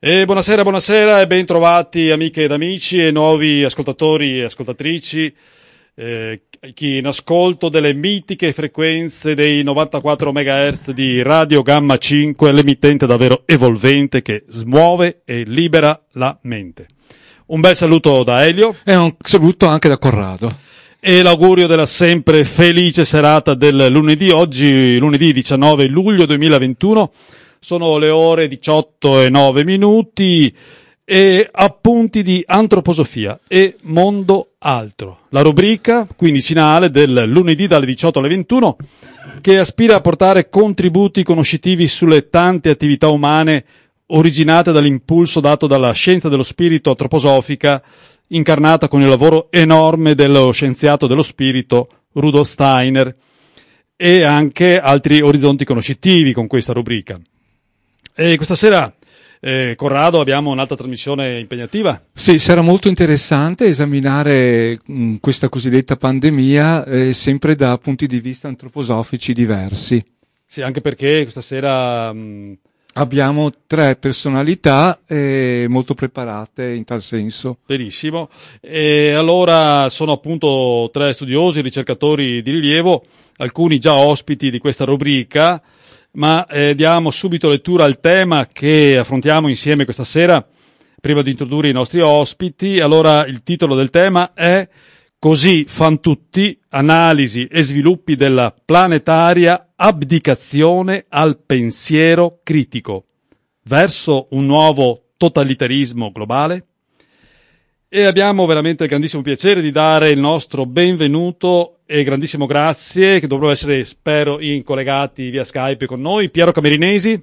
Buonasera e ben trovati amiche ed amici e nuovi ascoltatori e ascoltatrici, chi in ascolto delle mitiche frequenze dei 94 MHz di Radio Gamma 5, l'emittente davvero evolvente che smuove e libera la mente. Un bel saluto da Elio. E un saluto anche da Corrado. E l'augurio della sempre felice serata del lunedì, oggi lunedì 19 luglio 2021. Sono le ore 18:09 e appunti di antroposofia e mondo altro. La rubrica quindicinale del lunedì dalle 18 alle 21 che aspira a portare contributi conoscitivi sulle tante attività umane originate dall'impulso dato dalla scienza dello spirito antroposofica, incarnata con il lavoro enorme dello scienziato dello spirito Rudolf Steiner, e anche altri orizzonti conoscitivi con questa rubrica. E questa sera, Corrado, abbiamo un'altra trasmissione impegnativa. Sì, sarà molto interessante esaminare questa cosiddetta pandemia sempre da punti di vista antroposofici diversi. Sì, anche perché questa sera abbiamo 3 personalità molto preparate in tal senso. Benissimo. E allora sono appunto 3 studiosi, ricercatori di rilievo, alcuni già ospiti di questa rubrica. Ma diamo subito lettura al tema che affrontiamo insieme questa sera, prima di introdurre i nostri ospiti. Allora, il titolo del tema è Così fan tutti, analisi e sviluppi della planetaria abdicazione al pensiero critico, verso un nuovo totalitarismo globale. E abbiamo veramente il grandissimo piacere di dare il nostro benvenuto e grandissimo grazie, che dovrebbero essere, spero, collegati via Skype con noi, Piero Camerinesi.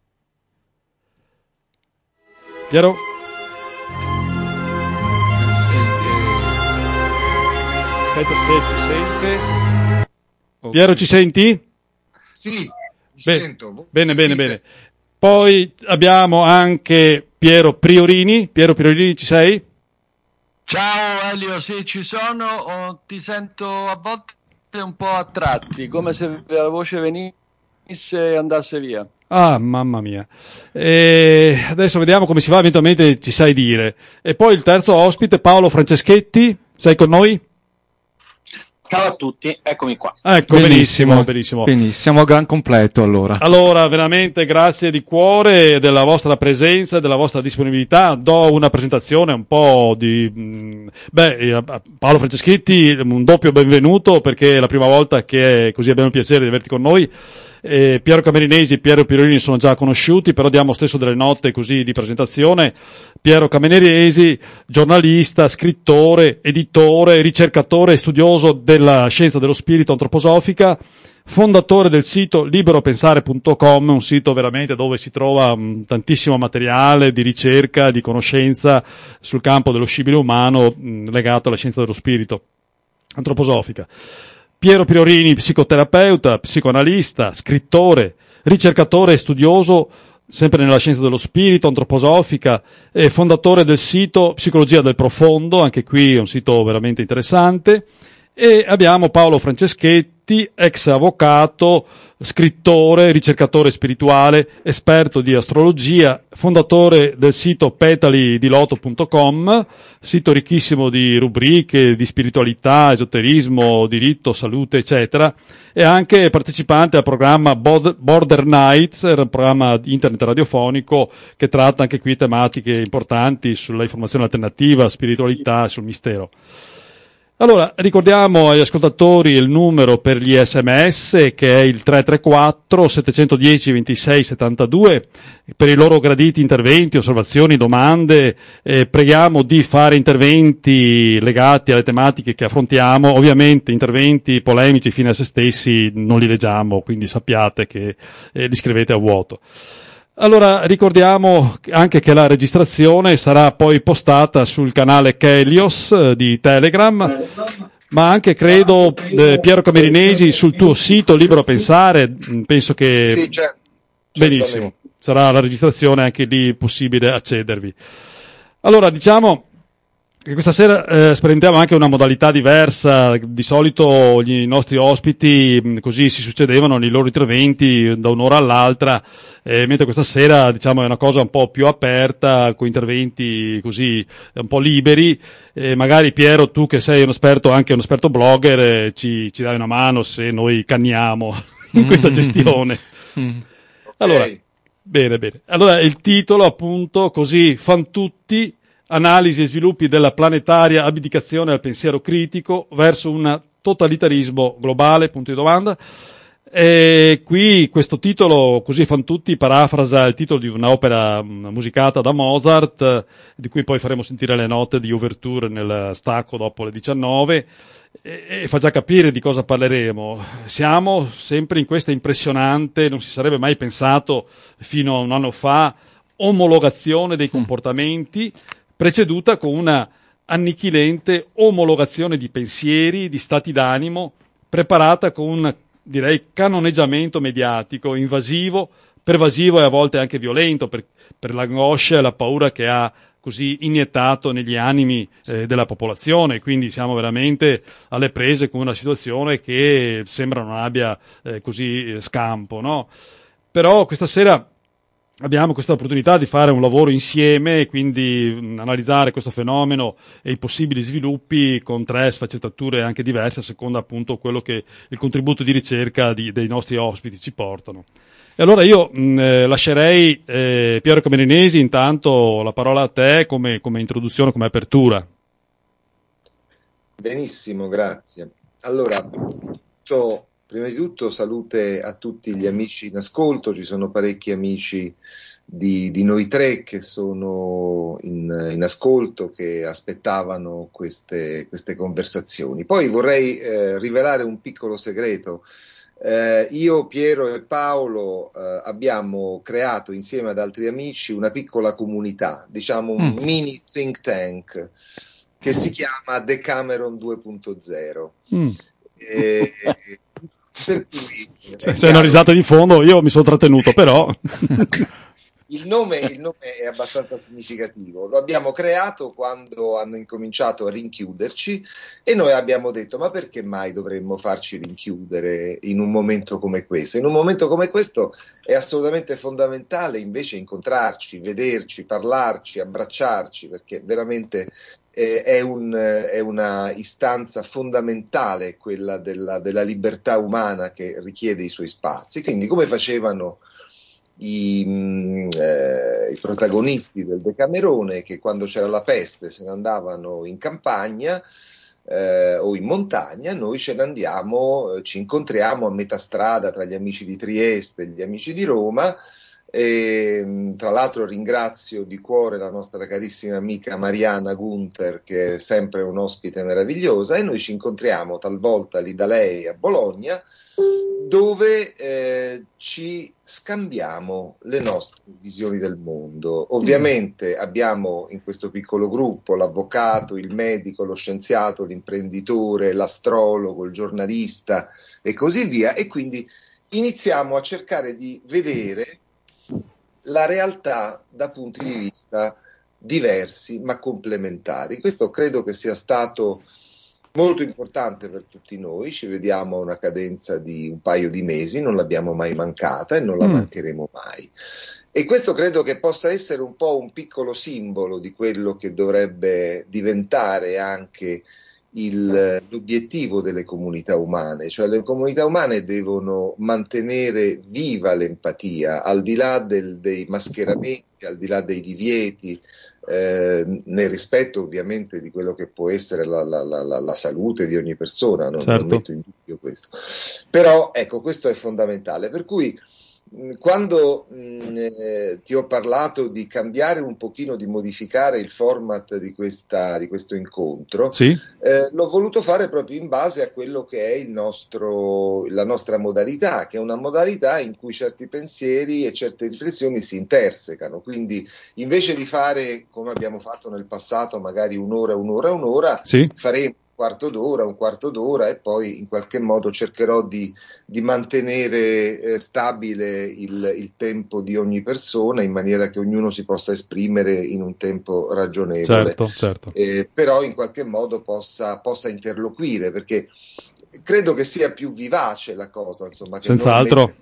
Piero? Sì, aspetta se ci sente. Okay. Piero, ci senti? Sì, sento. Bene. Poi abbiamo anche Piero Priorini. Piero Priorini, ci sei? Ciao Elio, sì, ci sono, ti sento a volte un po' a tratti, come se la voce venisse e andasse via. Ah, mamma mia. Adesso vediamo come si va, eventualmente ci sai dire. E poi il terzo ospite, Paolo Franceschetti, sei con noi? Ciao a tutti, eccomi qua. Ecco, benissimo. Siamo a gran completo allora. Allora, veramente grazie di cuore della vostra presenza e della vostra disponibilità. Do una presentazione un po' di... Paolo Franceschetti, un doppio benvenuto perché è la prima volta che così abbiamo il piacere di averti con noi. Piero Camerinesi e Piero Pirorini sono già conosciuti, però diamo stesso delle note così di presentazione. Piero Camerinesi, giornalista, scrittore, editore, ricercatore e studioso della scienza dello spirito antroposofica, fondatore del sito liberopensare.com, un sito veramente dove si trova tantissimo materiale di ricerca, di conoscenza sul campo dello scibile umano legato alla scienza dello spirito antroposofica. Piero Priorini, psicoterapeuta, psicoanalista, scrittore, ricercatore e studioso sempre nella scienza dello spirito, antroposofica, e fondatore del sito Psicologia del Profondo, anche qui è un sito veramente interessante. E abbiamo Paolo Franceschetti, ex avvocato, scrittore, ricercatore spirituale, esperto di astrologia, fondatore del sito petalidiloto.com, sito ricchissimo di rubriche, di spiritualità, esoterismo, diritto, salute, eccetera, e anche partecipante al programma Border Nights, un programma internet radiofonico che tratta anche qui tematiche importanti sulla informazione alternativa, spiritualità e sul mistero. Allora, ricordiamo agli ascoltatori il numero per gli SMS, che è il 334 710 26 72, per i loro graditi interventi, osservazioni, domande. Preghiamo di fare interventi legati alle tematiche che affrontiamo. Ovviamente interventi polemici fine a se stessi non li leggiamo, quindi sappiate che li scrivete a vuoto. Allora, ricordiamo anche che la registrazione sarà poi postata sul canale Kelios di Telegram, ma anche credo, Piero Camerinesi, sul tuo sito Libero Pensare, penso che... Sì, benissimo, sarà la registrazione anche lì possibile accedervi. Allora, diciamo Questa sera sperimentiamo anche una modalità diversa. Di solito i nostri ospiti così si succedevano nei loro interventi da un'ora all'altra, mentre questa sera diciamo è una cosa un po' più aperta, con interventi così un po' liberi. Magari Piero, tu che sei un esperto, anche un esperto blogger, ci dai una mano se noi canniamo in questa gestione. Allora, Ok. bene. Allora il titolo appunto così fan tutti. Analisi e sviluppi della planetaria abdicazione al pensiero critico verso un totalitarismo globale, punto di domanda. E qui questo titolo, così fan tutti, parafrasa il titolo di un'opera musicata da Mozart, di cui poi faremo sentire le note di Ouverture nel stacco dopo le 19, e fa già capire di cosa parleremo. Siamo sempre in questa impressionante, non si sarebbe mai pensato fino a un anno fa, omologazione dei comportamenti, preceduta con una annichilente omologazione di pensieri, di stati d'animo, preparata con un, direi, canoneggiamento mediatico, invasivo, pervasivo e a volte anche violento per l'angoscia e la paura che ha così iniettato negli animi della popolazione. Quindi siamo veramente alle prese con una situazione che sembra non abbia così scampo, no? Però questa sera abbiamo questa opportunità di fare un lavoro insieme e quindi analizzare questo fenomeno e i possibili sviluppi con 3 sfaccettature anche diverse a seconda appunto quello che il contributo di ricerca dei nostri ospiti ci portano. E allora io lascerei Piero Camerinesi intanto la parola a te come introduzione, come apertura. Benissimo, grazie. Allora, prima di tutto salute a tutti gli amici in ascolto, ci sono parecchi amici di noi tre che sono in ascolto, che aspettavano queste conversazioni. Poi vorrei rivelare un piccolo segreto. Io, Piero e Paolo abbiamo creato insieme ad altri amici una piccola comunità, diciamo un mini think tank che si chiama Decameron 2.0. Per cui C'è una risata di fondo, io mi sono trattenuto, però il nome è abbastanza significativo. Lo abbiamo creato quando hanno incominciato a rinchiuderci e noi abbiamo detto: ma perché mai dovremmo farci rinchiudere in un momento come questo? In un momento come questo è assolutamente fondamentale invece incontrarci, vederci, parlarci, abbracciarci, perché veramente è una istanza fondamentale quella della libertà umana, che richiede i suoi spazi. Quindi, come facevano i protagonisti del Decamerone, che quando c'era la peste se ne andavano in campagna o in montagna, noi ce ne andiamo, ci incontriamo a metà strada tra gli amici di Trieste e gli amici di Roma. E, tra l'altro ringrazio di cuore la nostra carissima amica Mariana Gunther, che è sempre un ospite meravigliosa, e noi ci incontriamo talvolta lì da lei a Bologna, dove ci scambiamo le nostre visioni del mondo. Ovviamente abbiamo in questo piccolo gruppo l'avvocato, il medico, lo scienziato, l'imprenditore, l'astrologo, il giornalista e così via, e quindi iniziamo a cercare di vedere la realtà da punti di vista diversi ma complementari. Questo credo che sia stato molto importante per tutti noi. Ci vediamo a una cadenza di un paio di mesi, non l'abbiamo mai mancata e non la mancheremo mai. E questo credo che possa essere un po' un piccolo simbolo di quello che dovrebbe diventare anche l'obiettivo delle comunità umane. Cioè, le comunità umane devono mantenere viva l'empatia, al di là dei mascheramenti, al di là dei divieti, nel rispetto ovviamente di quello che può essere la salute di ogni persona, non metto in dubbio questo. Però ecco, questo è fondamentale, per cui quando ti ho parlato di cambiare un pochino, di modificare il format di questo incontro, sì, l'ho voluto fare proprio in base a quello che è la nostra modalità, che è una modalità in cui certi pensieri e certe riflessioni si intersecano. Quindi invece di fare come abbiamo fatto nel passato, magari un'ora, sì, faremo un quarto d'ora e poi in qualche modo cercherò di mantenere stabile il tempo di ogni persona in maniera che ognuno si possa esprimere in un tempo ragionevole. Certo. Però in qualche modo possa interloquire, perché credo che sia più vivace la cosa, insomma. Che senz'altro.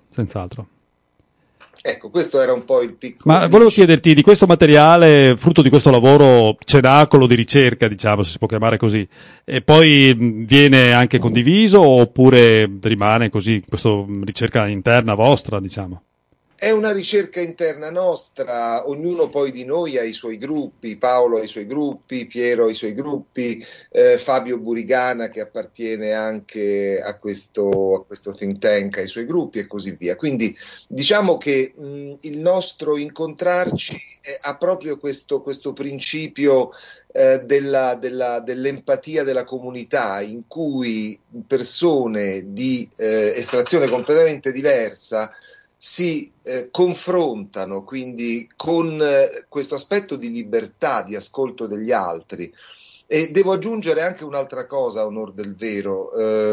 Ecco, questo era un po' il piccolo. Ma volevo chiederti, di questo materiale, frutto di questo lavoro cenacolo di ricerca, diciamo, se si può chiamare così, e poi viene anche condiviso oppure rimane così, questa ricerca interna vostra, diciamo? È una ricerca interna nostra, ognuno poi di noi ha i suoi gruppi, Paolo ha i suoi gruppi, Piero ha i suoi gruppi, Fabio Burigana che appartiene anche a questo think tank ha i suoi gruppi e così via. Quindi diciamo che il nostro incontrarci ha proprio questo principio dell'empatia della comunità, in cui persone di estrazione completamente diversa si confrontano quindi con questo aspetto di libertà, di ascolto degli altri. E devo aggiungere anche un'altra cosa a onor del vero.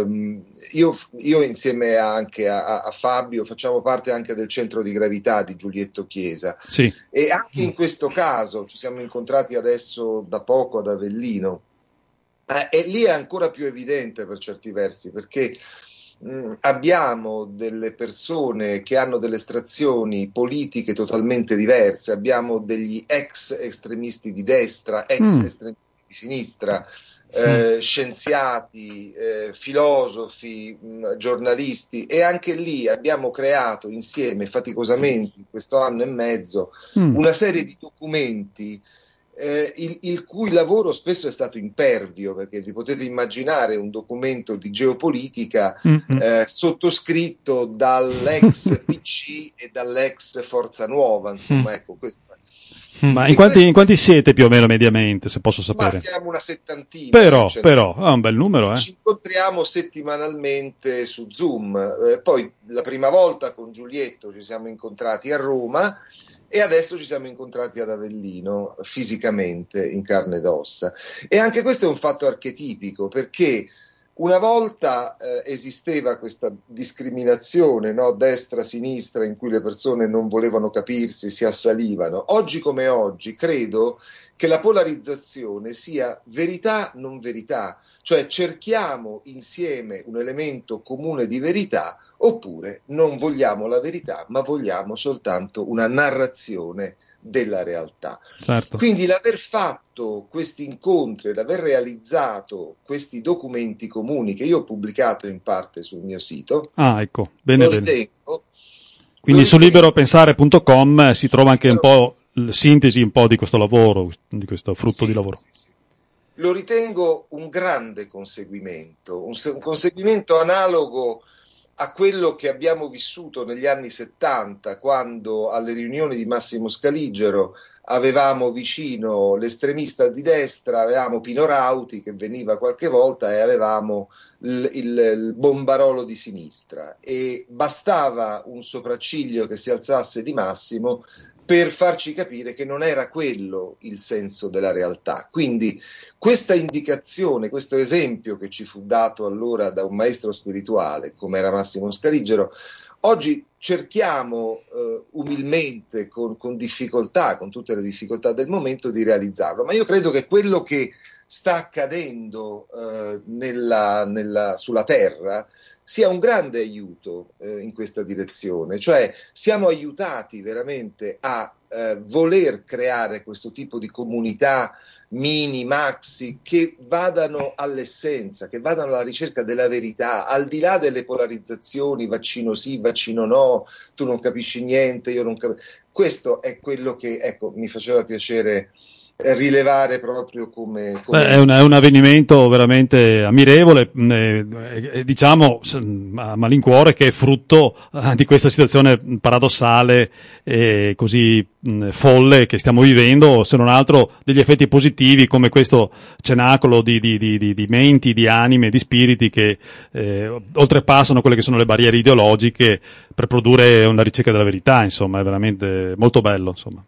Io insieme anche a Fabio facciamo parte anche del centro di gravità di Giulietto Chiesa. Sì. E anche in questo caso ci siamo incontrati adesso da poco ad Avellino. E lì è ancora più evidente per certi versi, perché abbiamo delle persone che hanno delle estrazioni politiche totalmente diverse, abbiamo degli ex estremisti di destra, ex estremisti di sinistra, scienziati, filosofi, giornalisti, e anche lì abbiamo creato insieme faticosamente in questo anno e mezzo una serie di documenti il cui lavoro spesso è stato impervio, perché vi potete immaginare un documento di geopolitica sottoscritto dall'ex PC e dall'ex Forza Nuova, insomma, ecco questo. Ma in quanti siete più o meno mediamente, se posso sapere? Ma siamo una settantina. Però, è un bel numero. Ci incontriamo settimanalmente su Zoom. Poi la prima volta con Giulietto ci siamo incontrati a Roma e adesso ci siamo incontrati ad Avellino fisicamente, in carne ed ossa. E anche questo è un fatto archetipico, perché una volta esisteva questa discriminazione, no? Destra-sinistra, in cui le persone non volevano capirsi, si assalivano. Oggi come oggi credo che la polarizzazione sia verità non verità, cioè cerchiamo insieme un elemento comune di verità, oppure non vogliamo la verità, ma vogliamo soltanto una narrazione della realtà. Certo. Quindi l'aver fatto questi incontri, l'aver realizzato questi documenti comuni che io ho pubblicato in parte sul mio sito, ecco, bene. Ritengo, quindi su liberopensare.com si trova anche un po' la sintesi un po' di questo lavoro, di questo frutto di lavoro. Sì. Lo ritengo un grande conseguimento, un conseguimento analogo a quello che abbiamo vissuto negli anni 70, quando alle riunioni di Massimo Scaligero avevamo vicino l'estremista di destra, avevamo Pino Rauti che veniva qualche volta e avevamo il Bombarolo di sinistra, e bastava un sopracciglio che si alzasse di Massimo per farci capire che non era quello il senso della realtà. Quindi questa indicazione, questo esempio che ci fu dato allora da un maestro spirituale come era Massimo Scaligero, oggi cerchiamo umilmente, con difficoltà, con tutte le difficoltà del momento, di realizzarlo. Ma io credo che quello che sta accadendo sulla Terra sia un grande aiuto in questa direzione, cioè siamo aiutati veramente a voler creare questo tipo di comunità mini, maxi, che vadano all'essenza, che vadano alla ricerca della verità, al di là delle polarizzazioni, vaccino sì, vaccino no, tu non capisci niente, io non capisco. Questo è quello che, ecco, mi faceva piacere rilevare proprio come... È un avvenimento veramente ammirevole, diciamo a malincuore, che è frutto di questa situazione paradossale e così folle che stiamo vivendo, se non altro degli effetti positivi come questo cenacolo di menti, di anime, di spiriti che oltrepassano quelle che sono le barriere ideologiche per produrre una ricerca della verità. Insomma, è veramente molto bello, insomma.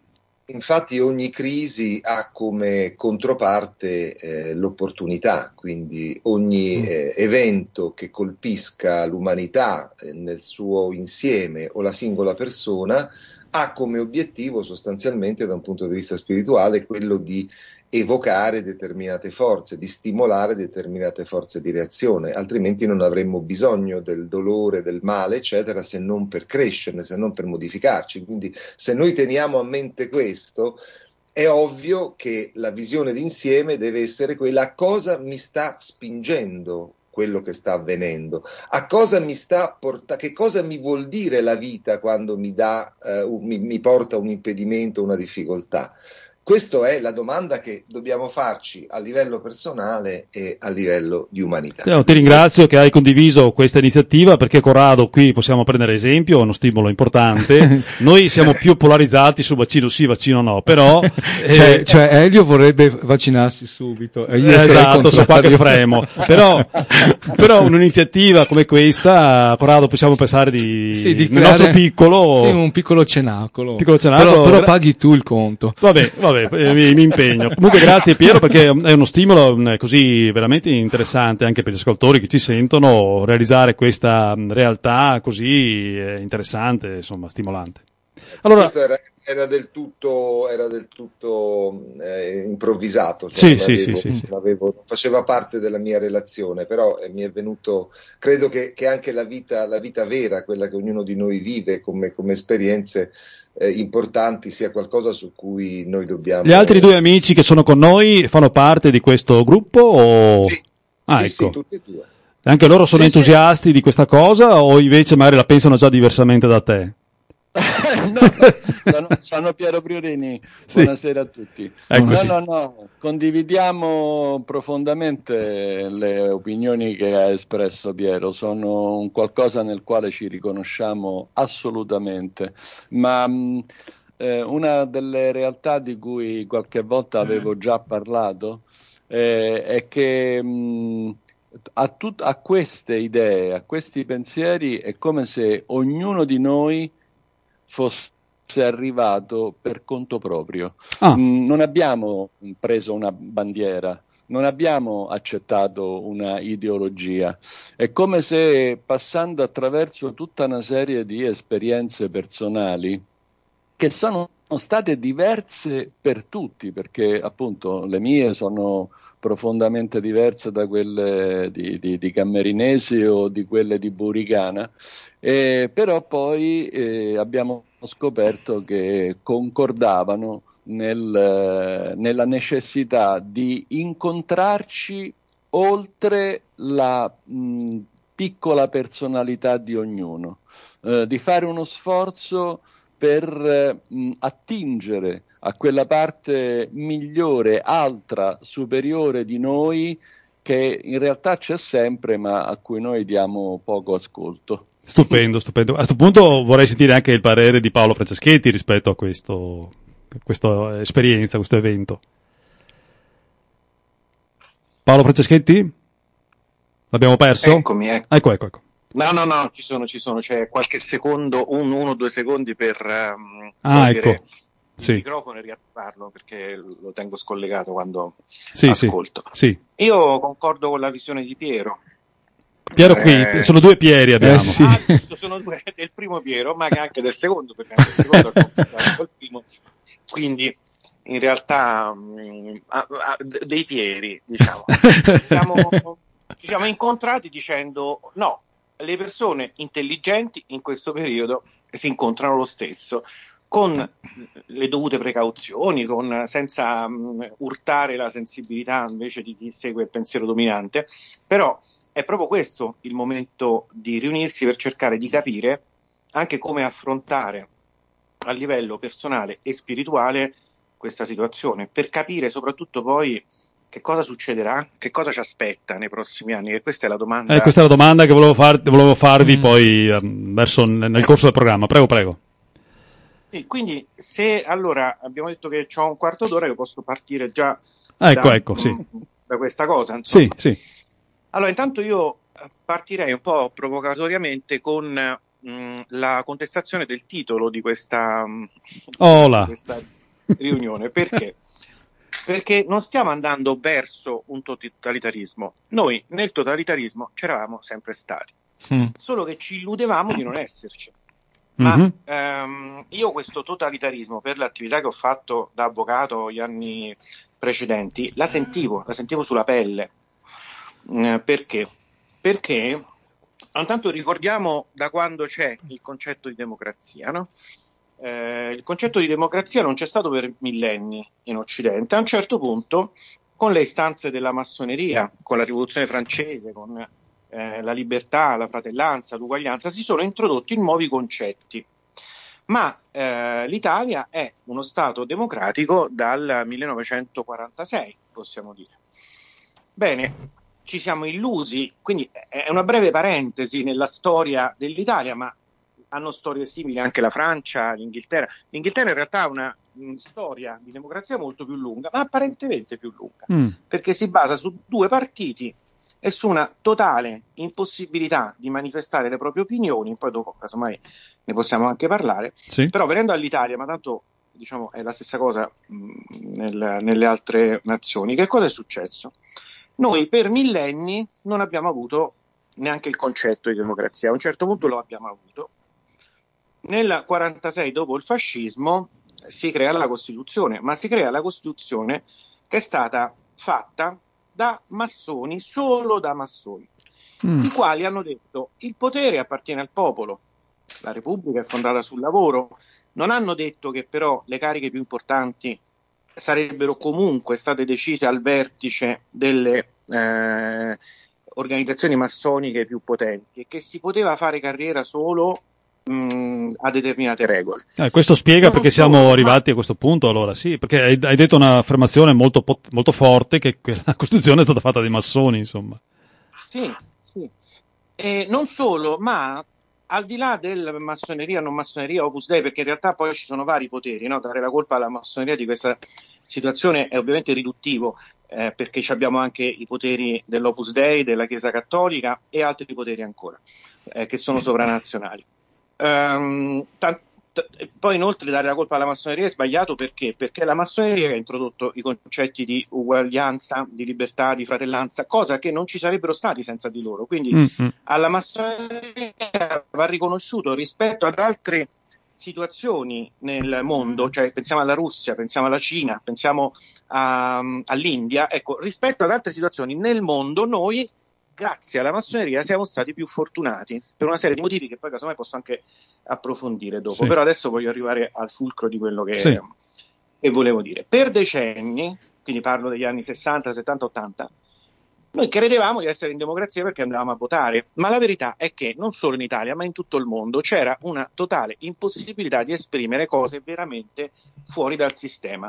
Infatti ogni crisi ha come controparte l'opportunità, quindi ogni evento che colpisca l'umanità nel suo insieme o la singola persona ha come obiettivo sostanzialmente da un punto di vista spirituale quello di evocare determinate forze, di stimolare determinate forze di reazione, altrimenti non avremmo bisogno del dolore, del male, eccetera, se non per crescerne, se non per modificarci. Quindi se noi teniamo a mente questo, è ovvio che la visione d'insieme deve essere quella: a cosa mi sta spingendo quello che sta avvenendo, a cosa mi sta che cosa mi vuol dire la vita quando mi porta un impedimento, una difficoltà. Questa è la domanda che dobbiamo farci a livello personale e a livello di umanità. Ti ringrazio che hai condiviso questa iniziativa, perché Corrado qui possiamo prendere esempio, è uno stimolo importante. Noi siamo più polarizzati su vaccino sì, vaccino no, però cioè Elio vorrebbe vaccinarsi subito e io esatto, so qua che fremo. Però un'iniziativa come questa, Corrado, possiamo pensare di creare, nel nostro piccolo, sì, un piccolo cenacolo. Però paghi tu il conto. Vabbè, mi impegno. Comunque grazie Piero, perché è uno stimolo così veramente interessante anche per gli ascoltatori che ci sentono, realizzare questa realtà così interessante, insomma, stimolante. Allora, questo era del tutto improvvisato, cioè non faceva parte della mia relazione, però mi è venuto, credo che anche la vita vera, quella che ognuno di noi vive come esperienze importanti, sia qualcosa su cui noi dobbiamo. Gli altri due amici che sono con noi fanno parte di questo gruppo? O... Sì, ecco. Sì, tutti e due. Anche loro sono entusiasti di questa cosa, o invece magari la pensano già diversamente da te? Sono Piero Priorini, sì. Buonasera a tutti. Eccoci. No, condividiamo profondamente le opinioni che ha espresso Piero, sono un qualcosa nel quale ci riconosciamo assolutamente, ma una delle realtà di cui qualche volta avevo già parlato è che a queste idee, a questi pensieri è come se ognuno di noi fosse arrivato per conto proprio. Non abbiamo preso una bandiera, non abbiamo accettato una ideologia. È come se, passando attraverso tutta una serie di esperienze personali che sono state diverse per tutti, perché appunto le mie sono profondamente diverse da quelle di Cammerinesi o di quelle di Buricana, però poi abbiamo scoperto che concordavano nella necessità di incontrarci oltre la piccola personalità di ognuno, di fare uno sforzo per attingere a quella parte migliore, altra, superiore di noi, che in realtà c'è sempre, ma a cui noi diamo poco ascolto. Stupendo. A questo punto vorrei sentire anche il parere di Paolo Franceschetti rispetto a questa esperienza, questo evento. Paolo Franceschetti? L'abbiamo perso? Eccomi, ecco. Ecco. No, ci sono, c'è qualche secondo, uno o due secondi per ecco. Il microfono e riattivarlo, perché lo tengo scollegato quando sì, ascolto. Sì. Io concordo con la visione di Piero. Piero qui, sono due Pieri abbiamo. Sì. Sono due, del primo Piero, ma anche del secondo, perché anche il secondo ha completato col primo. Quindi in realtà dei Pieri, diciamo. Ci siamo incontrati dicendo no, le persone intelligenti in questo periodo si incontrano lo stesso, con le dovute precauzioni, senza urtare la sensibilità invece di chi segue il pensiero dominante, però è proprio questo il momento di riunirsi per cercare di capire anche come affrontare a livello personale e spirituale questa situazione, per capire soprattutto poi che cosa succederà, che cosa ci aspetta nei prossimi anni, che questa è la domanda. Questa è la domanda che volevo farvi poi nel corso del programma. Prego. Sì, quindi se allora abbiamo detto che c'ho un quarto d'ora, io posso partire già da questa cosa. Insomma. Sì. Allora, intanto io partirei un po' provocatoriamente con la contestazione del titolo di questa riunione. Perché? Perché non stiamo andando verso un totalitarismo. Noi nel totalitarismo c'eravamo sempre stati, solo che ci illudevamo di non esserci. Ma io questo totalitarismo, per l'attività che ho fatto da avvocato gli anni precedenti, la sentivo sulla pelle. Perché? Perché intanto ricordiamo da quando c'è il concetto di democrazia, no? Il concetto di democrazia non c'è stato per millenni in Occidente. A un certo punto, con le istanze della massoneria, con la rivoluzione francese, con la libertà, la fratellanza, l'uguaglianza, si sono introdotti nuovi concetti. Ma l'Italia è uno Stato democratico dal 1946, possiamo dire. Bene, ci siamo illusi, quindi è una breve parentesi nella storia dell'Italia, ma hanno storie simili anche la Francia, l'Inghilterra. L'Inghilterra in realtà ha una storia di democrazia molto più lunga, ma apparentemente più lunga, perché si basa su 2 partiti e su una totale impossibilità di manifestare le proprie opinioni. Poi dopo, casomai, ne possiamo anche parlare. Sì. Però venendo all'Italia, ma tanto diciamo è la stessa cosa nelle altre nazioni, che cosa è successo? Noi per millenni non abbiamo avuto neanche il concetto di democrazia. A un certo punto lo abbiamo avuto. Nel 1946, dopo il fascismo, si crea la Costituzione, ma si crea la Costituzione che è stata fatta da massoni, solo da massoni, i quali hanno detto: il potere appartiene al popolo, la Repubblica è fondata sul lavoro. Non hanno detto che però le cariche più importanti sarebbero comunque state decise al vertice delle organizzazioni massoniche più potenti e che si poteva fare carriera solo a determinate regole. Questo spiega perché siamo arrivati a questo punto, allora sì, perché hai detto un'affermazione molto forte, che la Costituzione è stata fatta dai massoni, insomma. Sì. E non solo, ma al di là del massoneria, non massoneria, Opus Dei, perché in realtà poi ci sono vari poteri, no? Dare la colpa alla massoneria di questa situazione è ovviamente riduttivo, perché abbiamo anche i poteri dell'Opus Dei, della Chiesa Cattolica e altri poteri ancora, che sono sovranazionali. Poi inoltre dare la colpa alla massoneria è sbagliato perché è la massoneria che ha introdotto i concetti di uguaglianza, di libertà, di fratellanza, cosa che non ci sarebbero stati senza di loro. Quindi alla massoneria va riconosciuto rispetto ad altre situazioni nel mondo, cioè pensiamo alla Russia, pensiamo alla Cina, pensiamo all'India, ecco, rispetto ad altre situazioni nel mondo noi, grazie alla massoneria, siamo stati più fortunati per una serie di motivi che poi casomai posso anche approfondire dopo, sì. Però adesso voglio arrivare al fulcro di quello che volevo dire. Per decenni, quindi parlo degli anni 60, 70, 80, noi credevamo di essere in democrazia perché andavamo a votare, ma la verità è che non solo in Italia ma in tutto il mondo c'era una totale impossibilità di esprimere cose veramente fuori dal sistema.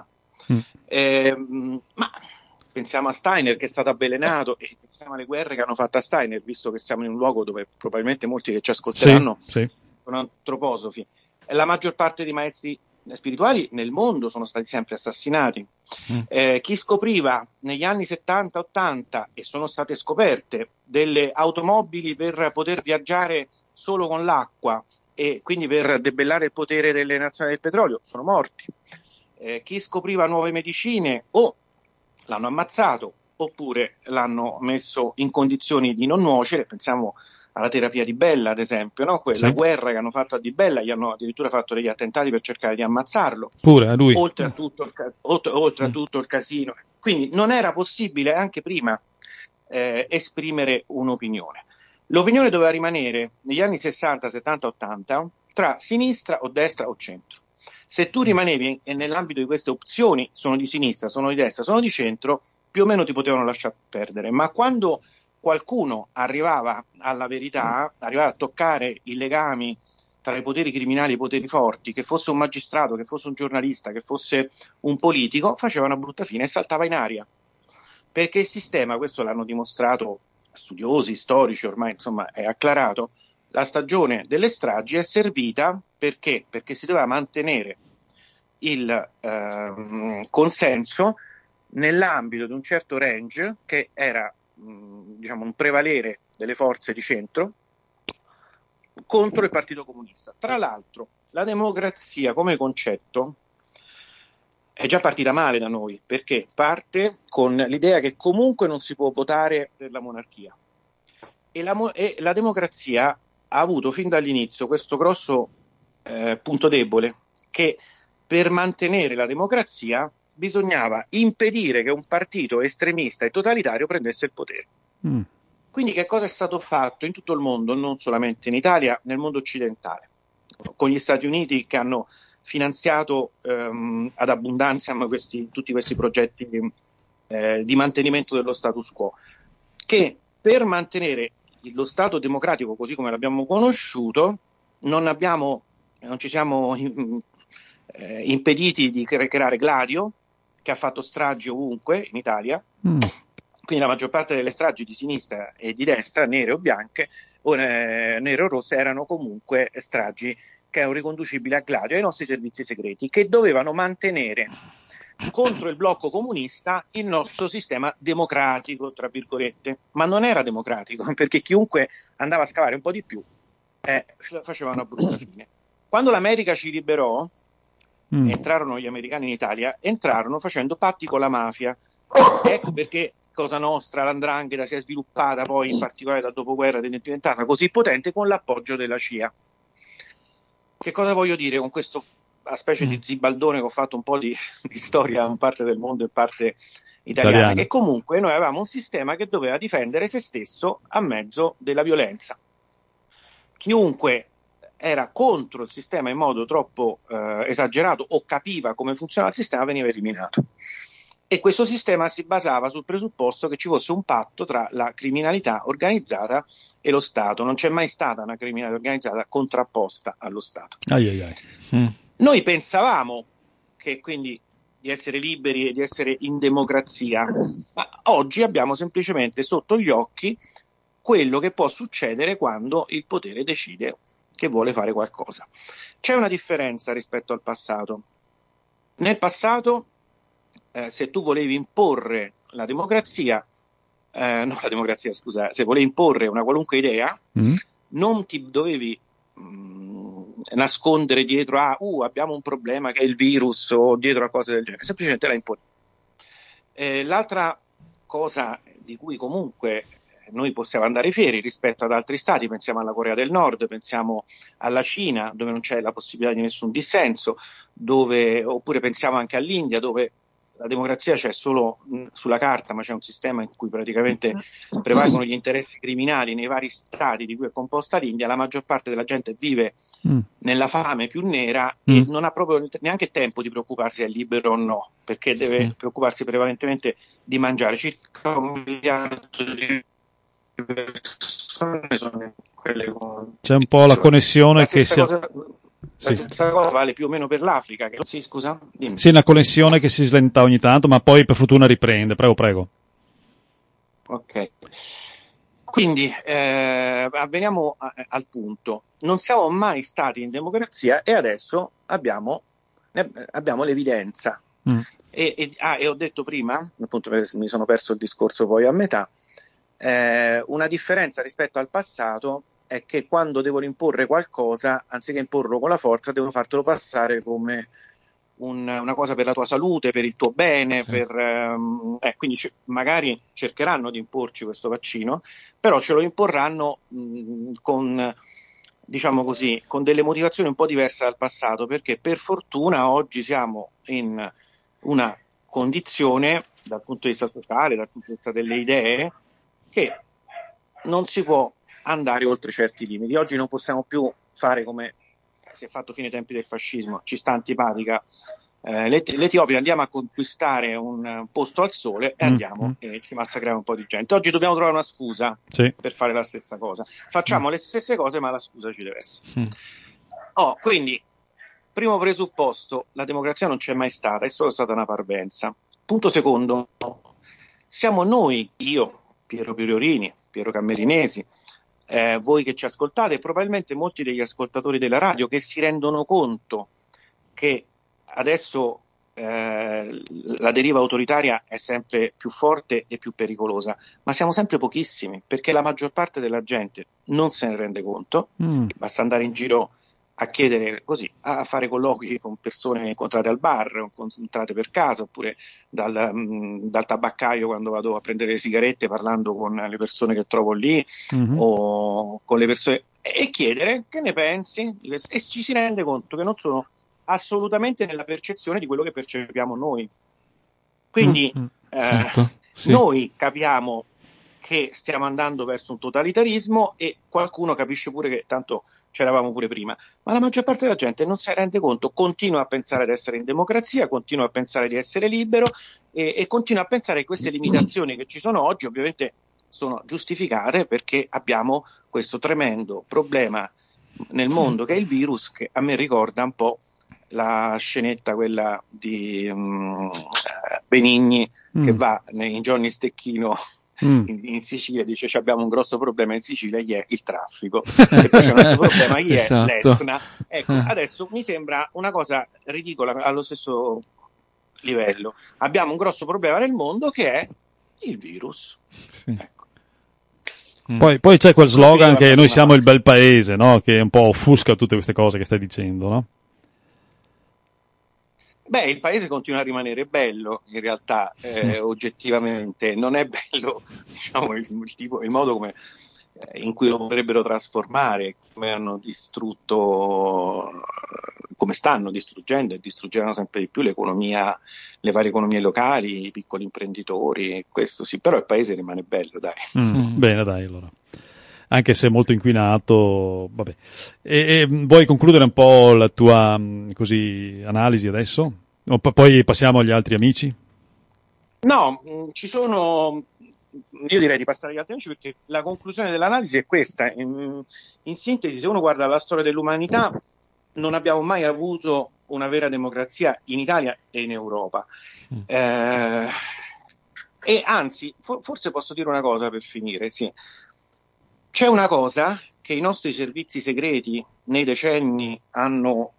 Ma pensiamo a Steiner, che è stato avvelenato, e pensiamo alle guerre che hanno fatto a Steiner, visto che siamo in un luogo dove probabilmente molti che ci ascolteranno sono antroposofi. La maggior parte dei maestri spirituali nel mondo sono stati sempre assassinati. Chi scopriva negli anni 70-80, e sono state scoperte, delle automobili per poter viaggiare solo con l'acqua e quindi per debellare il potere delle nazioni del petrolio, sono morti. Chi scopriva nuove medicine o l'hanno ammazzato oppure l'hanno messo in condizioni di non nuocere. Pensiamo alla terapia di Bella, ad esempio, no? Quella guerra che hanno fatto a Di Bella, gli hanno addirittura fatto degli attentati per cercare di ammazzarlo, pure a lui, oltre a tutto il casino. Quindi non era possibile anche prima esprimere un'opinione. L'opinione doveva rimanere negli anni 60, 70, 80 tra sinistra o destra o centro. Se tu rimanevi nell'ambito di queste opzioni, sono di sinistra, sono di destra, sono di centro, più o meno ti potevano lasciare perdere. Ma quando qualcuno arrivava alla verità, arrivava a toccare i legami tra i poteri criminali e i poteri forti, che fosse un magistrato, che fosse un giornalista, che fosse un politico, faceva una brutta fine e saltava in aria. Perché il sistema, questo l'hanno dimostrato studiosi, storici, ormai insomma è acclarato, la stagione delle stragi è servita perché si doveva mantenere il consenso nell'ambito di un certo range che era diciamo un prevalere delle forze di centro contro il Partito Comunista. Tra l'altro la democrazia come concetto è già partita male da noi, perché parte con l'idea che comunque non si può votare per la monarchia. E la democrazia ha avuto fin dall'inizio questo grosso punto debole, che per mantenere la democrazia bisognava impedire che un partito estremista e totalitario prendesse il potere. Quindi che cosa è stato fatto in tutto il mondo, non solamente in Italia, nel mondo occidentale, con gli Stati Uniti che hanno finanziato ad abbondanza tutti questi progetti di mantenimento dello status quo, che per mantenere lo Stato democratico così come l'abbiamo conosciuto non ci siamo impediti di creare Gladio, che ha fatto stragi ovunque in Italia. Quindi la maggior parte delle stragi di sinistra e di destra, nere o bianche, o nere o rosse, erano comunque stragi che erano riconducibili a Gladio e ai nostri servizi segreti, che dovevano mantenere contro il blocco comunista il nostro sistema democratico, tra virgolette. Ma non era democratico, perché chiunque andava a scavare un po' di più faceva una brutta fine. Quando l'America ci liberò, entrarono gli americani in Italia, entrarono facendo patti con la mafia. Ecco perché Cosa Nostra, l''ndrangheta si è sviluppata poi, in particolare dal dopoguerra, ed è diventata così potente con l'appoggio della CIA. Che cosa voglio dire con questo specie di zibaldone che ho fatto un po' di storia in parte del mondo e parte italiana? Che comunque noi avevamo un sistema che doveva difendere se stesso a mezzo della violenza. Chiunque era contro il sistema in modo troppo esagerato o capiva come funzionava il sistema veniva eliminato. E questo sistema si basava sul presupposto che ci fosse un patto tra la criminalità organizzata e lo Stato. Non c'è mai stata una criminalità organizzata contrapposta allo Stato. Noi pensavamo che quindi di essere liberi e di essere in democrazia, ma oggi abbiamo semplicemente sotto gli occhi quello che può succedere quando il potere decide che vuole fare qualcosa. C'è una differenza rispetto al passato. Nel passato se tu volevi imporre la democrazia, se volevi imporre una qualunque idea, non ti dovevi nascondere dietro abbiamo un problema che è il virus o dietro a cose del genere, semplicemente la imponevi. L'altra cosa di cui comunque noi possiamo andare fieri rispetto ad altri stati, pensiamo alla Corea del Nord, pensiamo alla Cina, dove non c'è la possibilità di nessun dissenso, oppure pensiamo anche all'India, dove la democrazia c'è solo sulla carta, ma c'è un sistema in cui praticamente prevalgono gli interessi criminali nei vari stati di cui è composta l'India. La maggior parte della gente vive nella fame più nera e non ha proprio neanche tempo di preoccuparsi se è libero o no, perché deve preoccuparsi prevalentemente di mangiare. Circa 1 miliardo di persone sono quelle con... C'è un po' la connessione che si... La stessa cosa vale più o meno per l'Africa. Sì, scusa? Dimmi. Sì, una connessione che si slenta ogni tanto, ma poi per fortuna riprende. Prego. Ok. Quindi, veniamo al punto. Non siamo mai stati in democrazia e adesso abbiamo l'evidenza. E ho detto prima, appunto mi sono perso il discorso poi a metà, una differenza rispetto al passato è che quando devono imporre qualcosa, anziché imporlo con la forza, devono fartelo passare come una cosa per la tua salute, per il tuo bene, sì. Quindi magari cercheranno di imporci questo vaccino, però ce lo imporranno con, diciamo così, con delle motivazioni un po' diverse dal passato, perché per fortuna oggi siamo in una condizione, dal punto di vista sociale, dal punto di vista delle idee, che non si può andare oltre certi limiti. Oggi non possiamo più fare come si è fatto fino ai tempi del fascismo, ci sta antipatica l'Etiopia, andiamo a conquistare un posto al sole e andiamo e ci massacriamo un po' di gente. Oggi dobbiamo trovare una scusa per fare la stessa cosa. Facciamo le stesse cose, ma la scusa ci deve essere. Quindi, primo presupposto, la democrazia non c'è mai stata, è solo stata una parvenza. Punto secondo, siamo noi, io, Piero Priorini, Piero Cammerinesi, voi che ci ascoltate e probabilmente molti degli ascoltatori della radio che si rendono conto che adesso la deriva autoritaria è sempre più forte e più pericolosa, ma siamo sempre pochissimi perché la maggior parte della gente non se ne rende conto. Basta andare in giro a chiedere così, a fare colloqui con persone incontrate al bar, incontrate per caso, oppure dal tabaccaio quando vado a prendere le sigarette, parlando con le persone che trovo lì, o con le persone, e chiedere che ne pensi, e ci si rende conto che non sono assolutamente nella percezione di quello che percepiamo noi. Quindi certo, sì. Noi capiamo che stiamo andando verso un totalitarismo e qualcuno capisce pure che tanto c'eravamo pure prima, ma la maggior parte della gente non si rende conto, continua a pensare di essere in democrazia, continua a pensare di essere libero e continua a pensare che queste limitazioni che ci sono oggi ovviamente sono giustificate perché abbiamo questo tremendo problema nel mondo che è il virus, che a me ricorda un po' la scenetta quella di Benigni che va in Johnny Stecchino in Sicilia, dice abbiamo un grosso problema in Sicilia, gli è il traffico, e poi c'è un altro problema, gli è l'Etna. Ecco, adesso mi sembra una cosa ridicola allo stesso livello. Abbiamo un grosso problema nel mondo che è il virus. Sì. Ecco. Poi c'è quel slogan che noi siamo il bel paese, no? Che un po' offusca tutte queste cose che stai dicendo, no? Beh, il paese continua a rimanere bello, in realtà, oggettivamente. Non è bello, diciamo, il modo come, in cui lo vorrebbero trasformare, come hanno distrutto, come stanno distruggendo e distruggeranno sempre di più l'economia, le varie economie locali, i piccoli imprenditori, questo sì, però il paese rimane bello, dai. Bene, dai, allora. Anche se molto inquinato, vabbè. E vuoi concludere un po' la tua così analisi adesso? O poi passiamo agli altri amici? No, ci sono, io direi di passare agli altri amici perché la conclusione dell'analisi è questa. In sintesi, se uno guarda la storia dell'umanità, non abbiamo mai avuto una vera democrazia in Italia e in Europa. E anzi, forse posso dire una cosa per finire, sì. C'è una cosa che i nostri servizi segreti nei decenni hanno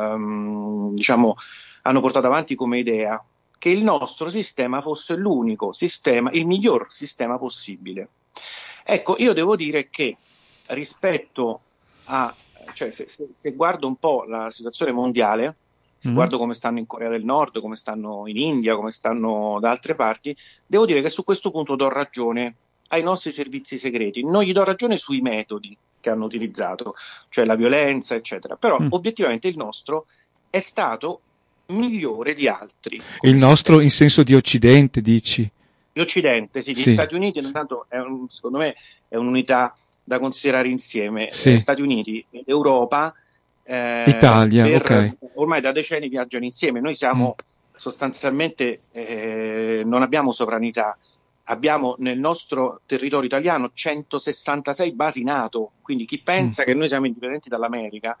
portato avanti come idea, che il nostro sistema fosse l'unico sistema, il miglior sistema possibile. Ecco, io devo dire che rispetto a, cioè se guardo un po' la situazione mondiale, se guardo come stanno in Corea del Nord, come stanno in India, come stanno da altre parti, devo dire che su questo punto do ragione ai nostri servizi segreti. Non gli do ragione sui metodi che hanno utilizzato, cioè la violenza, eccetera. Però obiettivamente il nostro è stato migliore di altri. Il nostro in senso di Occidente, dici? Di Occidente, sì. Gli Stati Uniti, intanto, secondo me, è un'unità da considerare insieme. Sì. Stati Uniti ed Europa, Italia, ok. Ormai da decenni viaggiano insieme. Noi siamo sostanzialmente, non abbiamo sovranità. Abbiamo nel nostro territorio italiano 166 basi NATO, quindi chi pensa che noi siamo indipendenti dall'America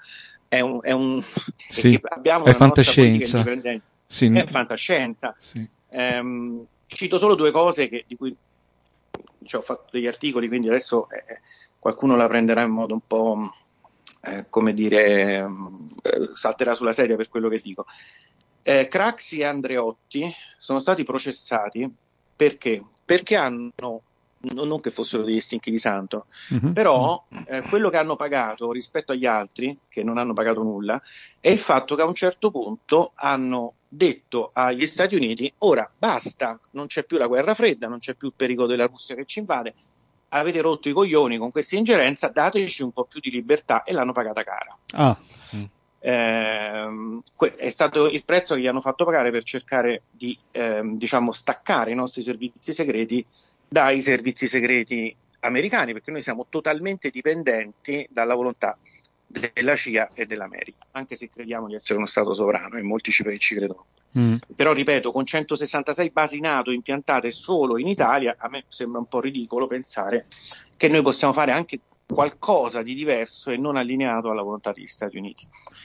sì, abbiamo è una fantascienza. nostra politica indipendente. Sì. È fantascienza. Sì. Cito solo due cose di cui ho fatto degli articoli, quindi adesso qualcuno la prenderà in modo un po', salterà sulla sedia per quello che dico. Craxi e Andreotti sono stati processati perché hanno, non che fossero degli stinchi di santo, però quello che hanno pagato rispetto agli altri, che non hanno pagato nulla, è il fatto che a un certo punto hanno detto agli Stati Uniti: ora basta, non c'è più la guerra fredda, non c'è più il pericolo della Russia che ci invade, avete rotto i coglioni con questa ingerenza, dateci un po' più di libertà, e l'hanno pagata cara. È stato il prezzo che gli hanno fatto pagare per cercare di staccare i nostri servizi segreti dai servizi segreti americani, perché noi siamo totalmente dipendenti dalla volontà della CIA e dell'America, anche se crediamo di essere uno Stato sovrano, e molti ci credono. Però ripeto, con 166 basi NATO impiantate solo in Italia, a me sembra un po' ridicolo pensare che noi possiamo fare anche qualcosa di diverso e non allineato alla volontà degli Stati Uniti.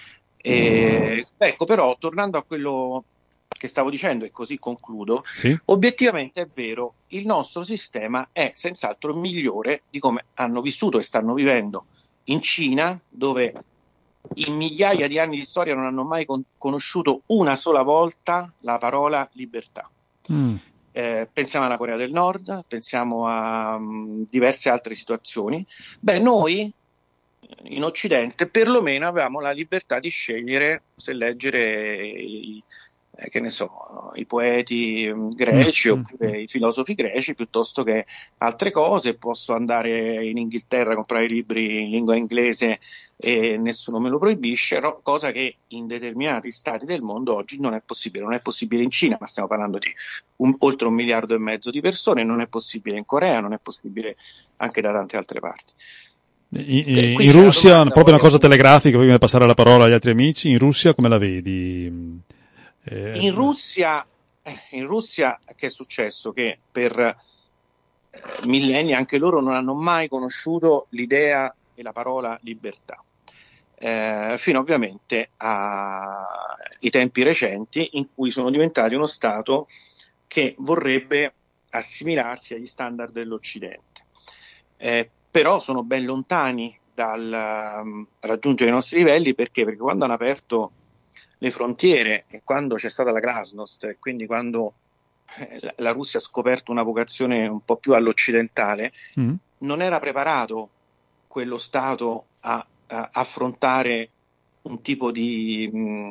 Ecco, però, tornando a quello che stavo dicendo, e così concludo, sì? Obiettivamente è vero, il nostro sistema è senz'altro migliore di come hanno vissuto e stanno vivendo in Cina, dove in migliaia di anni di storia non hanno mai conosciuto una sola volta la parola libertà. Pensiamo alla Corea del Nord, pensiamo a diverse altre situazioni. Noi in Occidente perlomeno avevamo la libertà di scegliere se leggere che ne so, i poeti greci oppure i filosofi greci piuttosto che altre cose. Posso andare in Inghilterra a comprare libri in lingua inglese e nessuno me lo proibisce, cosa che in determinati stati del mondo oggi non è possibile. Non è possibile in Cina, ma stiamo parlando di oltre 1,5 miliardi di persone, non è possibile in Corea, non è possibile anche da tante altre parti. In Russia, proprio una cosa telegrafica, prima di passare la parola agli altri amici, in Russia come la vedi? In Russia che è successo? Che per millenni anche loro non hanno mai conosciuto l'idea e la parola libertà, fino ovviamente ai tempi recenti in cui sono diventati uno Stato che vorrebbe assimilarsi agli standard dell'Occidente, però sono ben lontani dal raggiungere i nostri livelli. Perché quando hanno aperto le frontiere e quando c'è stata la glasnost, e quindi quando la Russia ha scoperto una vocazione un po' più all'occidentale, non era preparato quello Stato a affrontare un tipo di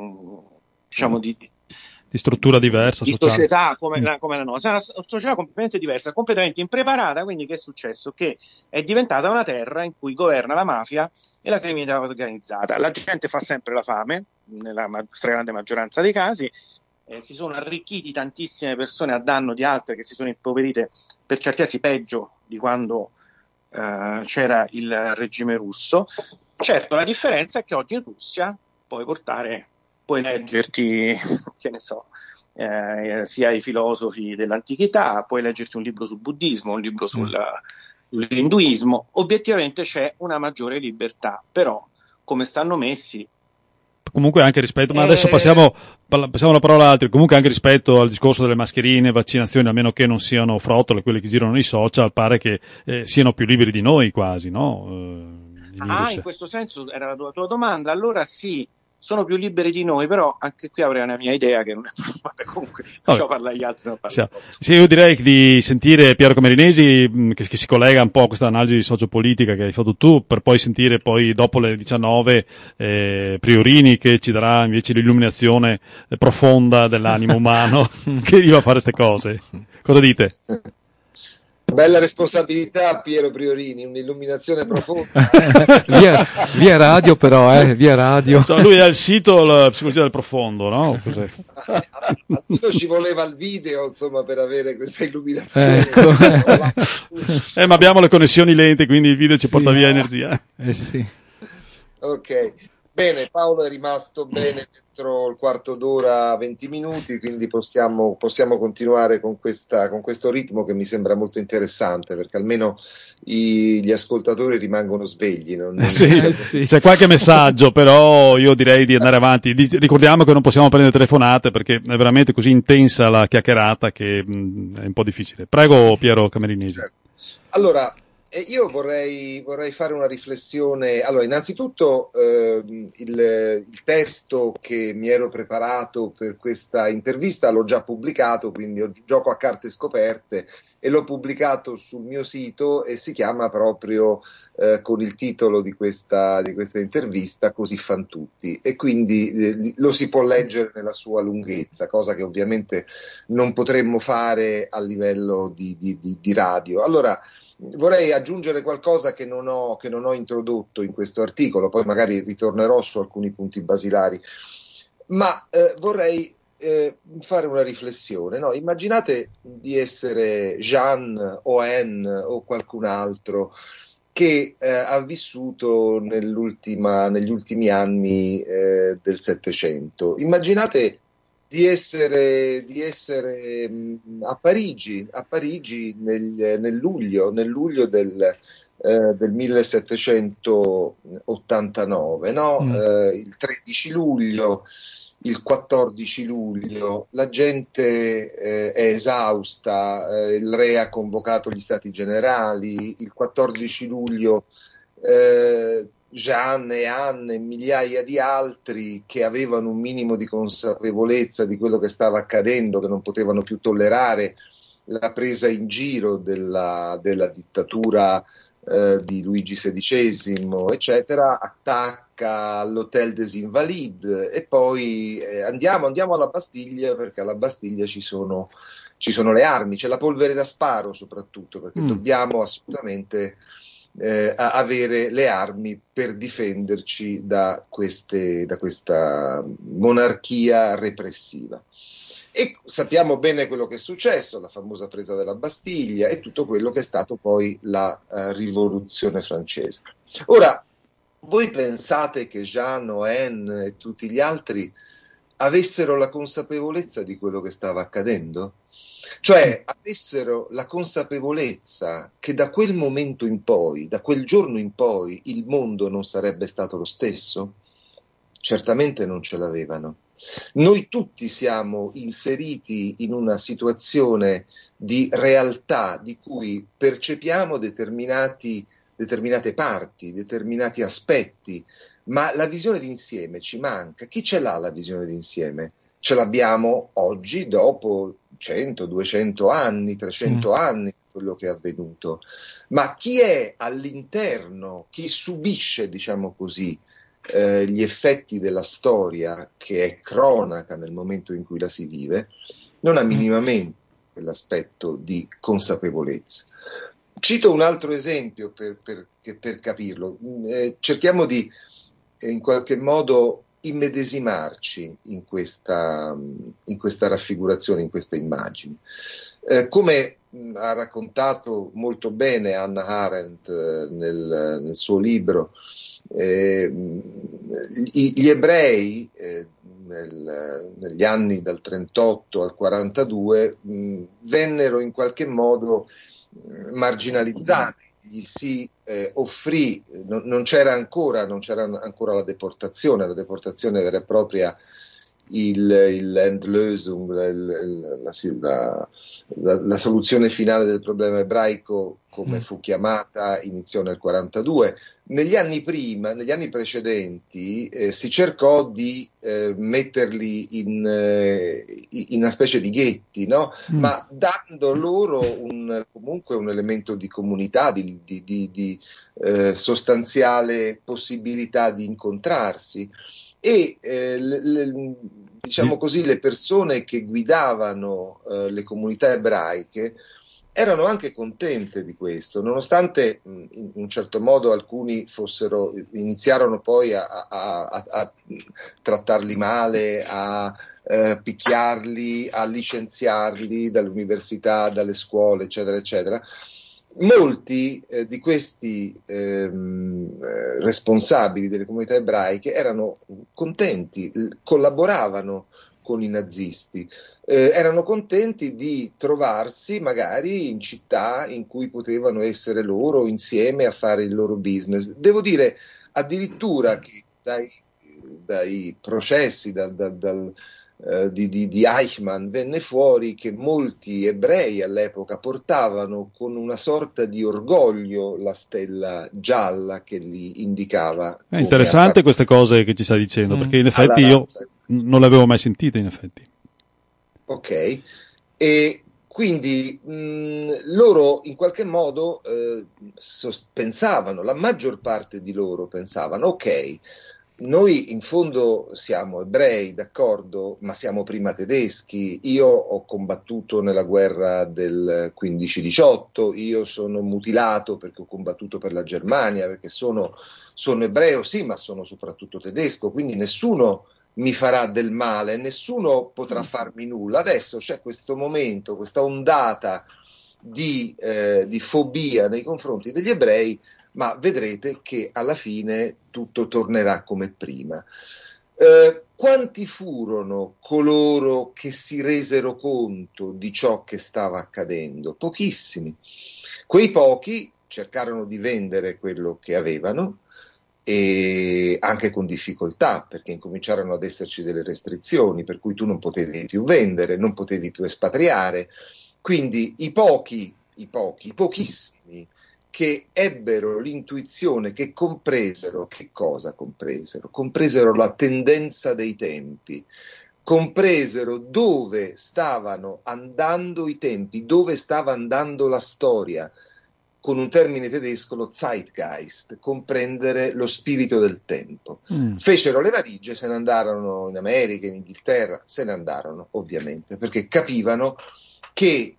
struttura diversa, di società come la nostra. È una società completamente diversa, completamente impreparata. Quindi che è successo? Che è diventata una terra in cui governa la mafia e la criminalità organizzata. La gente fa sempre la fame, nella stragrande maggioranza dei casi. Si sono arricchiti tantissime persone a danno di altre che si sono impoverite, per certi versi peggio di quando c'era il regime russo. Certo, la differenza è che oggi in Russia puoi leggerti, che ne so, sia i filosofi dell'antichità, puoi leggerti un libro sul buddismo, un libro sull'induismo. Obiettivamente c'è una maggiore libertà, però come stanno messi. Comunque anche rispetto, ma adesso passiamo la parola ad altri, comunque anche rispetto al discorso delle mascherine, vaccinazioni, a meno che non siano frottole quelle che girano nei social, pare che siano più liberi di noi quasi, no? In questo senso era la tua domanda. Allora sì, sono più liberi di noi, però anche qui avrei una mia idea che non è vabbè, comunque lasciamo parlare gli altri. Sì, io direi di sentire Piero Camerinesi che si collega un po' a questa analisi sociopolitica che hai fatto tu, per poi sentire poi dopo le 19 Priorini che ci darà invece l'illuminazione profonda dell'animo umano che arriva a fare queste cose. Cosa dite? Bella responsabilità, Piero Priorini, un'illuminazione profonda. via radio però, via radio. Cioè, lui ha il sito La psicologia del profondo, no? Cos'è? Almeno ci voleva il video, insomma, per avere questa illuminazione. Ecco. Ma abbiamo le connessioni lente, quindi il video ci porta via energia. Sì. Ok. Bene, Paolo è rimasto bene dentro il quarto d'ora, 20 minuti, quindi possiamo continuare con questo ritmo che mi sembra molto interessante, perché almeno gli ascoltatori rimangono svegli. Sì. C'è qualche messaggio, però io direi di andare avanti. Ricordiamo che non possiamo prendere telefonate perché è veramente così intensa la chiacchierata che è un po' difficile. Prego, Piero Camerinesi. Certo. Allora, io vorrei fare una riflessione. Allora, innanzitutto il testo che mi ero preparato per questa intervista l'ho già pubblicato, quindi gioco a carte scoperte e l'ho pubblicato sul mio sito e si chiama proprio con il titolo di questa intervista Così fan tutti, e quindi lo si può leggere nella sua lunghezza, cosa che ovviamente non potremmo fare a livello di radio. Allora, vorrei aggiungere qualcosa che non ho introdotto in questo articolo, poi magari ritornerò su alcuni punti basilari, ma vorrei fare una riflessione. No? Immaginate di essere Jean o Anne o qualcun altro che ha vissuto negli ultimi anni del Settecento. Immaginate di essere a Parigi nel luglio del 1789, no? Il 13 luglio, il 14 luglio, la gente è esausta, il re ha convocato gli stati generali, il 14 luglio Jeanne e Anne e migliaia di altri che avevano un minimo di consapevolezza di quello che stava accadendo, che non potevano più tollerare la presa in giro della dittatura di Luigi XVI, eccetera, attacca all'Hôtel des Invalides e poi andiamo alla Bastiglia, perché alla Bastiglia ci sono le armi, c'è la polvere da sparo soprattutto, perché dobbiamo assolutamente avere le armi per difenderci da questa monarchia repressiva. E sappiamo bene quello che è successo, la famosa presa della Bastiglia e tutto quello che è stato poi la rivoluzione francese. Ora, voi pensate che Jean Owen e tutti gli altri avessero la consapevolezza di quello che stava accadendo? Cioè, avessero la consapevolezza che da quel momento in poi, da quel giorno in poi, il mondo non sarebbe stato lo stesso? Certamente non ce l'avevano. Noi tutti siamo inseriti in una situazione di realtà di cui percepiamo determinate parti, determinati aspetti, ma la visione d'insieme ci manca. Chi ce l'ha la visione d'insieme? Ce l'abbiamo oggi, dopo 100, 200 anni, 300 anni, quello che è avvenuto. Ma chi è all'interno, chi subisce, diciamo così, gli effetti della storia, che è cronaca nel momento in cui la si vive, non ha minimamente quell'aspetto di consapevolezza. Cito un altro esempio per capirlo. Cerchiamo di in qualche modo immedesimarci in questa raffigurazione, in queste immagini. Come ha raccontato molto bene Hannah Arendt nel suo libro, gli ebrei negli anni dal 38 al 42 vennero in qualche modo marginalizzati, gli si offrì, non c'era ancora la deportazione vera e propria, l'Endlösung, la soluzione finale del problema ebraico, come fu chiamata, iniziò nel 42. Negli anni precedenti si cercò di metterli in una specie di ghetti, no? Ma dando loro comunque un elemento di comunità, di sostanziale possibilità di incontrarsi. E diciamo così, le persone che guidavano le comunità ebraiche erano anche contente di questo, nonostante in un certo modo alcuni iniziarono poi a trattarli male, a picchiarli, a licenziarli dall'università, dalle scuole, eccetera, eccetera. Molti di questi responsabili delle comunità ebraiche erano contenti, collaboravano con i nazisti, erano contenti di trovarsi magari in città in cui potevano essere loro insieme a fare il loro business. Devo dire addirittura che dai processi di Eichmann venne fuori che molti ebrei all'epoca portavano con una sorta di orgoglio la stella gialla che li indicava. È interessante queste cose che ci stai dicendo, perché in effetti io non le avevo mai sentite, in effetti. Ok, e quindi loro in qualche modo pensavano, la maggior parte di loro pensavano, ok, noi in fondo siamo ebrei, d'accordo, ma siamo prima tedeschi. Io ho combattuto nella guerra del 15-18, io sono mutilato perché ho combattuto per la Germania, perché sono ebreo, sì, ma sono soprattutto tedesco, quindi nessuno mi farà del male, nessuno potrà farmi nulla. Adesso c'è questo momento, questa ondata di fobia nei confronti degli ebrei, ma vedrete che alla fine tutto tornerà come prima. Quanti furono coloro che si resero conto di ciò che stava accadendo? Pochissimi. Quei pochi cercarono di vendere quello che avevano, e anche con difficoltà, perché incominciarono ad esserci delle restrizioni, per cui tu non potevi più vendere, non potevi più espatriare. Quindi i pochissimi che ebbero l'intuizione, che compresero, che cosa compresero? Compresero la tendenza dei tempi, compresero dove stavano andando i tempi, dove stava andando la storia, con un termine tedesco, lo Zeitgeist, comprendere lo spirito del tempo. Fecero le valigie, se ne andarono in America, in Inghilterra, se ne andarono ovviamente, perché capivano che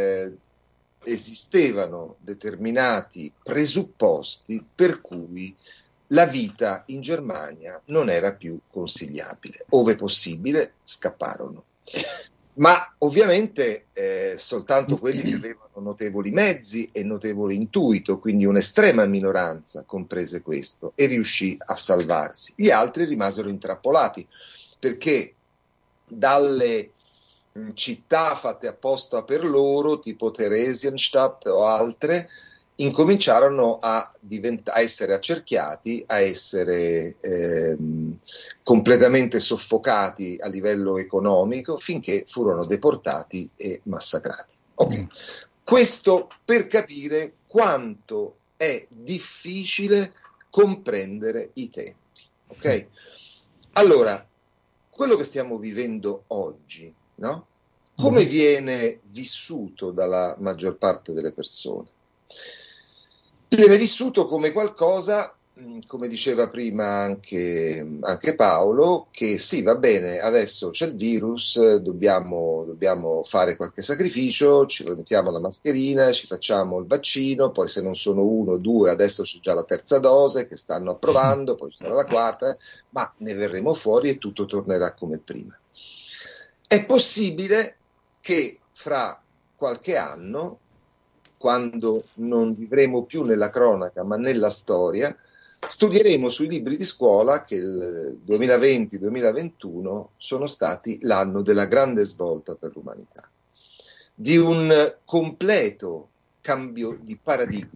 esistevano determinati presupposti per cui la vita in Germania non era più consigliabile. Ove possibile, scapparono. Ma ovviamente soltanto quelli che avevano notevoli mezzi e notevole intuito, quindi un'estrema minoranza comprese questo e riuscì a salvarsi. Gli altri rimasero intrappolati, perché dalle città fatte apposta per loro, tipo Theresienstadt o altre, incominciarono a essere accerchiati, a essere completamente soffocati a livello economico, finché furono deportati e massacrati. Okay. Questo per capire quanto è difficile comprendere i tempi. Okay? Allora, quello che stiamo vivendo oggi, no? Come viene vissuto dalla maggior parte delle persone? Viene vissuto come qualcosa, come diceva prima anche Paolo, che sì, va bene, adesso c'è il virus, dobbiamo fare qualche sacrificio, ci mettiamo la mascherina, ci facciamo il vaccino, poi se non sono 1 o 2, adesso c'è già la terza dose che stanno approvando, poi ci sarà la quarta, ma ne verremo fuori e tutto tornerà come prima. È possibile che fra qualche anno, quando non vivremo più nella cronaca ma nella storia, studieremo sui libri di scuola che il 2020-2021 sono stati l'anno della grande svolta per l'umanità, di un completo cambio di paradigma.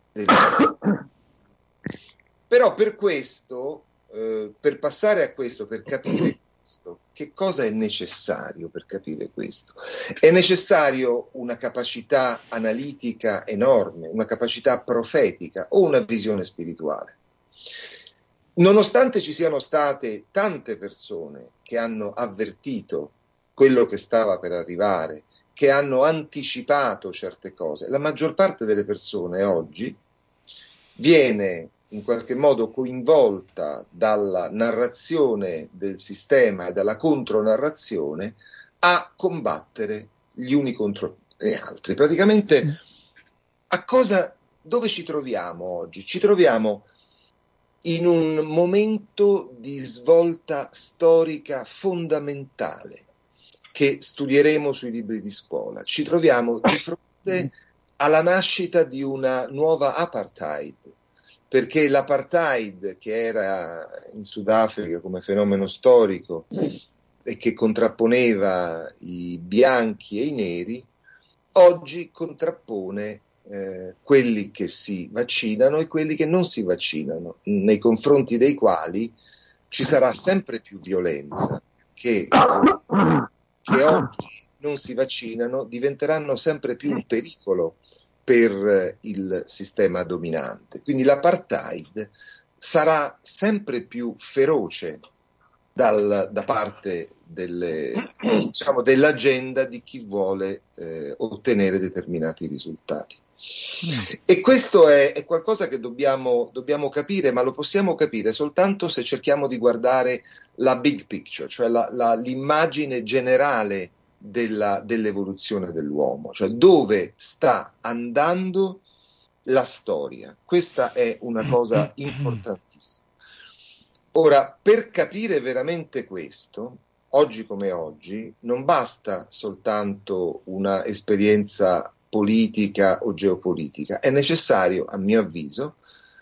Però per questo, per passare a questo, per capire questo, che cosa è necessario per capire questo? È necessario una capacità analitica enorme, una capacità profetica o una visione spirituale. Nonostante ci siano state tante persone che hanno avvertito quello che stava per arrivare, che hanno anticipato certe cose, la maggior parte delle persone oggi viene in qualche modo coinvolta dalla narrazione del sistema e dalla contronarrazione a combattere gli uni contro gli altri. Praticamente dove ci troviamo oggi? Ci troviamo in un momento di svolta storica fondamentale che studieremo sui libri di scuola. Ci troviamo di fronte alla nascita di una nuova apartheid, perché l'apartheid, che era in Sudafrica come fenomeno storico e che contrapponeva i bianchi e i neri, oggi contrappone quelli che si vaccinano e quelli che non si vaccinano, nei confronti dei quali ci sarà sempre più violenza, che oggi non si vaccinano, diventeranno sempre più un pericolo per il sistema dominante. Quindi l'apartheid sarà sempre più feroce da parte dell'agenda di chi vuole ottenere determinati risultati. E questo è qualcosa che dobbiamo capire, ma lo possiamo capire soltanto se cerchiamo di guardare la big picture, cioè l'immagine generale dell'evoluzione dell'uomo, cioè dove sta andando la storia. Questa è una cosa importantissima. Ora, per capire veramente questo, oggi come oggi, non basta soltanto una esperienza politica o geopolitica, è necessario, a mio avviso,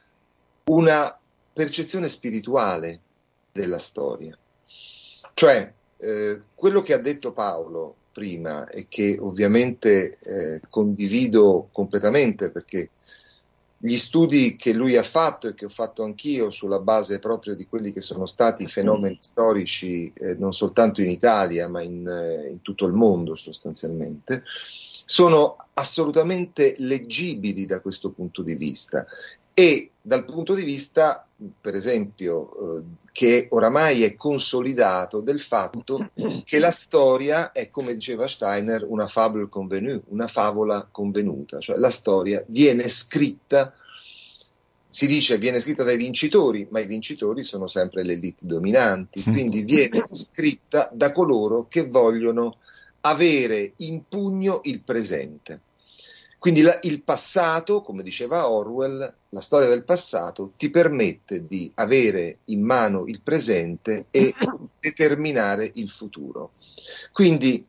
una percezione spirituale della storia. Cioè, quello che ha detto Paolo prima e che ovviamente condivido completamente, perché gli studi che lui ha fatto e che ho fatto anch'io sulla base proprio di quelli che sono stati i fenomeni storici non soltanto in Italia ma in tutto il mondo sostanzialmente, sono assolutamente leggibili da questo punto di vista e dal punto di vista, per esempio, che oramai è consolidato, del fatto che la storia è, come diceva Steiner, una fable convenue, una favola convenuta, cioè la storia viene scritta, si dice viene scritta dai vincitori, ma i vincitori sono sempre le elite dominanti, quindi viene scritta da coloro che vogliono avere in pugno il presente. Quindi il passato, come diceva Orwell, la storia del passato ti permette di avere in mano il presente e determinare il futuro. Quindi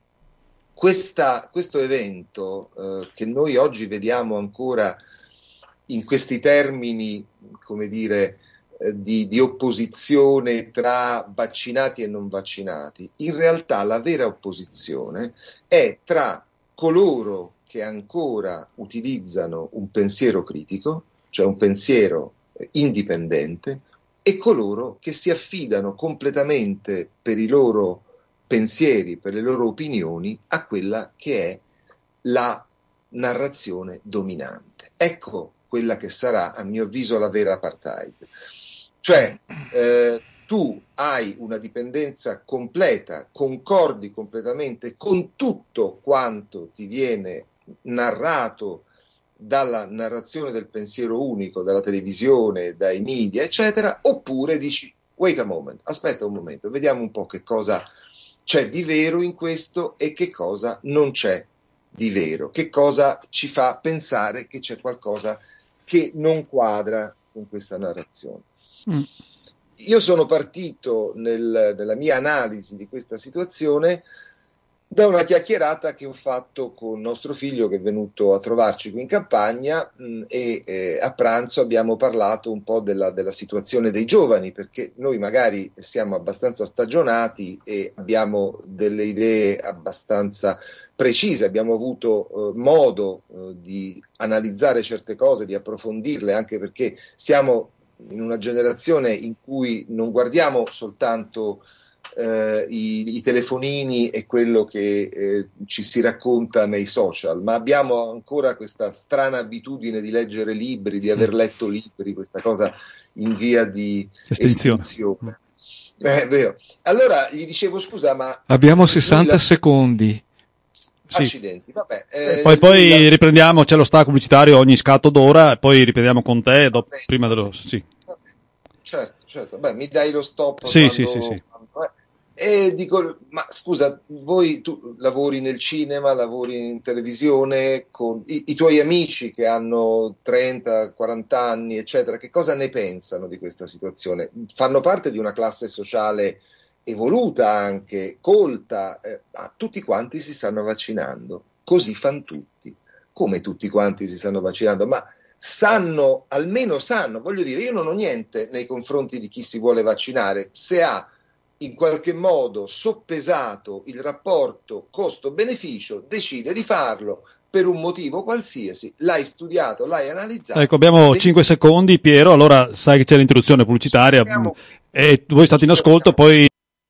questo evento che noi oggi vediamo ancora in questi termini, come dire, di opposizione tra vaccinati e non vaccinati, in realtà la vera opposizione è tra coloro che ancora utilizzano un pensiero critico, cioè un pensiero indipendente, e coloro che si affidano completamente per i loro pensieri, per le loro opinioni, a quella che è la narrazione dominante. Ecco quella che sarà, a mio avviso, la vera apartheid. Cioè, tu hai una dipendenza completa, concordi completamente con tutto quanto ti viene narrato dalla narrazione del pensiero unico, dalla televisione, dai media, eccetera, oppure dici, wait a moment, aspetta un momento, vediamo un po' che cosa c'è di vero in questo e che cosa non c'è di vero, che cosa ci fa pensare che c'è qualcosa che non quadra con questa narrazione. Io sono partito nella mia analisi di questa situazione da una chiacchierata che ho fatto con nostro figlio, che è venuto a trovarci qui in campagna, e a pranzo abbiamo parlato un po' della situazione dei giovani, perché noi magari siamo abbastanza stagionati e abbiamo delle idee abbastanza precise, abbiamo avuto modo di analizzare certe cose, di approfondirle, anche perché siamo in una generazione in cui non guardiamo soltanto i telefonini e quello che ci si racconta nei social, ma abbiamo ancora questa strana abitudine di leggere libri, di aver letto libri, questa cosa in via di estinzione. È vero. Allora gli dicevo, scusa, ma abbiamo 60 secondi. Accidenti, sì. Vabbè. Poi riprendiamo, c'è lo stacco pubblicitario ogni scatto d'ora, e poi riprendiamo con te prima dello... Sì. Certo. Beh, mi dai lo stop? Sì. E dico, ma scusa, tu lavori nel cinema, lavori in televisione, con i tuoi amici che hanno 30, 40 anni, eccetera, che cosa ne pensano di questa situazione? Fanno parte di una classe sociale evoluta, anche colta, tutti quanti si stanno vaccinando, così fanno tutti. Come tutti quanti si stanno vaccinando? Ma almeno sanno, voglio dire, io non ho niente nei confronti di chi si vuole vaccinare, se ha in qualche modo soppesato il rapporto costo-beneficio, decide di farlo per un motivo qualsiasi, l'hai studiato, l'hai analizzato. Ecco, abbiamo 5 secondi, Piero, allora sai che c'è l'introduzione pubblicitaria e voi state in ascolto, poi...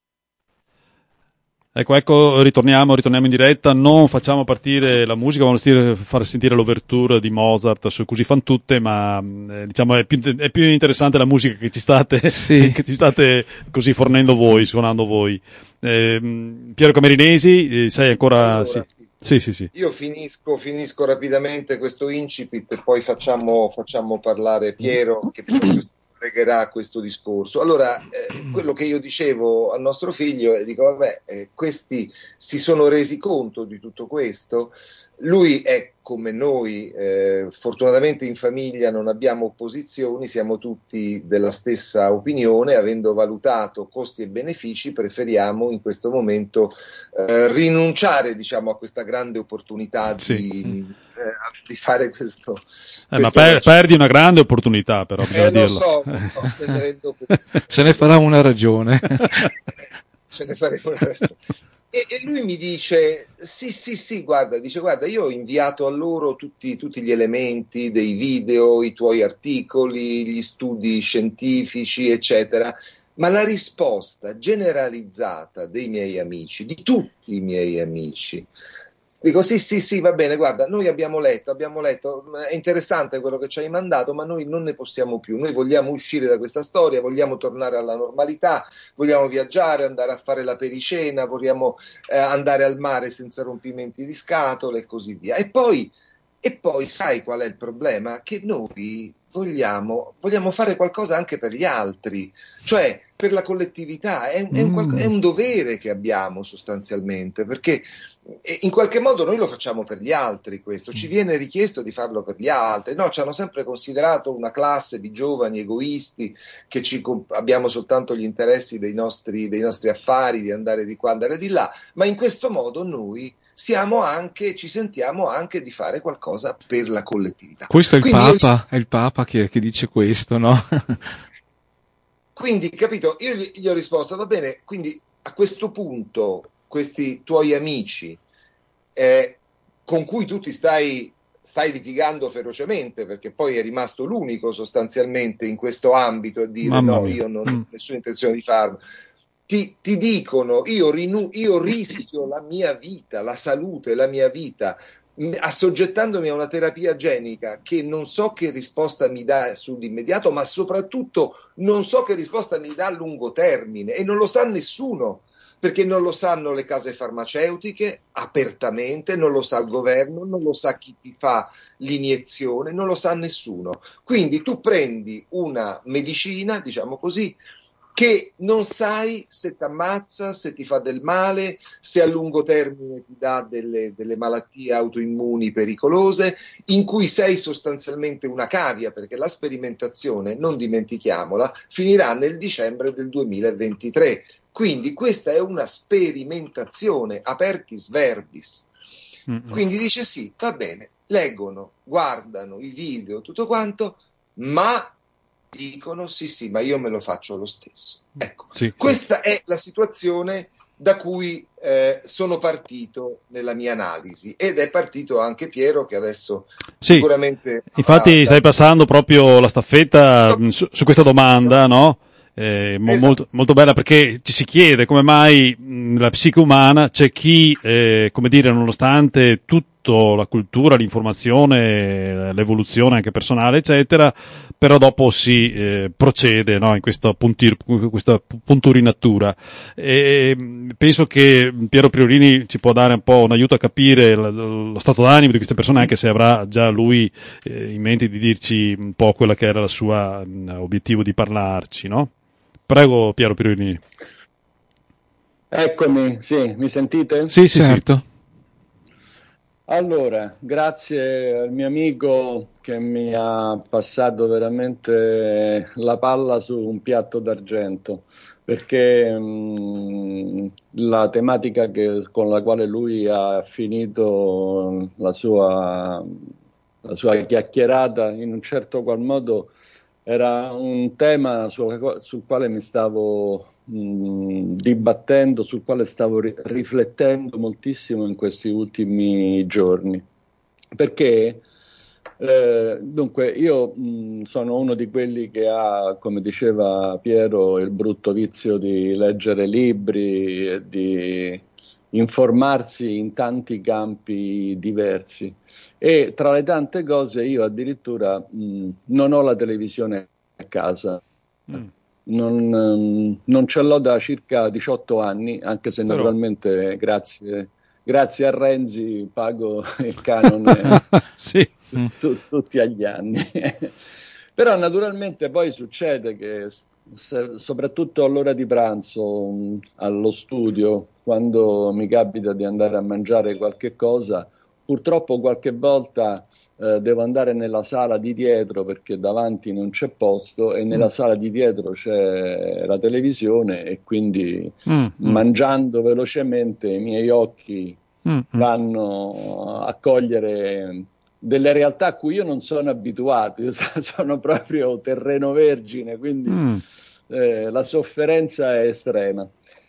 Ecco, ritorniamo in diretta, non facciamo partire la musica, vogliamo far sentire l'ouverture di Mozart su Così fan tutte, ma diciamo è più interessante la musica che ci state, che ci state così fornendo voi, suonando voi. Piero Camerinesi, sei ancora... Allora, sì. Io finisco rapidamente questo incipit e poi facciamo parlare Piero, che poi collegherà a questo discorso. Allora, quello che io dicevo al nostro figlio, dico, questi si sono resi conto di tutto questo. Lui è come noi, fortunatamente in famiglia non abbiamo opposizioni, siamo tutti della stessa opinione, avendo valutato costi e benefici preferiamo in questo momento rinunciare, diciamo, a questa grande opportunità di fare questo. Ma perdi una grande opportunità, però bisogna dirlo. Lo so, se ne farà una ragione. Ce ne faremo una ragione. E lui mi dice, sì, guarda, io ho inviato a loro tutti gli elementi dei video, i tuoi articoli, gli studi scientifici, eccetera, ma la risposta generalizzata dei miei amici, di tutti i miei amici, Dico sì, va bene, guarda, noi abbiamo letto, è interessante quello che ci hai mandato, ma noi non ne possiamo più, noi vogliamo uscire da questa storia, vogliamo tornare alla normalità, vogliamo viaggiare, andare a fare la pericena, vogliamo andare al mare senza rompimenti di scatole e così via. E poi sai qual è il problema? Che noi vogliamo fare qualcosa anche per gli altri, cioè per la collettività, è un dovere che abbiamo sostanzialmente, perché in qualche modo noi lo facciamo per gli altri questo, ci viene richiesto di farlo per gli altri, no? Ci hanno sempre considerato una classe di giovani egoisti che abbiamo soltanto gli interessi dei nostri affari, di andare di qua, andare di là, ma in questo modo noi ci sentiamo anche di fare qualcosa per la collettività. Questo è è il Papa che dice questo, no? Quindi, capito, io gli ho risposto, va bene, quindi a questo punto questi tuoi amici con cui tu ti stai litigando ferocemente, perché poi è rimasto l'unico sostanzialmente in questo ambito a dire io non ho nessuna intenzione di farlo, ti dicono io rischio la mia vita, la salute, la mia vita, assoggettandomi a una terapia genica che non so che risposta mi dà sull'immediato, ma soprattutto non so che risposta mi dà a lungo termine, e non lo sa nessuno, perché non lo sanno le case farmaceutiche apertamente, non lo sa il governo, non lo sa chi ti fa l'iniezione, non lo sa nessuno. Quindi tu prendi una medicina, diciamo così, che non sai se ti ammazza, se ti fa del male, se a lungo termine ti dà delle malattie autoimmuni pericolose, in cui sei sostanzialmente una cavia, perché la sperimentazione, non dimentichiamola, finirà nel dicembre del 2023. Quindi questa è una sperimentazione, apertis verbis. Quindi dice sì, va bene, leggono, guardano i video, tutto quanto, ma dicono sì, ma io me lo faccio lo stesso. Ecco, questa è la situazione da cui sono partito nella mia analisi, ed è partito anche Piero, che adesso sicuramente... Infatti stai passando proprio la staffetta su questa domanda, no? Molto, molto bella, perché ci si chiede come mai nella psiche umana c'è chi, come dire, nonostante tutto, la cultura, l'informazione, l'evoluzione anche personale, eccetera, però dopo si procede, no, in questa punturinatura. E penso che Piero Priorini ci può dare un po' un aiuto a capire lo stato d'animo di queste persone, anche se avrà già lui in mente di dirci un po' quella che era la sua obiettivo di parlarci, no? Prego, Piero Priorini. Eccomi, sì, mi sentite? Sì, certo. Allora, grazie al mio amico che mi ha passato veramente la palla su un piatto d'argento, perché la tematica con la quale lui ha finito la sua chiacchierata, in un certo qual modo, era un tema sul quale mi stavo dibattendo, sul quale stavo riflettendo moltissimo in questi ultimi giorni. Perché, dunque, io sono uno di quelli che ha, come diceva Piero, il brutto vizio di leggere libri e di informarsi in tanti campi diversi. E tra le tante cose io addirittura non ho la televisione a casa, non ce l'ho da circa 18 anni, anche se naturalmente grazie a Renzi pago il canone tutti agli anni. Però naturalmente poi succede che soprattutto all'ora di pranzo allo studio, quando mi capita di andare a mangiare qualche cosa, purtroppo qualche volta devo andare nella sala di dietro perché davanti non c'è posto, e nella sala di dietro c'è la televisione, e quindi mangiando velocemente i miei occhi vanno a cogliere delle realtà a cui io non sono abituato, io sono proprio terreno vergine, quindi la sofferenza è estrema.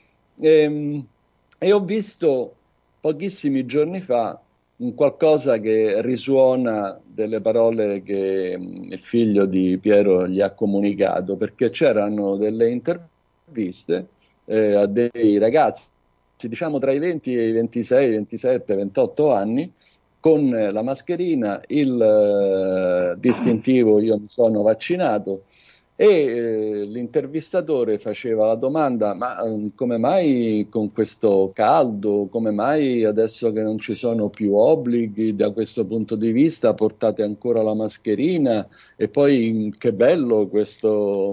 E ho visto pochissimi giorni fa un qualcosa che risuona delle parole che il figlio di Piero gli ha comunicato, perché c'erano delle interviste a dei ragazzi diciamo tra i 20 e i 26, 27, 28 anni, con la mascherina, il distintivo "io mi sono vaccinato", e l'intervistatore faceva la domanda: ma come mai con questo caldo, come mai adesso che non ci sono più obblighi da questo punto di vista portate ancora la mascherina? E poi che bello questo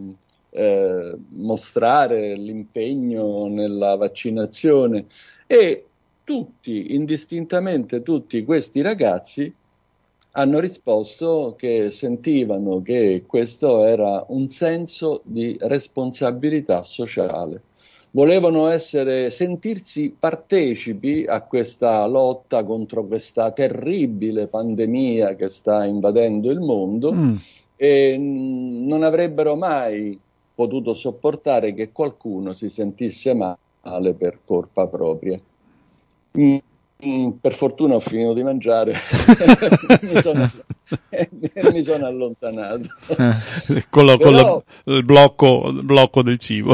mostrare l'impegno nella vaccinazione. E tutti, indistintamente tutti questi ragazzi hanno risposto che sentivano che questo era un senso di responsabilità sociale. Volevano sentirsi partecipi a questa lotta contro questa terribile pandemia che sta invadendo il mondo, e non avrebbero mai potuto sopportare che qualcuno si sentisse male per colpa propria. Per fortuna ho finito di mangiare mi sono allontanato. Con il blocco del cibo.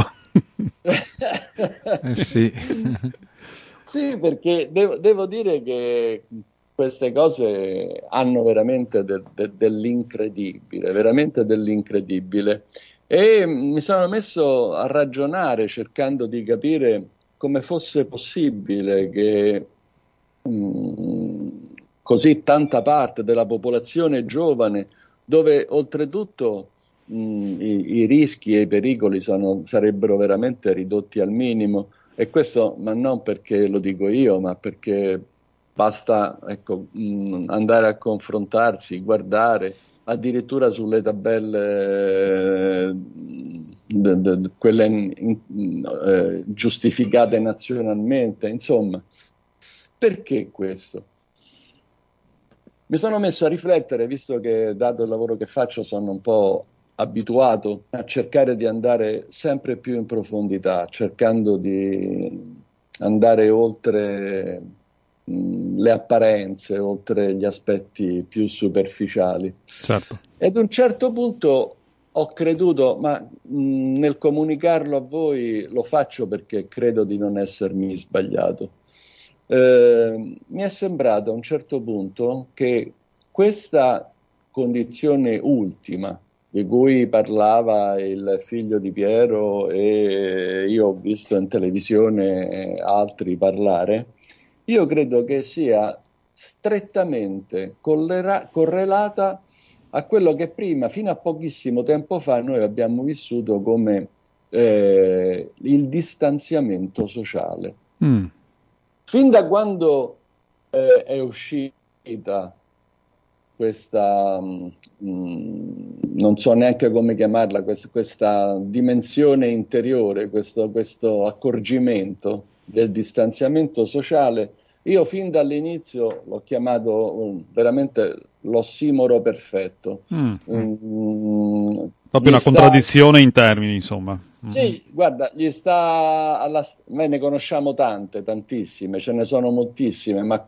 Sì. Sì, perché devo dire che queste cose hanno veramente dell'incredibile, veramente dell'incredibile. E mi sono messo a ragionare cercando di capire come fosse possibile che così tanta parte della popolazione giovane, dove oltretutto i rischi e i pericoli sarebbero veramente ridotti al minimo, e questo ma non perché lo dico io, ma perché basta andare a confrontarsi, guardare addirittura sulle tabelle quelle giustificate nazionalmente, insomma. Perché questo? Mi sono messo a riflettere, visto che dato il lavoro che faccio sono un po' abituato a cercare di andare sempre più in profondità, cercando di andare oltre le apparenze, oltre gli aspetti più superficiali. Certo. E ad un certo punto ho creduto, ma nel comunicarlo a voi lo faccio perché credo di non essermi sbagliato. Mi è sembrato a un certo punto che questa condizione ultima di cui parlava il figlio di Piero, e io ho visto in televisione altri parlare, io credo che sia strettamente correlata a quello che prima, fino a pochissimo tempo fa, noi abbiamo vissuto come il distanziamento sociale. Fin da quando è uscita questa, non so neanche come chiamarla, questa dimensione interiore, questo accorgimento del distanziamento sociale, io fin dall'inizio l'ho chiamato veramente l'ossimoro perfetto. Proprio una contraddizione in termini, insomma. Sì, guarda, noi ne conosciamo tantissime, ce ne sono moltissime, ma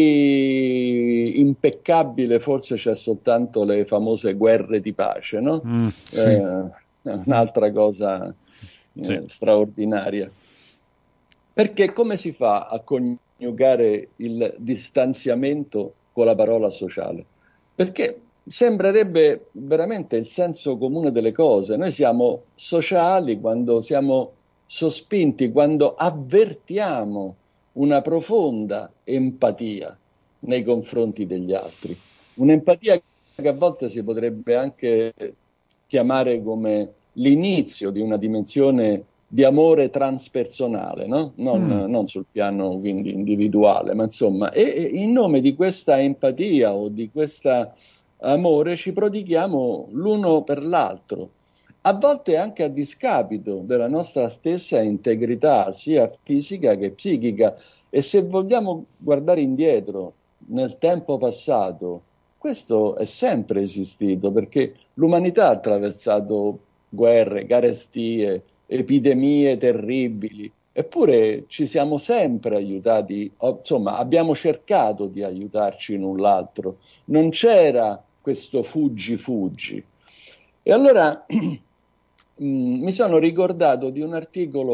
così impeccabile forse c'è soltanto le famose guerre di pace, no? Sì. Un'altra cosa straordinaria. Perché come si fa a coniugare il distanziamento con la parola sociale? Perché sembrerebbe veramente il senso comune delle cose. Noi siamo sociali quando siamo sospinti, quando avvertiamo una profonda empatia nei confronti degli altri. Un'empatia che a volte si potrebbe anche chiamare come l'inizio di una dimensione di amore transpersonale, no? Non sul piano quindi individuale, ma insomma, e in nome di questa empatia o di questa amore ci prodighiamo l'uno per l'altro, a volte anche a discapito della nostra stessa integrità, sia fisica che psichica. E se vogliamo guardare indietro nel tempo passato, questo è sempre esistito, perché l'umanità ha attraversato guerre, carestie, epidemie terribili, eppure ci siamo sempre aiutati, insomma abbiamo cercato di aiutarci l'un l'altro, non c'era questo fuggi. E allora mi sono ricordato di un articolo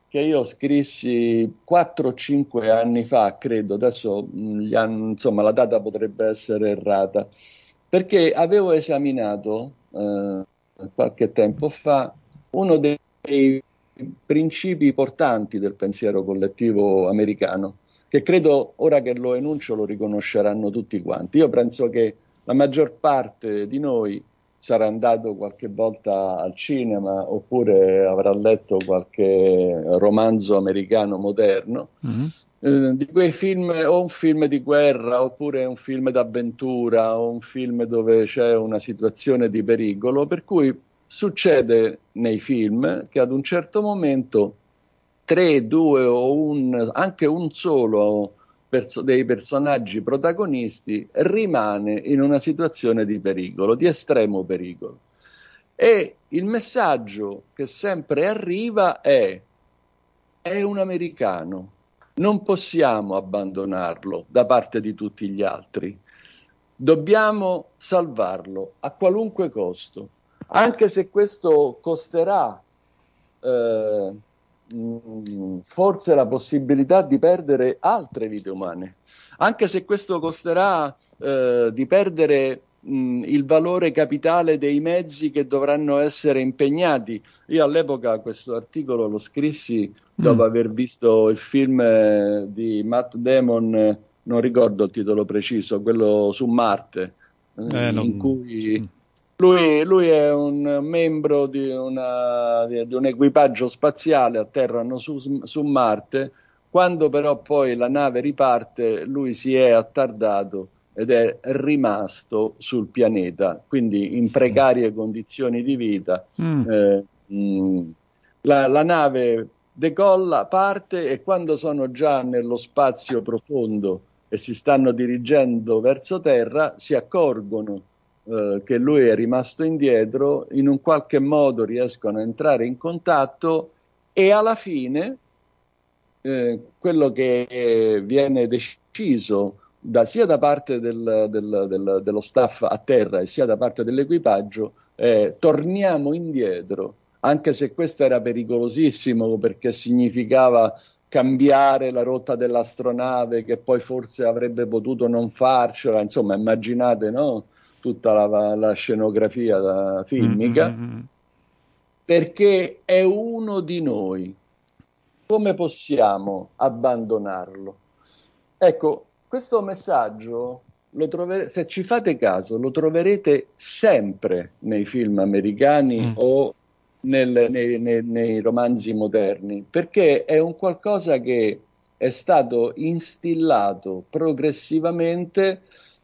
che io scrissi 4 o 5 anni fa, credo, adesso insomma la data potrebbe essere errata, perché avevo esaminato qualche tempo fa uno dei principi portanti del pensiero collettivo americano, che credo ora che lo enuncio lo riconosceranno tutti quanti. Io penso che la maggior parte di noi sarà andato qualche volta al cinema oppure avrà letto qualche romanzo americano moderno, di quei film, o un film di guerra oppure un film d'avventura o un film dove c'è una situazione di pericolo, per cui succede nei film che ad un certo momento 3, 2 o anche un solo dei personaggi protagonisti rimane in una situazione di pericolo, di estremo pericolo. E il messaggio che sempre arriva è un americano, non possiamo abbandonarlo da parte di tutti gli altri, dobbiamo salvarlo a qualunque costo, anche se questo costerà forse la possibilità di perdere altre vite umane, anche se questo costerà di perdere il valore capitale dei mezzi che dovranno essere impegnati. Io all'epoca questo articolo lo scrissi dopo aver visto il film di Matt Damon, non ricordo il titolo preciso, quello su Marte, in cui lui è un membro di un equipaggio spaziale, atterrano su Marte, quando però poi la nave riparte lui si è attardato ed è rimasto sul pianeta, quindi in precarie condizioni di vita. La nave decolla, parte, e quando sono già nello spazio profondo e si stanno dirigendo verso terra, si accorgono che lui è rimasto indietro, in un qualche modo riescono a entrare in contatto e alla fine quello che viene deciso sia da parte dello staff a terra e sia da parte dell'equipaggio è: torniamo indietro, anche se questo era pericolosissimo perché significava cambiare la rotta dell'astronave, che poi forse avrebbe potuto non farcela, insomma immaginate, no? Tutta la scenografia filmica, perché è uno di noi. Come possiamo abbandonarlo? Ecco, questo messaggio, se ci fate caso, lo troverete sempre nei film americani o nei romanzi moderni, perché è un qualcosa che è stato instillato progressivamente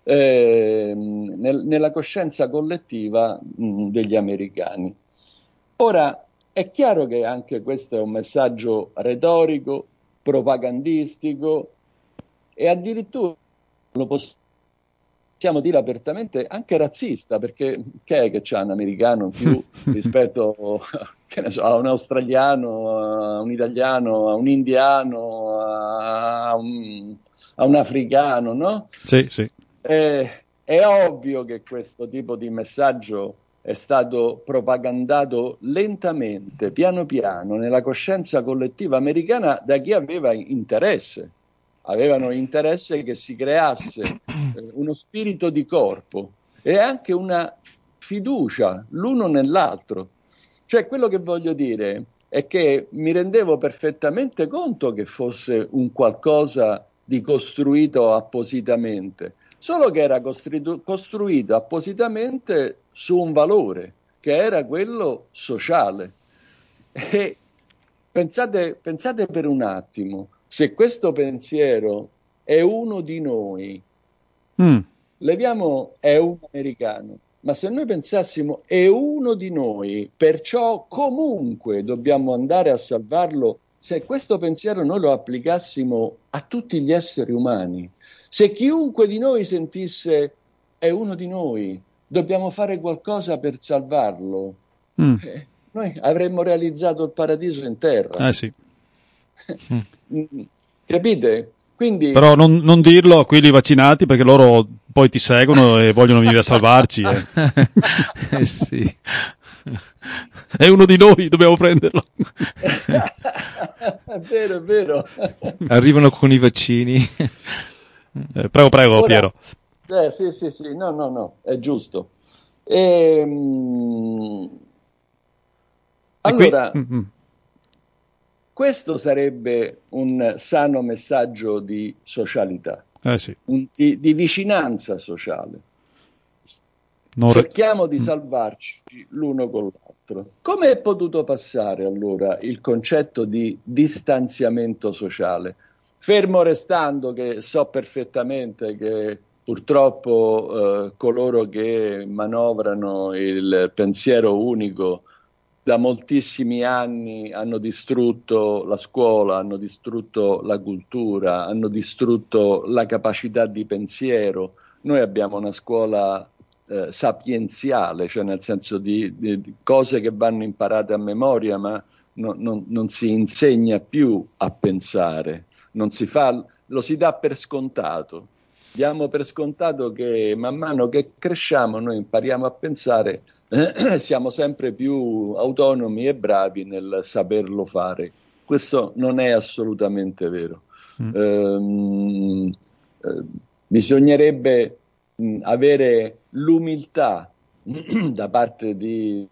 nella coscienza collettiva degli americani. Ora, è chiaro che anche questo è un messaggio retorico, propagandistico e addirittura lo possiamo dire apertamente anche razzista, perché che è che c'ha un americano in più rispetto che ne so, a un australiano, a un italiano, a un indiano, a un africano, no? Sì, sì. È ovvio che questo tipo di messaggio è stato propagandato lentamente, piano piano, nella coscienza collettiva americana da chi aveva interesse. Avevano interesse che si creasse uno spirito di corpo e anche una fiducia l'uno nell'altro. Cioè, quello che voglio dire è che mi rendevo perfettamente conto che fosse un qualcosa di costruito appositamente, solo che era costruito appositamente su un valore, che era quello sociale. E pensate per un attimo, se questo pensiero è uno di noi, leviamo è un americano, ma se noi pensassimo è uno di noi, perciò comunque dobbiamo andare a salvarlo, se questo pensiero noi lo applicassimo a tutti gli esseri umani, se chiunque di noi sentisse è uno di noi, dobbiamo fare qualcosa per salvarlo, noi avremmo realizzato il paradiso in terra. Sì. Capite? Quindi... Però non dirlo a quelli vaccinati, perché loro poi ti seguono e vogliono venire a salvarci. Sì. È uno di noi, dobbiamo prenderlo. È vero, è vero. Arrivano con i vaccini. Prego, Ora, Piero. sì, no, è giusto. E Allora, qui... questo sarebbe un sano messaggio di socialità, sì. di vicinanza sociale. Non Cerchiamo di salvarci l'uno con l'altro. Come è potuto passare allora il concetto di distanziamento sociale? Fermo restando che so perfettamente che purtroppo coloro che manovrano il pensiero unico da moltissimi anni hanno distrutto la scuola, hanno distrutto la cultura, hanno distrutto la capacità di pensiero. Noi abbiamo una scuola sapienziale, cioè nel senso di cose che vanno imparate a memoria, ma non si insegna più a pensare, non si fa, lo si dà per scontato. Diamo per scontato che man mano che cresciamo noi impariamo a pensare, siamo sempre più autonomi e bravi nel saperlo fare. Questo non è assolutamente vero. Bisognerebbe avere l'umiltà da parte dei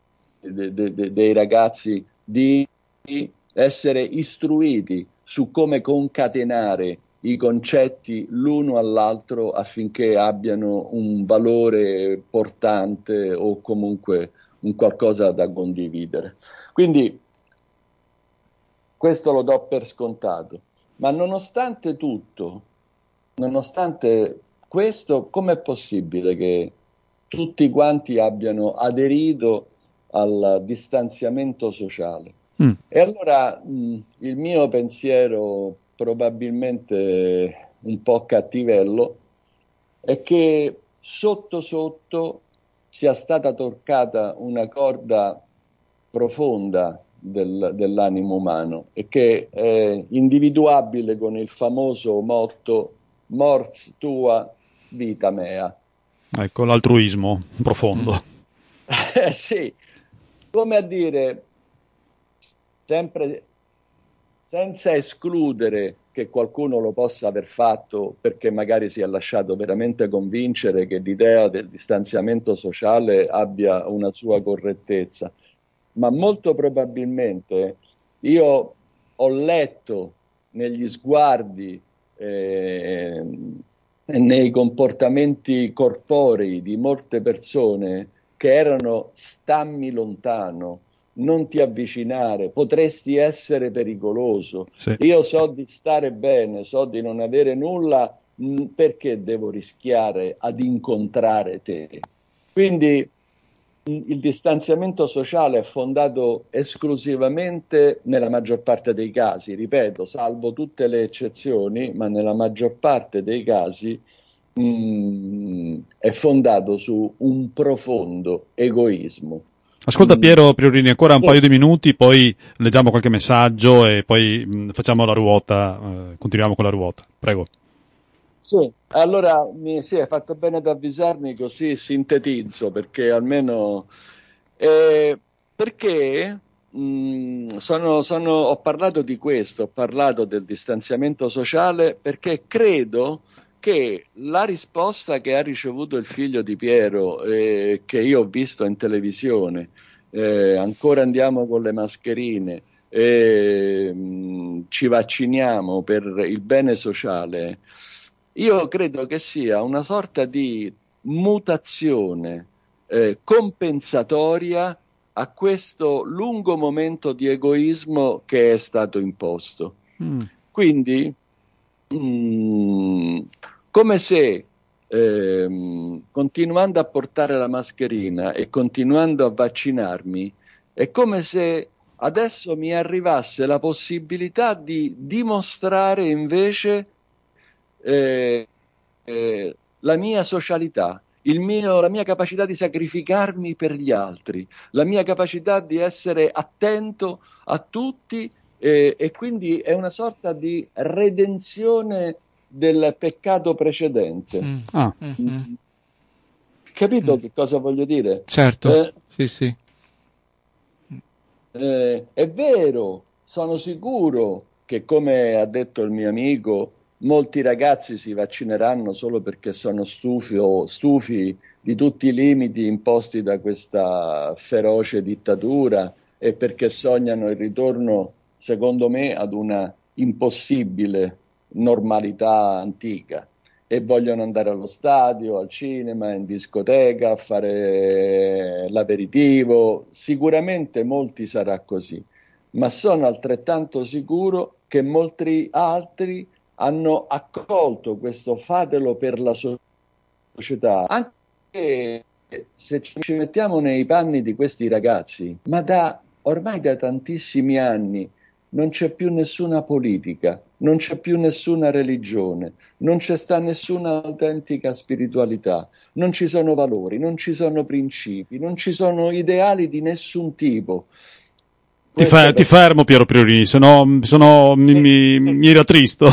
ragazzi di essere istruiti su come concatenare i concetti l'uno all'altro affinché abbiano un valore portante o comunque un qualcosa da condividere. Quindi questo lo do per scontato, ma nonostante tutto, nonostante questo, com'è possibile che tutti quanti abbiano aderito al distanziamento sociale? E allora il mio pensiero, probabilmente un po' cattivello, è che sotto sotto sia stata toccata una corda profonda dell'animo umano e che è individuabile con il famoso motto mors tua vita mea. Ecco, l'altruismo profondo. Sì, come a dire, sempre senza escludere che qualcuno lo possa aver fatto perché magari si è lasciato veramente convincere che l'idea del distanziamento sociale abbia una sua correttezza, ma molto probabilmente io ho letto negli sguardi e nei comportamenti corporei di molte persone che erano stammi lontano, non ti avvicinare, potresti essere pericoloso. Sì. Io so di stare bene, so di non avere nulla, perché devo rischiare ad incontrare te? Quindi il distanziamento sociale è fondato esclusivamente, nella maggior parte dei casi, ripeto, salvo tutte le eccezioni, ma nella maggior parte dei casi è fondato su un profondo egoismo. Ascolta Piero Priorini, ancora un paio di minuti, poi leggiamo qualche messaggio e poi facciamo la ruota, continuiamo con la ruota. Prego. Sì, allora hai fatto bene ad avvisarmi, così sintetizzo, perché almeno perché ho parlato di questo, ho parlato del distanziamento sociale perché credo che la risposta che ha ricevuto il figlio di Piero, che io ho visto in televisione, ancora andiamo con le mascherine, ci vacciniamo per il bene sociale, io credo che sia una sorta di mutazione compensatoria a questo lungo momento di egoismo che è stato imposto. Quindi come se continuando a portare la mascherina e continuando a vaccinarmi, è come se adesso mi arrivasse la possibilità di dimostrare invece la mia socialità, la mia capacità di sacrificarmi per gli altri, la mia capacità di essere attento a tutti, e quindi è una sorta di redenzione del peccato precedente. Capito che cosa voglio dire? Certo, sì. È vero, sono sicuro che, come ha detto il mio amico, molti ragazzi si vaccineranno solo perché sono stufi di tutti i limiti imposti da questa feroce dittatura e perché sognano il ritorno, secondo me, ad una impossibile normalità antica e vogliono andare allo stadio, al cinema, in discoteca, a fare l'aperitivo. Sicuramente molti sarà così, ma sono altrettanto sicuro che molti altri hanno accolto questo fatelo per la società, anche se ci mettiamo nei panni di questi ragazzi, ma ormai da tantissimi anni non c'è più nessuna politica, non c'è più nessuna religione, non c'è sta nessuna autentica spiritualità, non ci sono valori, non ci sono principi, non ci sono ideali di nessun tipo. Ti fermo, Piero Priorini, se no mi rattristo.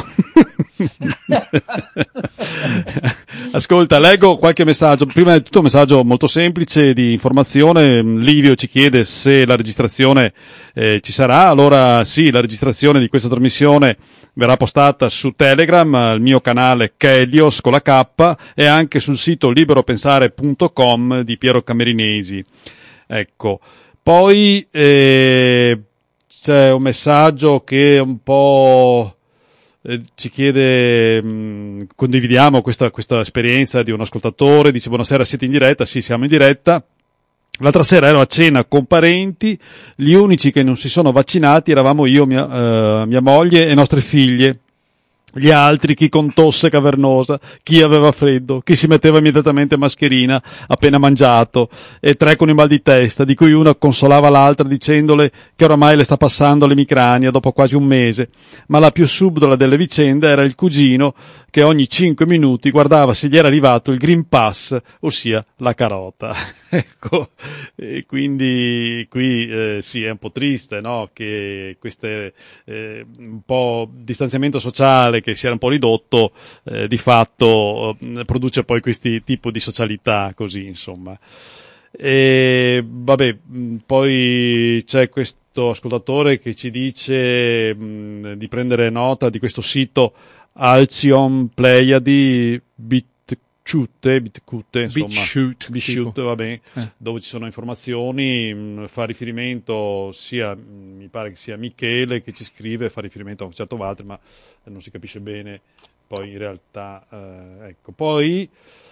Ascolta, leggo qualche messaggio. Prima di tutto un messaggio molto semplice di informazione. Livio ci chiede se la registrazione ci sarà. Allora sì, la registrazione di questa trasmissione verrà postata su Telegram, il mio canale Chelios con la K, e anche sul sito liberopensare.com di Piero Camerinesi. Ecco. Poi c'è un messaggio che un po' ci chiede, condividiamo questa esperienza di un ascoltatore, dice: buonasera, siete in diretta? Sì, siamo in diretta. L'altra sera ero a cena con parenti, gli unici che non si sono vaccinati eravamo io, mia moglie e nostre figlie. Gli altri, chi con tosse cavernosa, chi aveva freddo, chi si metteva immediatamente mascherina appena mangiato, e 3 con il mal di testa, di cui una consolava l'altra dicendole che oramai le sta passando l'emicrania dopo quasi un mese. Ma la più subdola delle vicende era il cugino che ogni 5 minuti guardava se gli era arrivato il Green Pass, ossia la carota. Ecco, e quindi qui sì, è un po' triste, no? Che queste un po' distanziamento sociale che si era un po' ridotto, di fatto produce poi questi tipo di socialità così, insomma. E vabbè, poi c'è questo ascoltatore che ci dice di prendere nota di questo sito Alcyon Pleiadi Bitchute, insomma, Bitchute, va bene, dove ci sono informazioni, fa riferimento sia, mi pare che sia Michele che ci scrive, fa riferimento a un certo Walter, ma non si capisce bene poi in realtà, ecco. Poi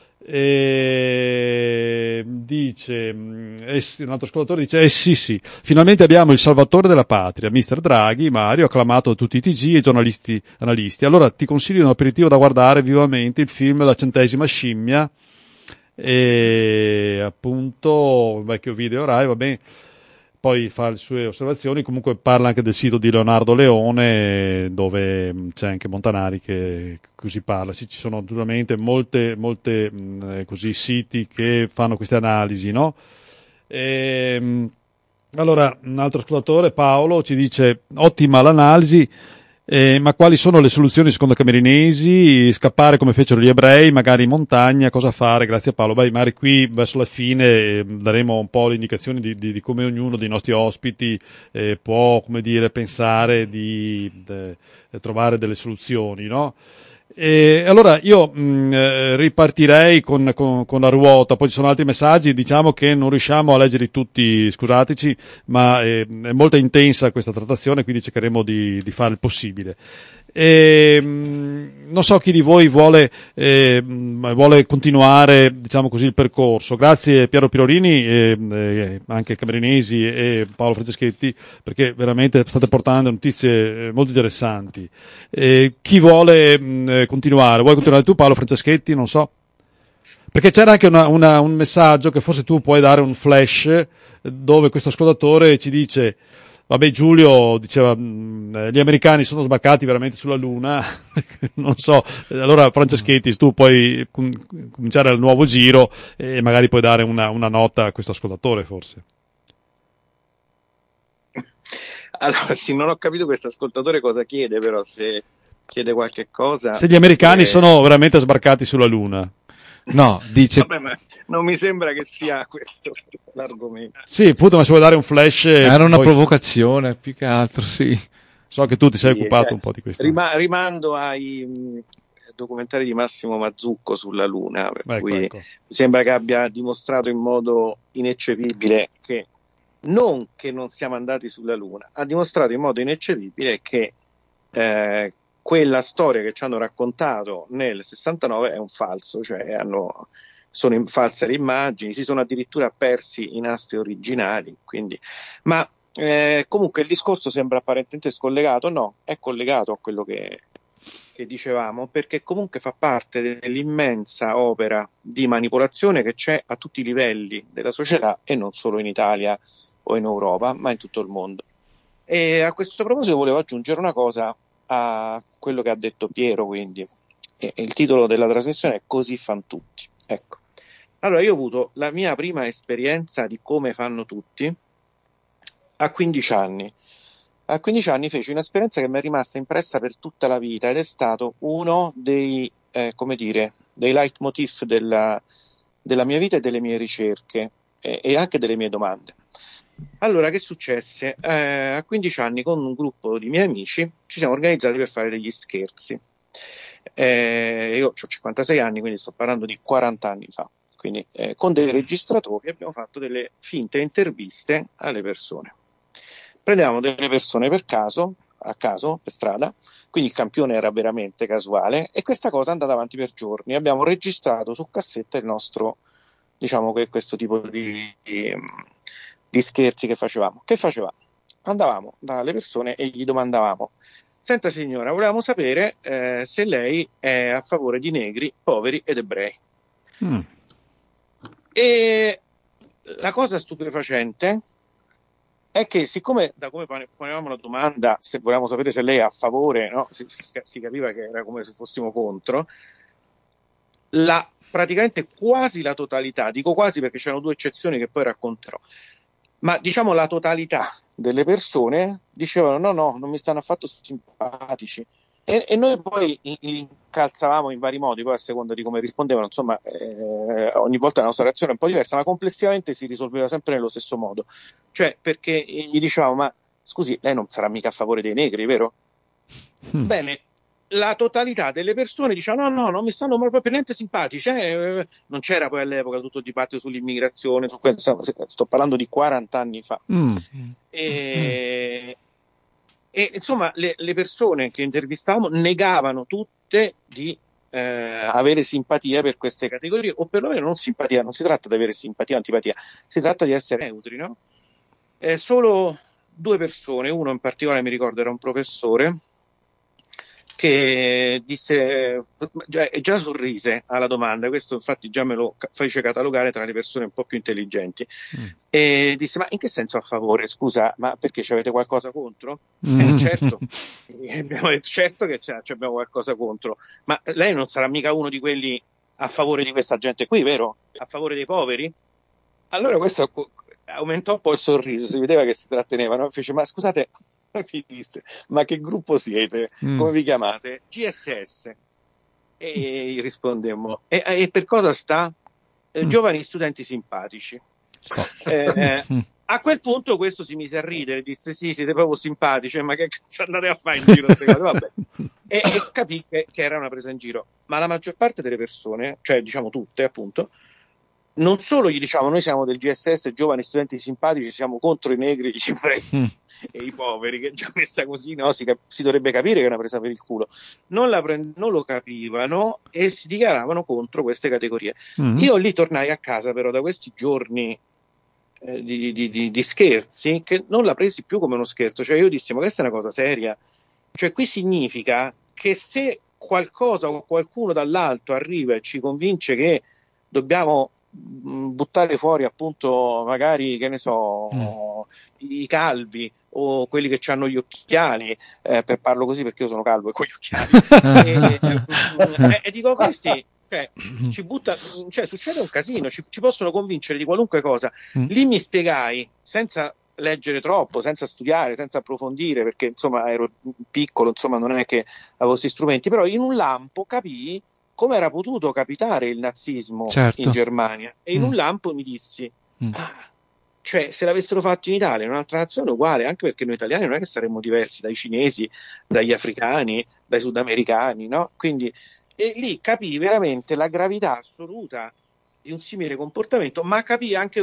dice, un altro ascoltatore dice: sì, finalmente abbiamo il salvatore della patria, Mr. Draghi, Mario, acclamato da tutti i TG e giornalisti analisti. Allora ti consiglio un aperitivo da guardare vivamente, il film La centesima scimmia, e appunto un vecchio video Rai, va bene. Poi fa le sue osservazioni, comunque parla anche del sito di Leonardo Leone, dove c'è anche Montanari che così parla. Sì, ci sono naturalmente molte così siti che fanno queste analisi, no? Allora, un altro ascoltatore, Paolo, ci dice: ottima l'analisi, ma quali sono le soluzioni secondo Camerinesi? Scappare come fecero gli ebrei, magari in montagna, cosa fare? Grazie a Paolo. Beh, magari qui verso la fine daremo un po' le indicazioni di come ognuno dei nostri ospiti può, come dire, pensare di trovare delle soluzioni, no? E allora io ripartirei con la ruota, poi ci sono altri messaggi, diciamo che non riusciamo a leggerli tutti, scusateci, ma è molto intensa questa trattazione, quindi cercheremo di fare il possibile. Non so chi di voi vuole continuare, diciamo così, il percorso. Grazie Piero Pirorini, anche Camerinesi e Paolo Franceschetti, perché veramente state portando notizie molto interessanti. Chi vuole continuare? Vuoi continuare tu, Paolo Franceschetti? Non so. Perché c'era anche un messaggio che forse tu puoi dare un flash, dove questo ascoltatore ci dice: vabbè, Giulio diceva gli americani sono sbarcati veramente sulla Luna. Non so, allora Franceschetti, tu puoi cominciare il nuovo giro e magari puoi dare una nota a questo ascoltatore, forse. Allora, sì, non ho capito questo ascoltatore cosa chiede, però se chiede qualche cosa... Se gli americani sono veramente sbarcati sulla Luna. No, dice... Vabbè, non mi sembra che sia questo l'argomento. Sì, appunto, ma se vuoi dare un flash... Era una provocazione, più che altro, sì. So che tu ti sei occupato un po' di questo. Rimando ai documentari di Massimo Mazzucco sulla Luna, per cui ecco. mi sembra che abbia dimostrato in modo ineccepibile che non siamo andati sulla Luna, ha dimostrato in modo ineccepibile che quella storia che ci hanno raccontato nel 69 è un falso, cioè sono false le immagini, si sono addirittura persi i nastri originali, quindi, ma comunque il discorso sembra apparentemente scollegato, no, è collegato a quello che dicevamo, perché comunque fa parte dell'immensa opera di manipolazione che c'è a tutti i livelli della società e non solo in Italia o in Europa, ma in tutto il mondo. E a questo proposito volevo aggiungere una cosa a quello che ha detto Piero, quindi il titolo della trasmissione è Così fan tutti. Ecco. Allora, io ho avuto la mia prima esperienza di come fanno tutti a 15 anni. A 15 anni feci un'esperienza che mi è rimasta impressa per tutta la vita ed è stato uno dei leitmotiv della mia vita e delle mie ricerche e anche delle mie domande. Allora, che successe? A 15 anni con un gruppo di miei amici ci siamo organizzati per fare degli scherzi. Io ho 56 anni, quindi sto parlando di 40 anni fa. Quindi con dei registratori abbiamo fatto delle finte interviste alle persone. Prendevamo delle persone a caso, per strada, quindi il campione era veramente casuale e questa cosa è andata avanti per giorni. Abbiamo registrato su cassetta il nostro, diciamo, questo tipo di scherzi che facevamo. Che facevamo? Andavamo dalle persone e gli domandavamo: senta signora, volevamo sapere se lei è a favore di negri, poveri ed ebrei. E la cosa stupefacente è che, siccome da come ponevamo la domanda, se volevamo sapere se lei è a favore, no? si capiva che era come se fossimo contro, praticamente quasi la totalità, dico quasi perché c'erano due eccezioni che poi racconterò, ma diciamo la totalità delle persone dicevano no, non mi stanno affatto simpatici. E noi poi incalzavamo in vari modi, poi a seconda di come rispondevano, insomma, ogni volta la nostra reazione è un po' diversa, ma complessivamente si risolveva sempre nello stesso modo. Cioè, perché gli dicevamo: ma scusi, lei non sarà mica a favore dei negri, vero? Bene, la totalità delle persone diceva no, non mi stanno proprio per niente simpatici. Non c'era poi all'epoca tutto il dibattito sull'immigrazione, sto parlando di 40 anni fa. E insomma le persone che intervistavamo negavano tutte di avere simpatia per queste categorie, o perlomeno non simpatia, non si tratta di avere simpatia o antipatia, si tratta di essere neutri, no? Solo due persone, uno in particolare mi ricordo era un professore che disse, già sorrise alla domanda, questo infatti già me lo fece catalogare tra le persone un po' più intelligenti, e disse: ma in che senso a favore? Scusa, ma perché ci avete qualcosa contro? Certo, abbiamo detto certo che abbiamo qualcosa contro, ma lei non sarà mica uno di quelli a favore di questa gente qui, vero? A favore dei poveri? Allora questo aumentò un po' il sorriso, si vedeva che si trattenevano, fece: ma scusate, ma che gruppo siete? Come vi chiamate? GSS. E gli rispondemmo: e per cosa sta? Giovani studenti simpatici. A quel punto questo si mise a ridere, disse: sì, siete proprio simpatici, ma che cazzo andate a fare in giro queste cose? Vabbè. E capì che era una presa in giro, ma la maggior parte delle persone, cioè diciamo tutte appunto, non solo gli diciamo: noi siamo del GSS, giovani studenti simpatici, siamo contro i negri, gli ebrei e i poveri, che già messa così, no, si dovrebbe capire che è una presa per il culo. Non lo capivano e si dichiaravano contro queste categorie. Io lì tornai a casa però da questi giorni di scherzi, che non la presi più come uno scherzo, cioè io dissi: ma questa è una cosa seria, cioè qui significa che se qualcosa o qualcuno dall'alto arriva e ci convince che dobbiamo buttare fuori appunto magari, che ne so, i calvi o quelli che hanno gli occhiali, parlo così perché io sono calvo e con gli occhiali e dico questi, cioè, succede un casino, ci possono convincere di qualunque cosa. Lì mi spiegai, senza leggere troppo, senza studiare, senza approfondire, perché insomma ero piccolo, insomma non è che avevo questi strumenti, però in un lampo capii come era potuto capitare il nazismo Certo. in Germania, e in un lampo mi dissi, cioè se l'avessero fatto in Italia, in un'altra nazione uguale, anche perché noi italiani non è che saremmo diversi dai cinesi, dagli africani, dai sudamericani, no? Quindi e lì capì veramente la gravità assoluta di un simile comportamento, ma capì anche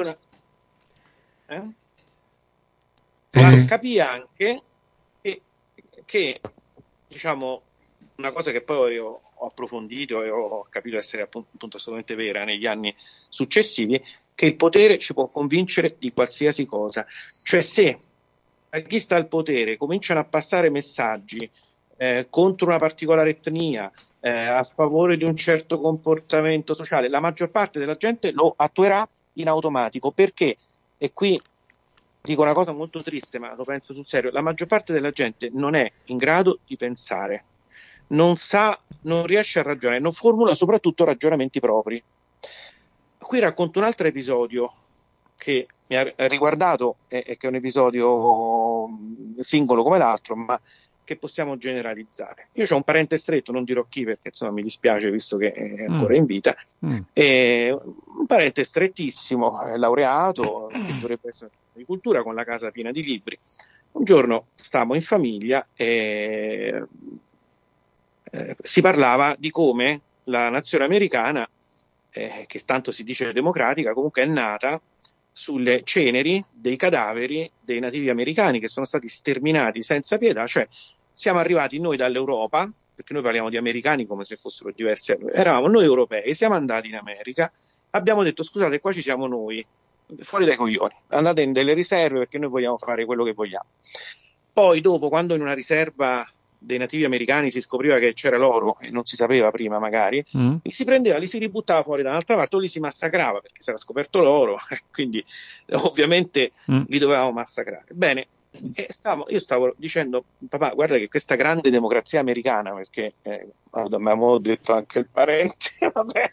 capì anche che diciamo una cosa che poi ho approfondito e ho capito essere appunto assolutamente vera negli anni successivi, che il potere ci può convincere di qualsiasi cosa. Cioè se a chi sta al potere cominciano a passare messaggi contro una particolare etnia, a favore di un certo comportamento sociale, la maggior parte della gente lo attuerà in automatico, perché, e qui dico una cosa molto triste, ma lo penso sul serio, la maggior parte della gente non è in grado di pensare, non sa, non riesce a ragionare, non formula soprattutto ragionamenti propri. Qui racconto un altro episodio che mi ha riguardato e che è un episodio singolo come l'altro, ma che possiamo generalizzare. Io ho un parente stretto, non dirò chi perché insomma mi dispiace visto che è ancora in vita, e un parente strettissimo, laureato, che dovrebbe essere di cultura, con la casa piena di libri. Un giorno stavamo in famiglia e si parlava di come la nazione americana, che tanto si dice democratica, comunque è nata sulle ceneri dei cadaveri dei nativi americani che sono stati sterminati senza pietà. Cioè siamo arrivati noi dall'Europa, perché noi parliamo di americani come se fossero diversi, eravamo noi europei, siamo andati in America, abbiamo detto scusate, qua ci siamo noi, fuori dai coglioni, andate in delle riserve perché noi vogliamo fare quello che vogliamo. Poi dopo, quando in una riserva dei nativi americani si scopriva che c'era l'oro e non si sapeva prima magari, li si prendeva, li si ributtava fuori da un'altra parte o li si massacrava perché si era scoperto l'oro, quindi ovviamente li dovevamo massacrare. Bene, io stavo dicendo, papà, guarda che questa grande democrazia americana, perché abbiamo detto anche il parente, vabbè,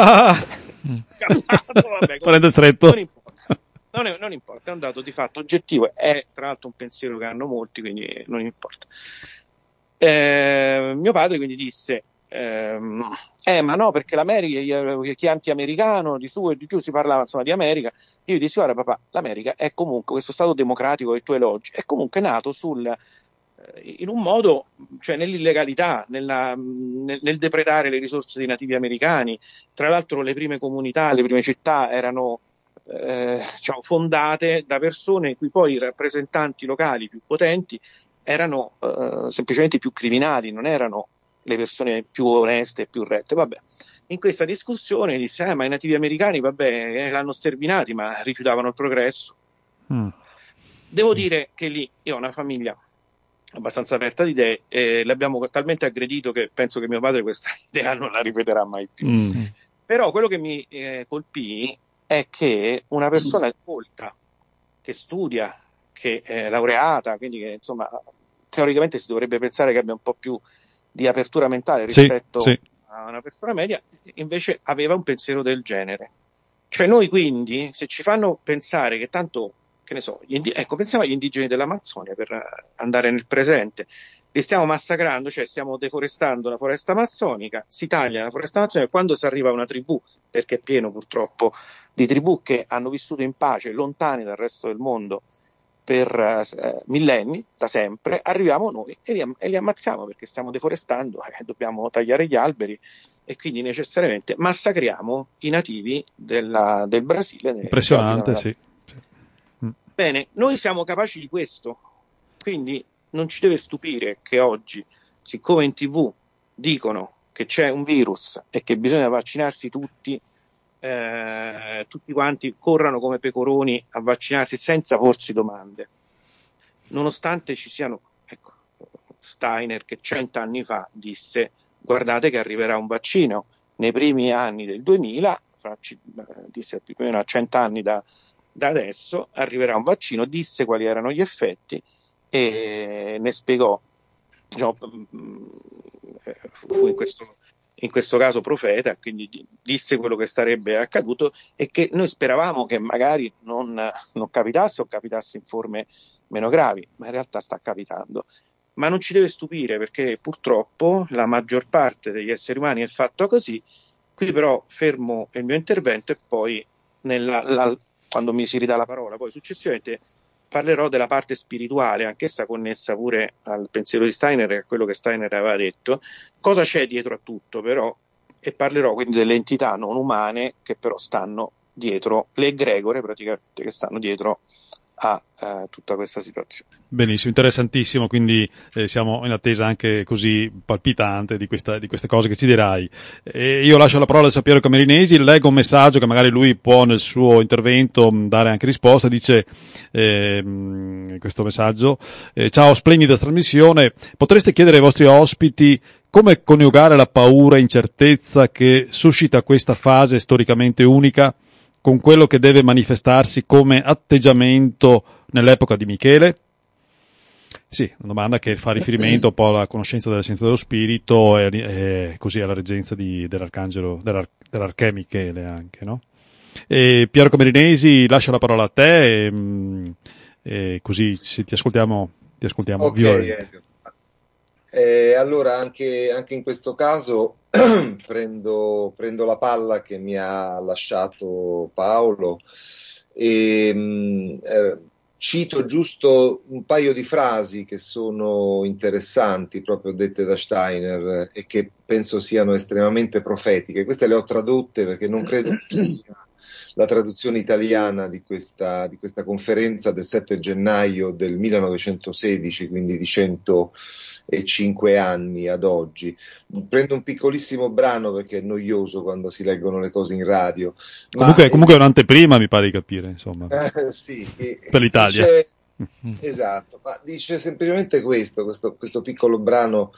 vabbè, parente stretto. Non importa, è un dato di fatto oggettivo, è tra l'altro un pensiero che hanno molti, quindi non importa. Mio padre quindi disse ma no, perché l'America, chi è anti-americano di su e di giù, si parlava insomma di America. Io dissi guarda papà, l'America è comunque questo stato democratico che tu elogi, è comunque nato in un modo, cioè nell'illegalità, nel depredare le risorse dei nativi americani. Tra l'altro le prime comunità, le prime città erano fondate da persone in cui poi i rappresentanti locali più potenti erano semplicemente più criminali, non erano le persone più oneste e più rette. Vabbè, in questa discussione disse ma i nativi americani vabbè l'hanno sterminati, ma rifiutavano il progresso. Devo dire che lì io ho una famiglia abbastanza aperta di idee e l'abbiamo talmente aggredito che penso che mio padre questa idea non la ripeterà mai più. Però quello che mi colpì è che una persona colta, che studia, che è laureata, quindi che insomma teoricamente si dovrebbe pensare che abbia un po' più di apertura mentale rispetto a una persona media, invece aveva un pensiero del genere. Cioè noi quindi, se ci fanno pensare che tanto, che ne so, pensiamo agli indigeni dell'Amazzonia per andare nel presente, li stiamo massacrando, cioè stiamo deforestando la foresta amazzonica, si taglia la foresta amazzonica, quando si arriva a una tribù, perché è pieno purtroppo di tribù che hanno vissuto in pace, lontani dal resto del mondo, per millenni, da sempre, arriviamo noi e li ammazziamo perché stiamo deforestando, dobbiamo tagliare gli alberi e quindi necessariamente massacriamo i nativi del Brasile. Impressionante, sì. Bene, noi siamo capaci di questo, quindi non ci deve stupire che oggi, siccome in TV dicono che c'è un virus e che bisogna vaccinarsi tutti quanti corrano come pecoroni a vaccinarsi senza porsi domande, nonostante ci siano, ecco, Steiner che 100 anni fa disse guardate che arriverà un vaccino nei primi anni del 2000, disse più o meno a 100 anni da adesso arriverà un vaccino, disse quali erano gli effetti e ne spiegò, fu in questo caso profeta, quindi disse quello che sarebbe accaduto e che noi speravamo che magari non capitasse o capitasse in forme meno gravi, ma in realtà sta capitando. ma non ci deve stupire, perché purtroppo la maggior parte degli esseri umani è fatto così. Qui però fermo il mio intervento e poi quando mi si ridà la parola, poi successivamente parlerò della parte spirituale, anch'essa connessa pure al pensiero di Steiner e a quello che Steiner aveva detto, cosa c'è dietro a tutto però, e parlerò quindi delle entità non umane che però stanno dietro, le egregore praticamente, che stanno dietro a tutta questa situazione. Benissimo, interessantissimo, quindi siamo in attesa anche così palpitante di queste cose che ci dirai. Io lascio la parola a Piero Camerinesi, leggo un messaggio che magari lui può nel suo intervento dare anche risposta. Dice questo messaggio: ciao, splendida trasmissione, potreste chiedere ai vostri ospiti come coniugare la paura e incertezza che suscita questa fase storicamente unica con quello che deve manifestarsi come atteggiamento nell'epoca di Michele? Sì, una domanda che fa riferimento un po' alla conoscenza della scienza dello spirito e così alla reggenza dell'arcangelo, dell'archè Michele anche, no? E Piero Camerinesi, lascio la parola a te e così ti ascoltiamo vivamente. Allora anche in questo caso prendo la palla che mi ha lasciato Paolo e cito giusto un paio di frasi che sono interessanti, proprio dette da Steiner, e che penso siano estremamente profetiche. Queste le ho tradotte perché non credo ci sia la traduzione italiana di questa conferenza del 7 gennaio del 1916, quindi di 105 anni ad oggi. Prendo un piccolissimo brano perché è noioso quando si leggono le cose in radio. Comunque è un'anteprima, mi pare di capire, insomma, sì, per l'Italia. Esatto, ma dice semplicemente questo piccolo brano: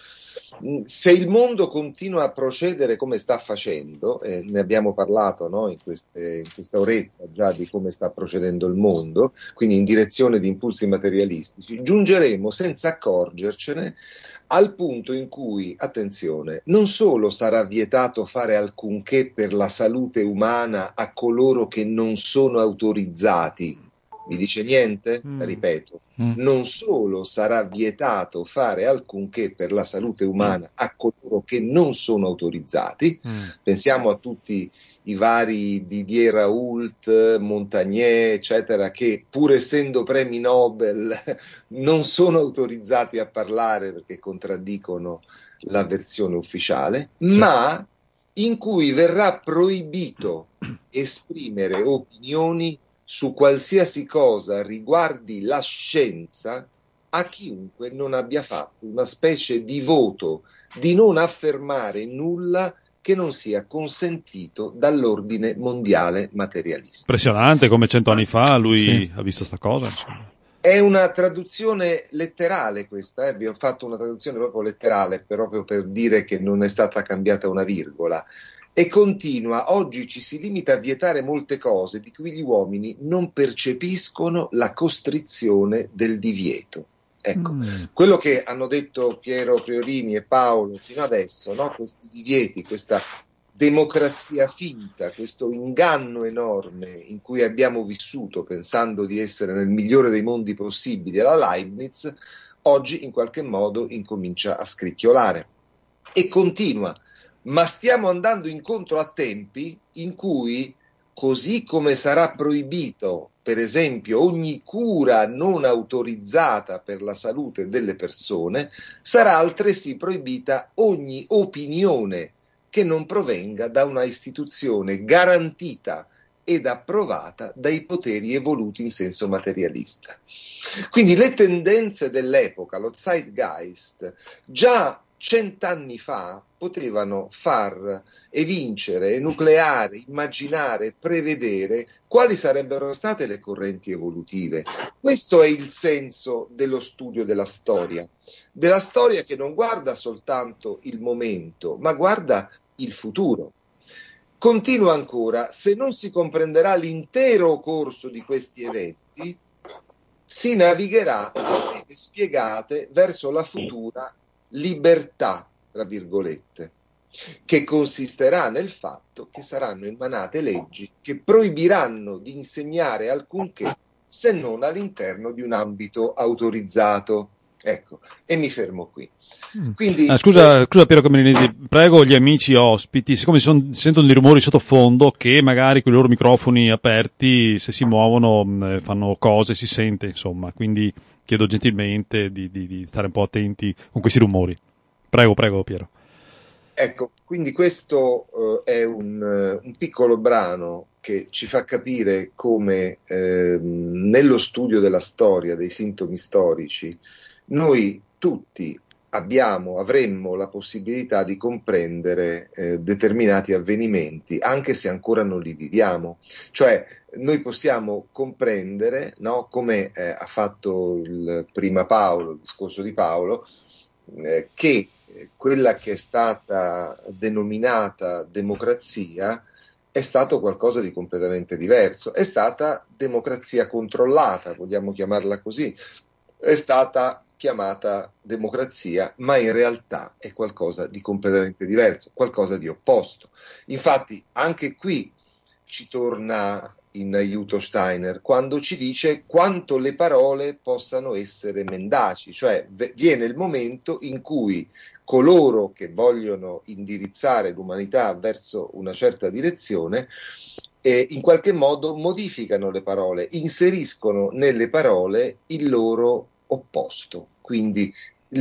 se il mondo continua a procedere come sta facendo, ne abbiamo parlato, no, in questa oretta già di come sta procedendo il mondo, quindi in direzione di impulsi materialistici, giungeremo senza accorgercene al punto in cui, attenzione, non solo sarà vietato fare alcunché per la salute umana a coloro che non sono autorizzati. Mi dice niente? Ripeto, non solo sarà vietato fare alcunché per la salute umana a coloro che non sono autorizzati, pensiamo a tutti i vari Didier Raoult, Montagnier, eccetera, che pur essendo premi Nobel non sono autorizzati a parlare perché contraddicono la versione ufficiale, sì, ma in cui verrà proibito esprimere opinioni su qualsiasi cosa riguardi la scienza a chiunque non abbia fatto una specie di voto di non affermare nulla che non sia consentito dall'ordine mondiale materialista. Impressionante come 100 anni fa lui ha visto sta cosa, insomma. È una traduzione letterale questa, abbiamo fatto una traduzione proprio letterale, proprio per dire che non è stata cambiata una virgola. E continua: oggi ci si limita a vietare molte cose di cui gli uomini non percepiscono la costrizione del divieto. Ecco, quello che hanno detto Piero Priorini e Paolo fino adesso, no? Questi divieti, questa democrazia finta, questo inganno enorme in cui abbiamo vissuto pensando di essere nel migliore dei mondi possibili alla Leibniz, oggi in qualche modo incomincia a scricchiolare. E continua: ma stiamo andando incontro a tempi in cui, così come sarà proibito, per esempio, ogni cura non autorizzata per la salute delle persone, sarà altresì proibita ogni opinione che non provenga da una istituzione garantita ed approvata dai poteri evoluti in senso materialista. Quindi le tendenze dell'epoca, lo Zeitgeist, già 100 anni fa potevano far evincere, enucleare, immaginare, prevedere quali sarebbero state le correnti evolutive. Questo è il senso dello studio della storia che non guarda soltanto il momento, ma guarda il futuro. Continua ancora: se non si comprenderà l'intero corso di questi eventi, si navigherà a vele spiegate verso la futura libertà, tra virgolette, che consisterà nel fatto che saranno emanate leggi che proibiranno di insegnare alcunché se non all'interno di un ambito autorizzato. Ecco, e mi fermo qui. Quindi, scusa Piero Camelinesi, prego gli amici ospiti, siccome sentono dei rumori sottofondo, che magari con i loro microfoni aperti, se si muovono, fanno cose, si sente, insomma, quindi chiedo gentilmente di stare un po' attenti con questi rumori. Prego Piero. Ecco, quindi questo è un piccolo brano che ci fa capire come nello studio della storia, dei sintomi storici, noi tutti avremmo la possibilità di comprendere determinati avvenimenti, anche se ancora non li viviamo. Cioè, noi possiamo comprendere, no, come ha fatto il discorso di Paolo, che quella che è stata denominata democrazia è stato qualcosa di completamente diverso, è stata democrazia controllata, vogliamo chiamarla così, è stata chiamata democrazia, ma in realtà è qualcosa di completamente diverso, qualcosa di opposto. Infatti anche qui ci torna in aiuto Steiner quando ci dice quanto le parole possano essere mendaci, cioè viene il momento in cui coloro che vogliono indirizzare l'umanità verso una certa direzione in qualche modo modificano le parole, inseriscono nelle parole il loro opposto, quindi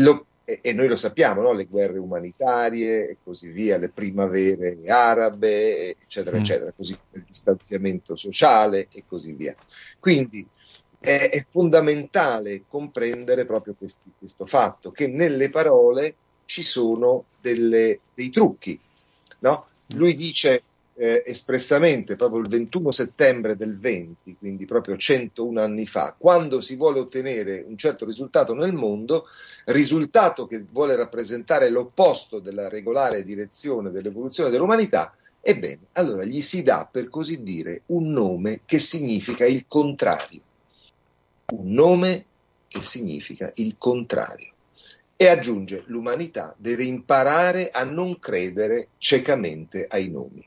e noi lo sappiamo, no? Le guerre umanitarie e così via, le primavere arabe, eccetera, eccetera, così il distanziamento sociale e così via. Quindi è fondamentale comprendere proprio questo fatto, che nelle parole ci sono dei trucchi, no? Lui dice espressamente proprio il 21 settembre del 20, quindi proprio 101 anni fa, quando si vuole ottenere un certo risultato nel mondo, risultato che vuole rappresentare l'opposto della regolare direzione dell'evoluzione dell'umanità, ebbene, allora gli si dà, per così dire, un nome che significa il contrario. Un nome che significa il contrario. E aggiunge, l'umanità deve imparare a non credere ciecamente ai nomi.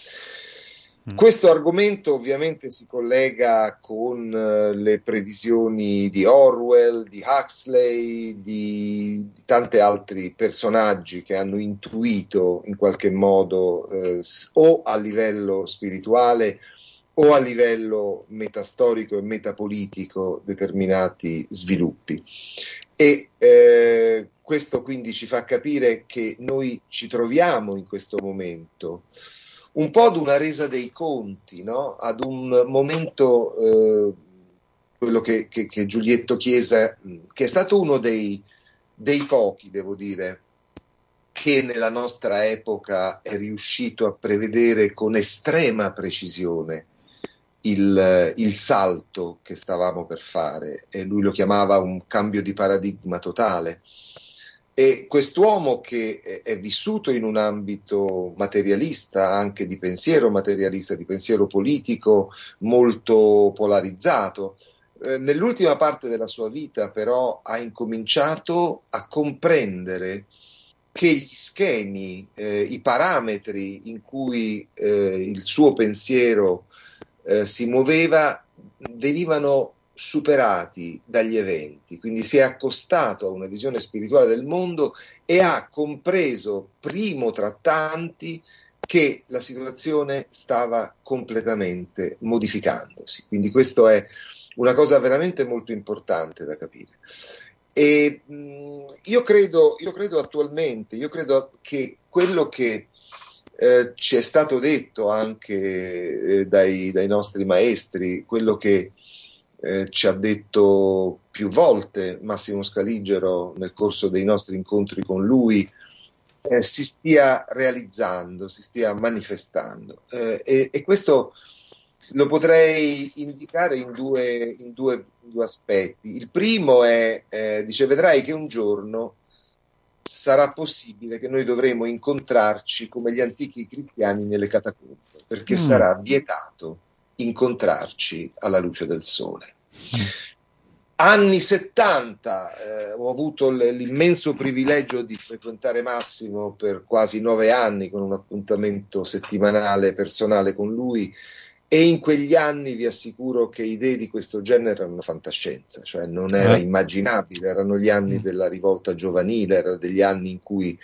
Questo argomento ovviamente si collega con le previsioni di Orwell, di Huxley, di tanti altri personaggi che hanno intuito in qualche modo o a livello spirituale o a livello metastorico e metapolitico determinati sviluppi. E questo quindi ci fa capire che noi ci troviamo in questo momento un po' ad una resa dei conti, no? Ad un momento, quello che Giulietto Chiesa, che è stato uno dei pochi, devo dire, che nella nostra epoca è riuscito a prevedere con estrema precisione il salto che stavamo per fare, e lui lo chiamava un cambio di paradigma totale. E quest'uomo che è vissuto in un ambito materialista, anche di pensiero materialista, di pensiero politico molto polarizzato, nell'ultima parte della sua vita però ha incominciato a comprendere che gli schemi, i parametri in cui il suo pensiero si muoveva venivano superati dagli eventi, quindi si è accostato a una visione spirituale del mondo e ha compreso, primo tra tanti, che la situazione stava completamente modificandosi. Quindi questo è una cosa veramente molto importante da capire. E io credo attualmente, che quello che ci è stato detto anche dai nostri maestri, quello che ci ha detto più volte Massimo Scaligero nel corso dei nostri incontri con lui, si stia realizzando, si stia manifestando, e questo lo potrei indicare in due aspetti. Il primo è, dice, vedrai che un giorno sarà possibile che noi dovremo incontrarci come gli antichi cristiani nelle catacombe, perché sarà vietato incontrarci alla luce del sole. Anni 70, ho avuto l'immenso privilegio di frequentare Massimo per quasi 9 anni con un appuntamento settimanale personale con lui, E in quegli anni vi assicuro che idee di questo genere erano fantascienza, cioè non era immaginabile, erano gli anni della rivolta giovanile, erano degli anni in cui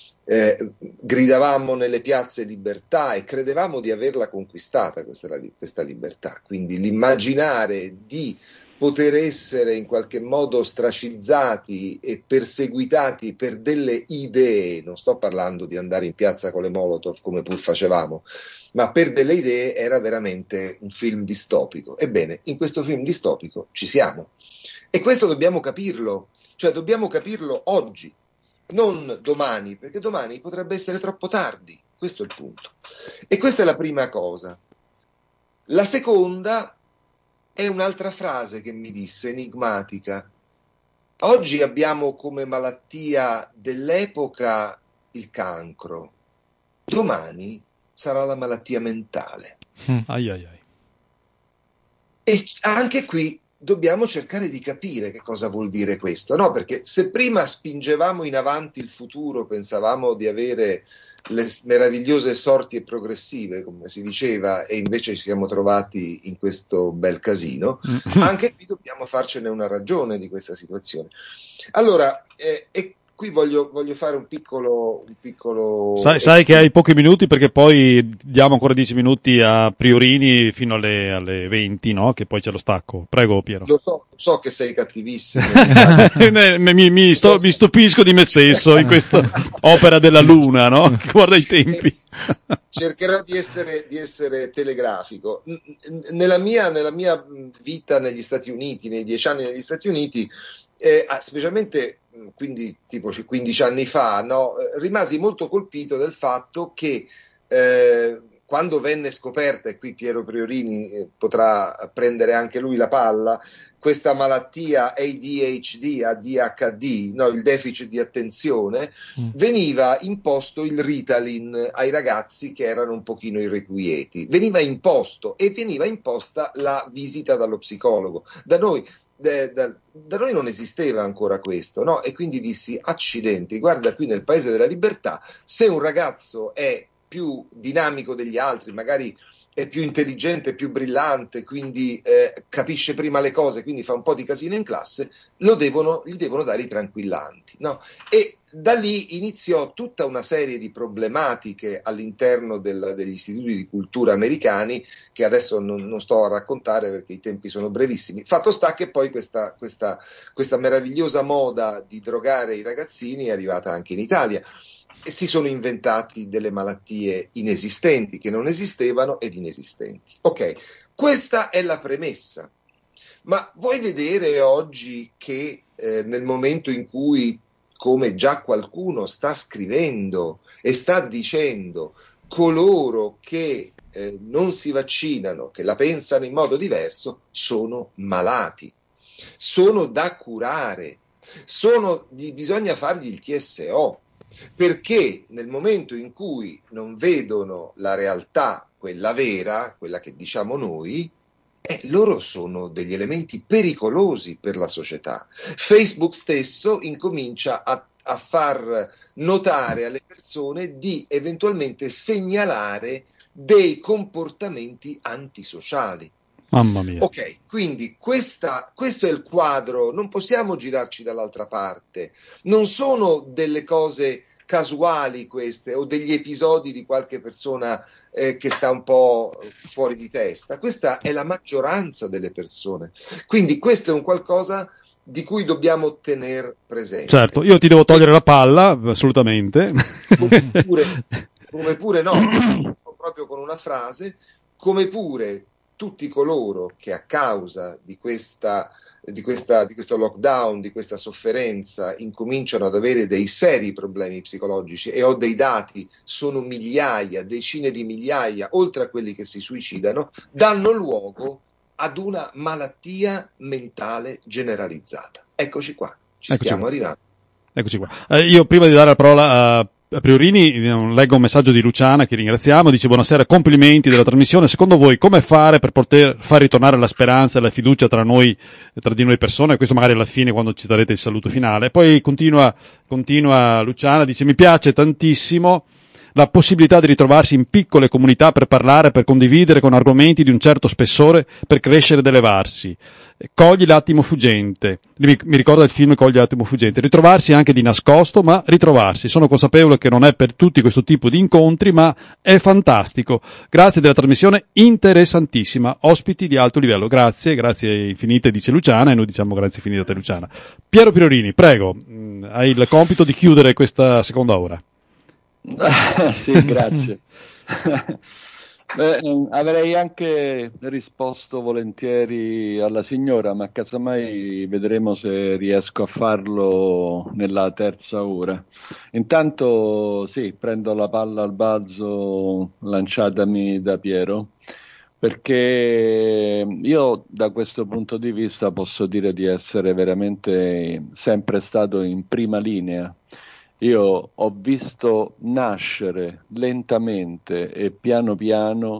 gridavamo nelle piazze libertà e credevamo di averla conquistata questa libertà, quindi l'immaginare di poter essere in qualche modo ostracizzati e perseguitati per delle idee, non sto parlando di andare in piazza con le Molotov come pur facevamo, ma per delle idee, era veramente un film distopico. Ebbene, in questo film distopico ci siamo. E questo dobbiamo capirlo, cioè dobbiamo capirlo oggi, non domani, perché domani potrebbe essere troppo tardi. Questo è il punto. E questa è la prima cosa. La seconda è un'altra frase che mi disse, enigmatica. Oggi abbiamo come malattia dell'epoca il cancro, domani sarà la malattia mentale. Ai ai ai. E anche qui dobbiamo cercare di capire che cosa vuol dire questo, no? Perché se prima spingevamo in avanti il futuro, pensavamo di avere le meravigliose sorti e progressive, come si diceva, e invece ci siamo trovati in questo bel casino, anche qui dobbiamo farcene una ragione di questa situazione. Allora, e qui voglio fare un piccolo sai che hai pochi minuti, perché poi diamo ancora 10 minuti a Priorini fino alle 20, no? Che poi c'è lo stacco. Prego, Piero. Lo so che sei cattivissimo. mi stupisco di me stesso in questa opera della luna, no? Guarda i tempi. Cercherò di essere telegrafico. Nella mia vita negli Stati Uniti, nei 10 anni negli Stati Uniti, specialmente quindi tipo 15 anni fa, no, rimasi molto colpito del fatto che quando venne scoperta, e qui Piero Priorini potrà prendere anche lui la palla, questa malattia ADHD, no, il deficit di attenzione, veniva imposto il Ritalin ai ragazzi che erano un pochino irrequieti, veniva imposto e veniva imposta la visita dallo psicologo. Da noi non esisteva ancora questo, no? E quindi dissi, accidenti, guarda, qui nel paese della libertà, se un ragazzo è più dinamico degli altri, magari è più intelligente, più brillante, quindi capisce prima le cose, quindi fa un po' di casino in classe, gli devono dare i tranquillanti, no? E da lì iniziò tutta una serie di problematiche all'interno degli istituti di cultura americani, che adesso non sto a raccontare perché i tempi sono brevissimi. Fatto sta che poi questa meravigliosa moda di drogare i ragazzini è arrivata anche in Italia. E si sono inventati delle malattie inesistenti, che non esistevano ed inesistenti. Ok, questa è la premessa. Ma vuoi vedere oggi che nel momento in cui, come già qualcuno sta scrivendo e sta dicendo, coloro che non si vaccinano, che la pensano in modo diverso, sono malati, sono da curare, bisogna fargli il TSO. Perché nel momento in cui non vedono la realtà, quella vera, quella che diciamo noi, loro sono degli elementi pericolosi per la società. Facebook stesso incomincia a far notare alle persone di eventualmente segnalare dei comportamenti antisociali. Mamma mia. Ok, quindi questo è il quadro, non possiamo girarci dall'altra parte, non sono delle cose casuali queste o degli episodi di qualche persona che sta un po' fuori di testa, questa è la maggioranza delle persone, quindi questo è un qualcosa di cui dobbiamo tener presente. Certo, io ti devo togliere la palla, assolutamente. Come pure no, proprio con una frase, come pure tutti coloro che a causa di questo lockdown, di questa sofferenza, incominciano ad avere dei seri problemi psicologici, e ho dei dati, sono migliaia, decine di migliaia, oltre a quelli che si suicidano, danno luogo ad una malattia mentale generalizzata. Eccoci qua, stiamo arrivando. Eccoci qua. Io prima di dare la parola a Priorini leggo un messaggio di Luciana, che ringraziamo, dice: buonasera, complimenti della trasmissione, secondo voi come fare per poter far ritornare la speranza e la fiducia tra di noi persone? Questo magari alla fine, quando ci darete il saluto finale. Poi continua Luciana, dice: mi piace tantissimo, la possibilità di ritrovarsi in piccole comunità per parlare, per condividere con argomenti di un certo spessore, per crescere ed elevarsi. Cogli l'attimo fuggente, mi ricorda il film Cogli l'attimo fuggente, ritrovarsi anche di nascosto, ma ritrovarsi. Sono consapevole che non è per tutti questo tipo di incontri, ma è fantastico. Grazie della trasmissione interessantissima, ospiti di alto livello. Grazie infinite, dice Luciana, e noi diciamo grazie infinite a te, Luciana. Piero Priorini, prego, hai il compito di chiudere questa seconda ora. Sì, grazie. Avrei anche risposto volentieri alla signora, ma casomai vedremo se riesco a farlo nella terza ora. Intanto sì, prendo la palla al balzo lanciatami da Piero, perché io da questo punto di vista posso dire di essere veramente sempre stato in prima linea. Io ho visto nascere lentamente e piano piano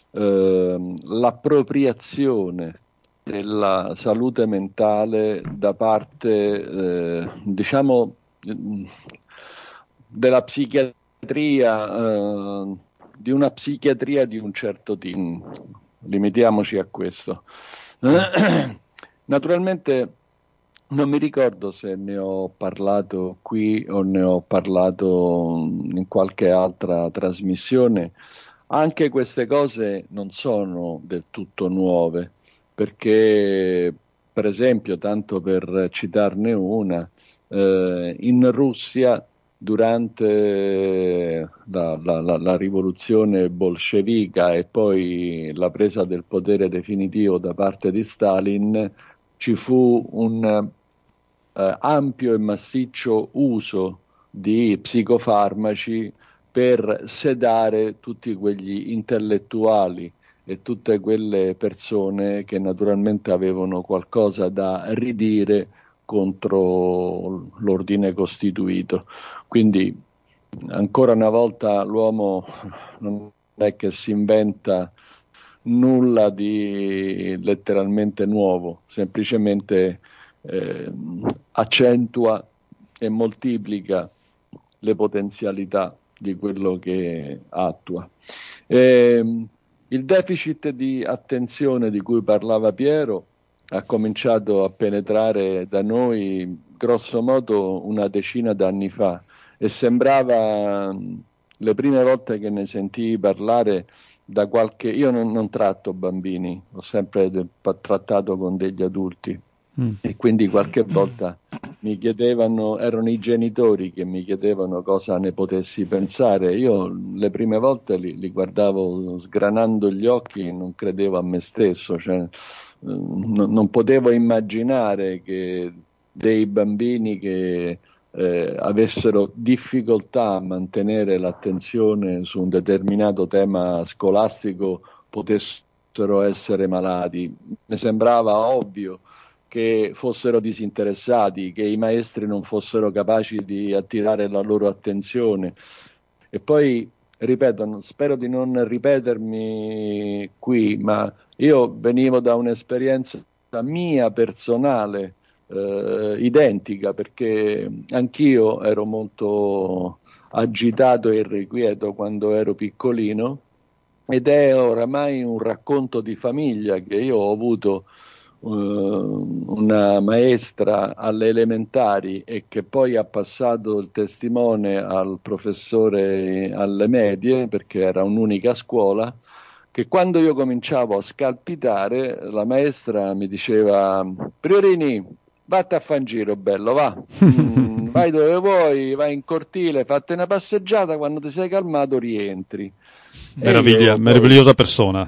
l'appropriazione della salute mentale da parte, diciamo, della psichiatria, di una psichiatria di un certo tipo. Limitiamoci a questo. Naturalmente non mi ricordo se ne ho parlato qui o ne ho parlato in qualche altra trasmissione. Anche queste cose non sono del tutto nuove, perché, per esempio, tanto per citarne una, in Russia, durante la rivoluzione bolscevica e poi la presa del potere definitivo da parte di Stalin, ci fu un ampio e massiccio uso di psicofarmaci per sedare tutti quegli intellettuali e tutte quelle persone che naturalmente avevano qualcosa da ridire contro l'ordine costituito. Quindi ancora una volta l'uomo non è che si inventa nulla di letteralmente nuovo, semplicemente accentua e moltiplica le potenzialità di quello che attua. Il deficit di attenzione di cui parlava Piero ha cominciato a penetrare da noi grosso modo una decina d'anni fa e sembrava, le prime volte che ne sentii parlare, da qualche... Io non tratto bambini, ho sempre trattato con degli adulti. E quindi qualche volta mi chiedevano, erano i genitori che mi chiedevano cosa ne potessi pensare. Io le prime volte li guardavo sgranando gli occhi e non credevo a me stesso, cioè, non potevo immaginare che dei bambini che avessero difficoltà a mantenere l'attenzione su un determinato tema scolastico potessero essere malati. Mi sembrava ovvio che fossero disinteressati, che i maestri non fossero capaci di attirare la loro attenzione. E poi, ripeto, spero di non ripetermi qui, ma io venivo da un'esperienza mia personale, identica, perché anch'io ero molto agitato e irrequieto quando ero piccolino, ed è oramai un racconto di famiglia che io ho avuto una maestra alle elementari e che poi ha passato il testimone al professore alle medie, perché era un'unica scuola, che quando io cominciavo a scalpitare la maestra mi diceva: Priorini, vatte a fan giro, bello, va, vai dove vuoi, vai in cortile, fatti una passeggiata, quando ti sei calmato rientri. Meravigliosa persona.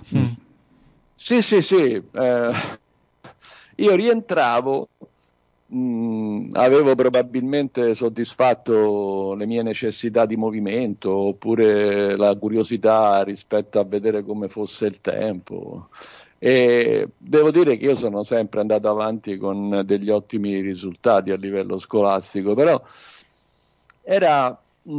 Sì, io rientravo, avevo probabilmente soddisfatto le mie necessità di movimento oppure la curiosità rispetto a vedere come fosse il tempo, e devo dire che io sono sempre andato avanti con degli ottimi risultati a livello scolastico, però era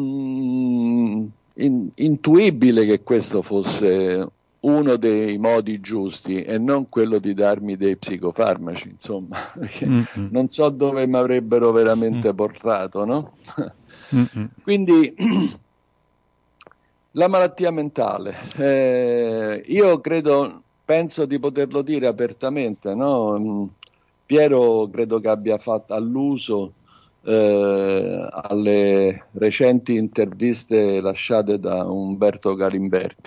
intuibile che questo fosse uno dei modi giusti e non quello di darmi dei psicofarmaci, insomma, perché non so dove mi avrebbero veramente portato, no? Quindi La malattia mentale. Io penso di poterlo dire apertamente, no? Piero credo che abbia fatto alluso alle recenti interviste lasciate da Umberto Galimberti.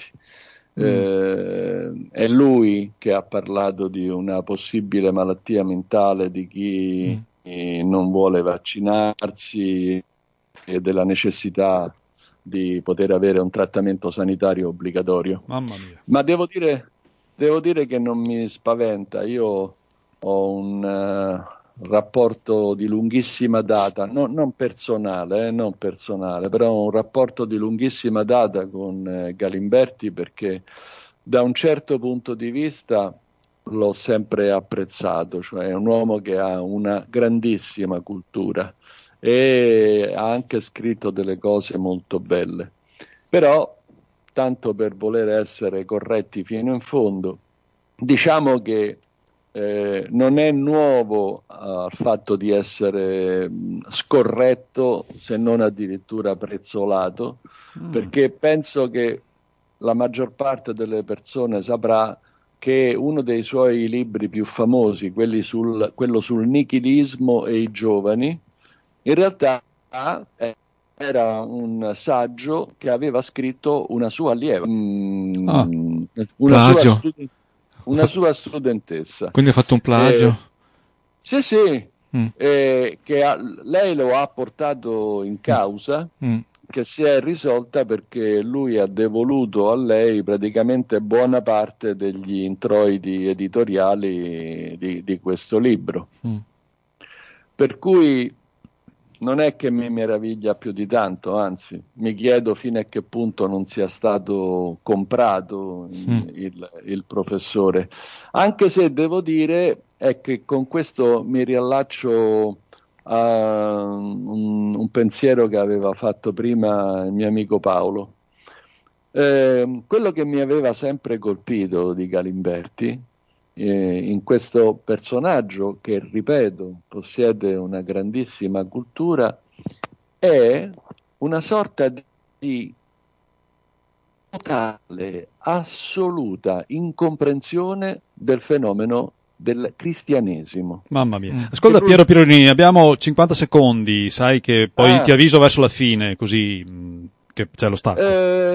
È lui che ha parlato di una possibile malattia mentale di chi non vuole vaccinarsi e della necessità di poter avere un trattamento sanitario obbligatorio. Mamma mia. Ma devo dire che non mi spaventa. Io ho un rapporto di lunghissima data, non personale, però un rapporto di lunghissima data con Galimberti, perché da un certo punto di vista l'ho sempre apprezzato, cioè è un uomo che ha una grandissima cultura e ha anche scritto delle cose molto belle. Però, tanto per voler essere corretti fino in fondo, diciamo che non è nuovo il fatto di essere scorretto, se non addirittura prezzolato, perché penso che la maggior parte delle persone saprà che uno dei suoi libri più famosi, quello sul nichilismo e i giovani, in realtà era un saggio che aveva scritto una sua allieva, una sua studentessa. Quindi ha fatto un plagio? Sì, lei lo ha portato in causa, che si è risolta perché lui ha devoluto a lei praticamente buona parte degli introiti editoriali di questo libro. Per cui non è che mi meraviglia più di tanto, anzi, mi chiedo fino a che punto non sia stato comprato il professore. Anche se devo dire è che con questo mi riallaccio a un pensiero che aveva fatto prima il mio amico Paolo. Quello che mi aveva sempre colpito di Galimberti, in questo personaggio che, ripeto, possiede una grandissima cultura, è una sorta di totale, assoluta incomprensione del fenomeno del cristianesimo. Mamma mia. Ascolta Piero Pierolini, abbiamo 50 secondi, sai che poi ti avviso verso la fine, così che c'è lo stacco.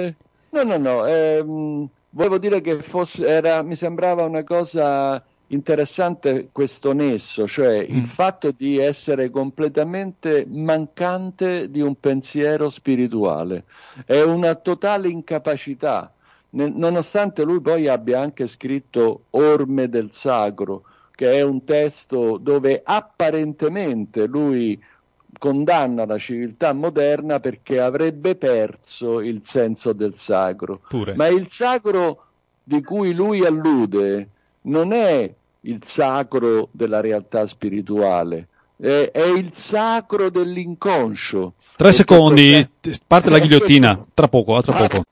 No. Volevo dire che mi sembrava una cosa interessante questo nesso, cioè il fatto di essere completamente mancante di un pensiero spirituale. È una totale incapacità, nonostante lui poi abbia anche scritto Orme del Sacro, che è un testo dove apparentemente lui condanna la civiltà moderna perché avrebbe perso il senso del sacro. Ma il sacro di cui lui allude non è il sacro della realtà spirituale, è il sacro dell'inconscio. 3 secondi, parte la ghigliottina, tra poco.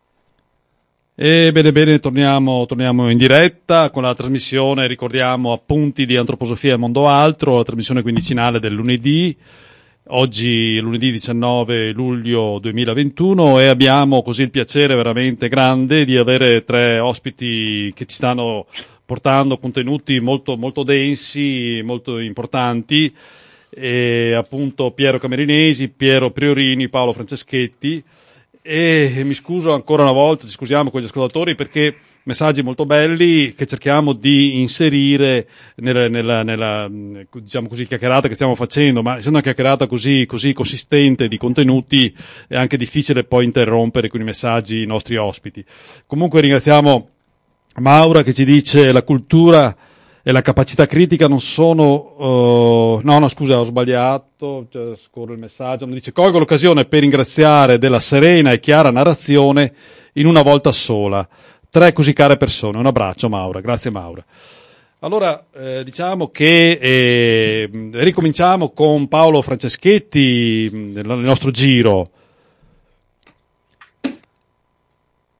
E bene, torniamo in diretta con la trasmissione, ricordiamo Appunti di Antroposofia e Mondo Altro, la trasmissione quindicinale del lunedì. Oggi è lunedì 19 luglio 2021 e abbiamo così il piacere veramente grande di avere 3 ospiti che ci stanno portando contenuti molto, molto densi, molto importanti, e appunto Piero Camerinesi, Piero Priorini, Paolo Franceschetti, e mi scuso ancora una volta, ci scusiamo con gli ascoltatori perché messaggi molto belli che cerchiamo di inserire nella diciamo così chiacchierata che stiamo facendo, ma essendo una chiacchierata così consistente di contenuti è anche difficile poi interrompere con i messaggi i nostri ospiti. Comunque ringraziamo Maura che ci dice la cultura e la capacità critica non sono scusa, ho sbagliato, scorro il messaggio, mi dice colgo l'occasione per ringraziare della serena e chiara narrazione in una volta sola. 3 così care persone. Un abbraccio Maura, grazie Maura. Allora diciamo che ricominciamo con Paolo Franceschetti nel nostro giro.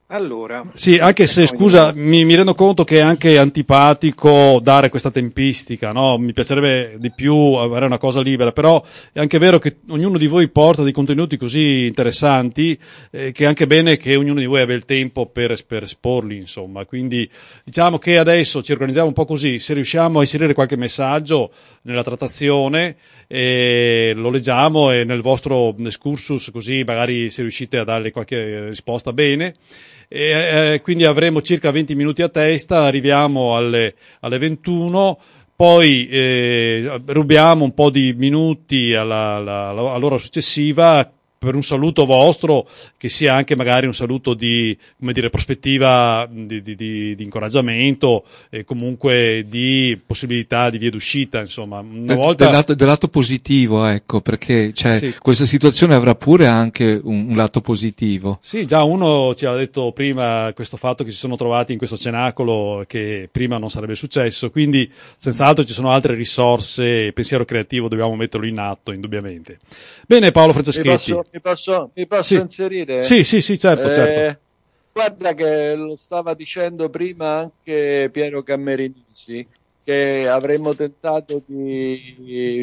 Allora, sì, anche se, scusa, mi rendo conto che è anche antipatico dare questa tempistica, no? Mi piacerebbe di più avere una cosa libera, però è anche vero che ognuno di voi porta dei contenuti così interessanti, che è anche bene che ognuno di voi abbia il tempo per esporli, insomma. Quindi diciamo che adesso ci organizziamo un po' così, se riusciamo a inserire qualche messaggio nella trattazione, lo leggiamo e nel vostro excursus, così magari se riuscite a darle qualche risposta bene. Quindi avremo circa 20 minuti a testa, arriviamo alle 21, poi rubiamo un po' di minuti all'ora successiva per un saluto vostro, che sia anche magari un saluto di, come dire, prospettiva di incoraggiamento e comunque di possibilità di via d'uscita, insomma. Una volta... del lato positivo, ecco, perché Sì. questa situazione avrà pure anche un lato positivo. Sì, già uno ci ha detto prima questo fatto che si sono trovati in questo cenacolo che prima non sarebbe successo, quindi senz'altro ci sono altre risorse e pensiero creativo dobbiamo metterlo in atto, indubbiamente. Bene, Paolo Franceschetti. Mi posso Sì. inserire? Sì, certo. Guarda che lo stava dicendo prima anche Piero Cammerinisi, che avremmo tentato di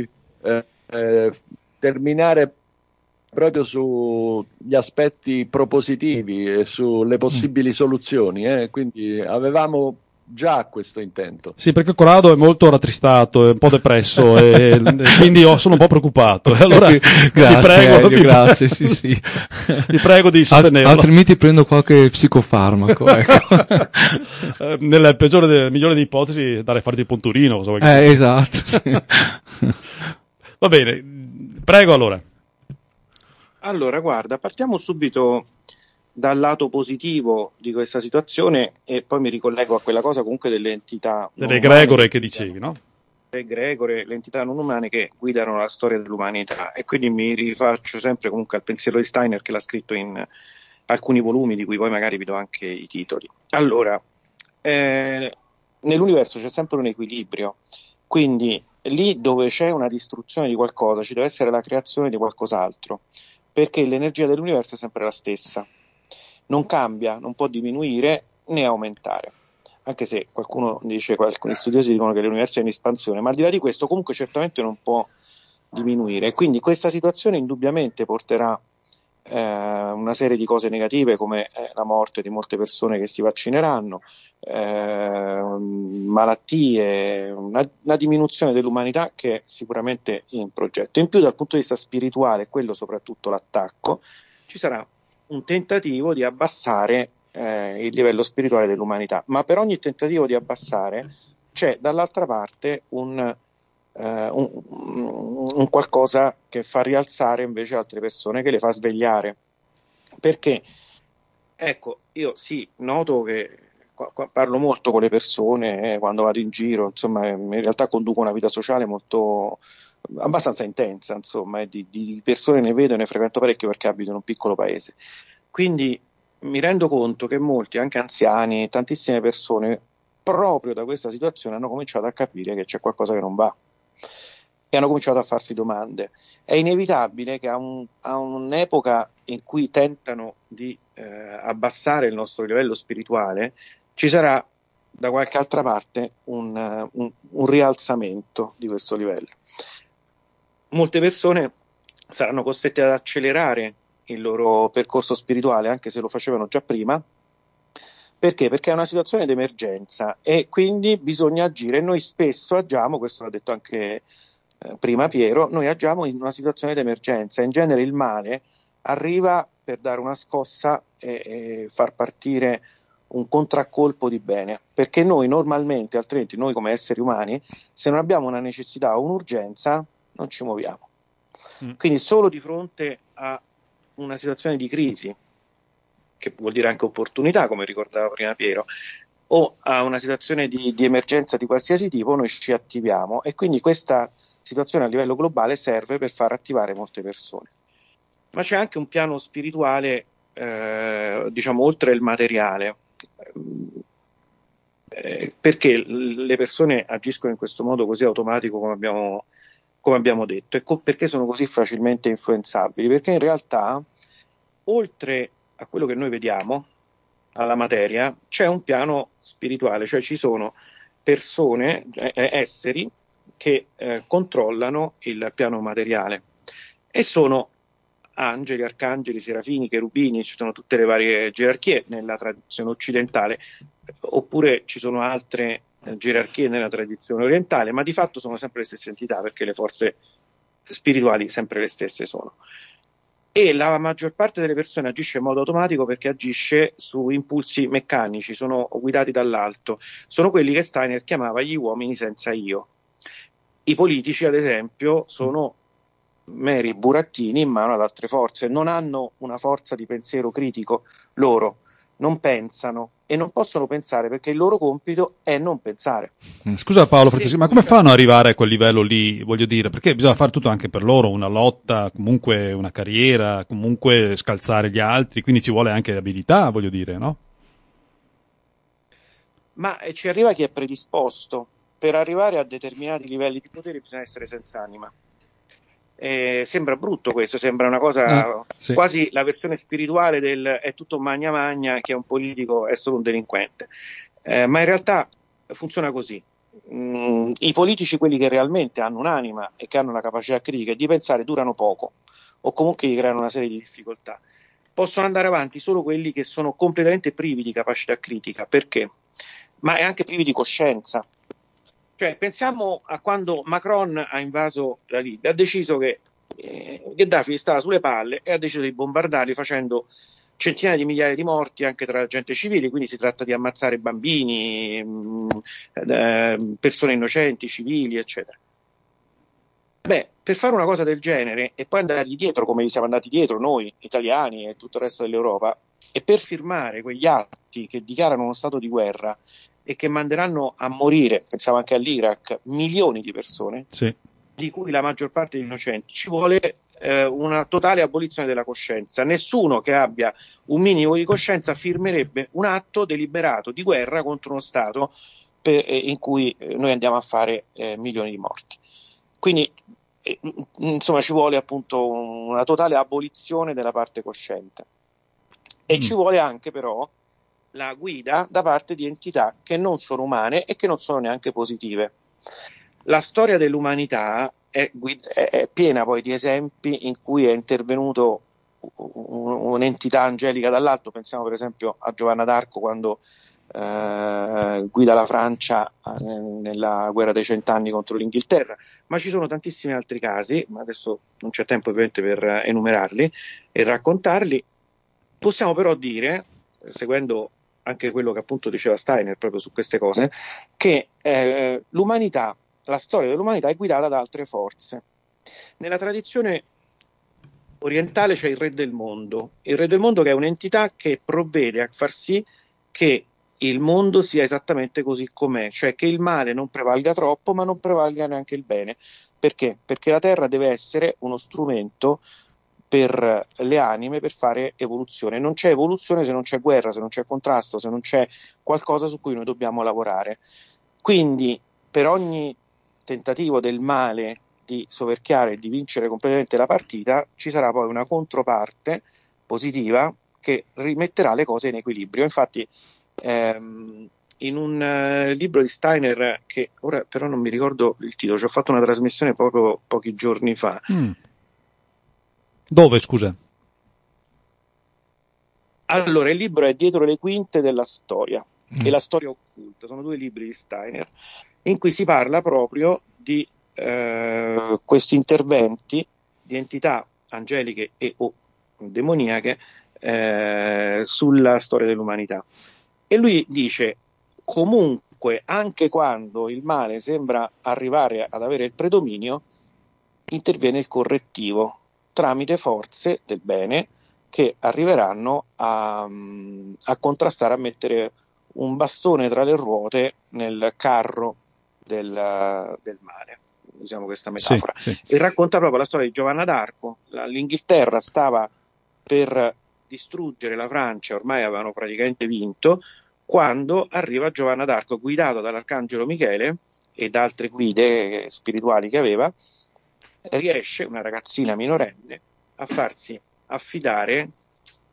terminare proprio sugli aspetti propositivi e sulle possibili soluzioni, quindi avevamo già questo intento. Sì, perché Corrado è molto rattristato, è un po' depresso e quindi sono un po' preoccupato. Allora Grazie, grazie, sì. Vi prego di sostenerlo. Altrimenti prendo qualche psicofarmaco, ecco. Nel migliore delle ipotesi, dare a farti il punturino. Esatto, sì. Va bene, prego allora. Allora, guarda, partiamo subito dal lato positivo di questa situazione e poi mi ricollego a quella cosa comunque delle entità delle egregore che dicevi, no? Le egregore, le entità non umane che guidano la storia dell'umanità, e quindi mi rifaccio sempre comunque al pensiero di Steiner, che l'ha scritto in alcuni volumi di cui poi magari vi do anche i titoli. Allora, nell'universo c'è sempre un equilibrio, quindi lì dove c'è una distruzione di qualcosa ci deve essere la creazione di qualcos'altro, perché l'energia dell'universo è sempre la stessa. Non cambia, non può diminuire né aumentare, anche se qualcuno dice, alcuni studiosi dicono che l'universo è in espansione, ma al di là di questo comunque certamente non può diminuire. Quindi questa situazione indubbiamente porterà una serie di cose negative, come la morte di molte persone che si vaccineranno, malattie, una diminuzione dell'umanità che è sicuramente in progetto. In più, dal punto di vista spirituale, quello soprattutto l'attacco, ci sarà un tentativo di abbassare il livello spirituale dell'umanità, ma per ogni tentativo di abbassare c'è dall'altra parte un qualcosa che fa rialzare invece altre persone, che le fa svegliare, perché ecco, io sì, noto che parlo molto con le persone quando vado in giro, insomma, in realtà conduco una vita sociale molto abbastanza intensa, insomma, e di persone ne vedo e ne frequento parecchio perché abito in un piccolo paese, quindi mi rendo conto che molti, anche anziani, tantissime persone, proprio da questa situazione hanno cominciato a capire che c'è qualcosa che non va e hanno cominciato a farsi domande. È inevitabile che a un'epoca in cui tentano di abbassare il nostro livello spirituale ci sarà da qualche altra parte un rialzamento di questo livello. Molte persone saranno costrette ad accelerare il loro percorso spirituale, anche se lo facevano già prima. Perché? Perché è una situazione di emergenza e quindi bisogna agire. Noi spesso agiamo, questo l'ha detto anche prima Piero, noi agiamo in una situazione di emergenza. In genere il male arriva per dare una scossa e far partire un contraccolpo di bene, perché noi normalmente, altrimenti noi come esseri umani, se non abbiamo una necessità o un'urgenza, non ci muoviamo. Quindi solo di fronte a una situazione di crisi, che vuol dire anche opportunità, come ricordava prima Piero, o a una situazione di emergenza di qualsiasi tipo, noi ci attiviamo, e quindi questa situazione a livello globale serve per far attivare molte persone. Ma c'è anche un piano spirituale, diciamo, oltre il materiale, perché le persone agiscono in questo modo così automatico, come abbiamo detto, e perché sono così facilmente influenzabili, perché in realtà oltre a quello che noi vediamo, alla materia, c'è un piano spirituale, cioè ci sono persone, esseri che controllano il piano materiale, e sono angeli, arcangeli, serafini, cherubini, ci sono tutte le varie gerarchie nella tradizione occidentale, oppure ci sono altre gerarchie nella tradizione orientale, ma di fatto sono sempre le stesse entità, perché le forze spirituali sempre le stesse sono. E la maggior parte delle persone agisce in modo automatico perché agisce su impulsi meccanici, sono guidati dall'alto, sono quelli che Steiner chiamava gli uomini senza io. I politici, ad esempio, sono meri burattini in mano ad altre forze, non hanno una forza di pensiero critico, loro non pensano e non possono pensare perché il loro compito è non pensare. Scusa Paolo, ma come fanno ad arrivare a quel livello lì, voglio dire, perché bisogna fare tutto anche per loro, una lotta, comunque una carriera, comunque scalzare gli altri, quindi ci vuole anche abilità, voglio dire, no? Ma ci arriva chi è predisposto. Per arrivare a determinati livelli di potere bisogna essere senza anima. Sembra brutto questo, sembra una cosa sì. Quasi la versione spirituale del è tutto magna magna, che è un politico è solo un delinquente, ma in realtà funziona così. I politici, quelli che realmente hanno un'anima e che hanno la capacità critica di pensare, durano poco, o comunque gli creano una serie di difficoltà. Possono andare avanti solo quelli che sono completamente privi di capacità critica. Perché? Ma è anche privi di coscienza. Cioè, pensiamo a quando Macron ha invaso la Libia, ha deciso che Gheddafi stava sulle palle e ha deciso di bombardarli, facendo centinaia di migliaia di morti anche tra gente civile, quindi si tratta di ammazzare bambini, persone innocenti, civili, eccetera. Beh, per fare una cosa del genere e poi andargli dietro come gli siamo andati dietro noi, italiani e tutto il resto dell'Europa, e per firmare quegli atti che dichiarano uno stato di guerra e che manderanno a morire, pensiamo anche all'Iraq, milioni di persone, sì, di cui la maggior parte innocenti, ci vuole una totale abolizione della coscienza. Nessuno che abbia un minimo di coscienza firmerebbe un atto deliberato di guerra contro uno Stato in cui noi andiamo a fare milioni di morti. Quindi insomma ci vuole appunto una totale abolizione della parte cosciente, e ci vuole anche però la guida da parte di entità che non sono umane e che non sono neanche positive. La storia dell'umanità è piena poi di esempi in cui è intervenuto un'entità angelica dall'alto. Pensiamo per esempio a Giovanna d'Arco quando guida la Francia nella guerra dei 100 anni contro l'Inghilterra, ma ci sono tantissimi altri casi, ma adesso non c'è tempo ovviamente per enumerarli e raccontarli. Possiamo però dire, seguendo anche quello che appunto diceva Steiner proprio su queste cose, che l'umanità, la storia dell'umanità è guidata da altre forze. Nella tradizione orientale c'è il re del mondo che è un'entità che provvede a far sì che il mondo sia esattamente così com'è, cioè che il male non prevalga troppo ma non prevalga neanche il bene. Perché? Perché la Terra deve essere uno strumento per le anime per fare evoluzione. Non c'è evoluzione se non c'è guerra, se non c'è contrasto, se non c'è qualcosa su cui noi dobbiamo lavorare. Quindi per ogni tentativo del male di soverchiare e di vincere completamente la partita ci sarà poi una controparte positiva che rimetterà le cose in equilibrio. Infatti in un libro di Steiner, che ora però non mi ricordo il titolo, ci ho fatto una trasmissione proprio pochi giorni fa. Dove, scusa? Allora, il libro è Dietro le quinte della storia e la storia occulta. Sono 2 libri di Steiner in cui si parla proprio di questi interventi di entità angeliche e o demoniache sulla storia dell'umanità. E lui dice: comunque, anche quando il male sembra arrivare ad avere il predominio, interviene il correttivo tramite forze del bene che arriveranno a contrastare, a mettere un bastone tra le ruote nel carro del male. Usiamo questa metafora. Sì. E racconta proprio la storia di Giovanna d'Arco. L'Inghilterra stava per distruggere la Francia, ormai avevano praticamente vinto, quando arriva Giovanna d'Arco guidato dall'arcangelo Michele e da altre guide spirituali che aveva. Riesce, una ragazzina minorenne, a farsi affidare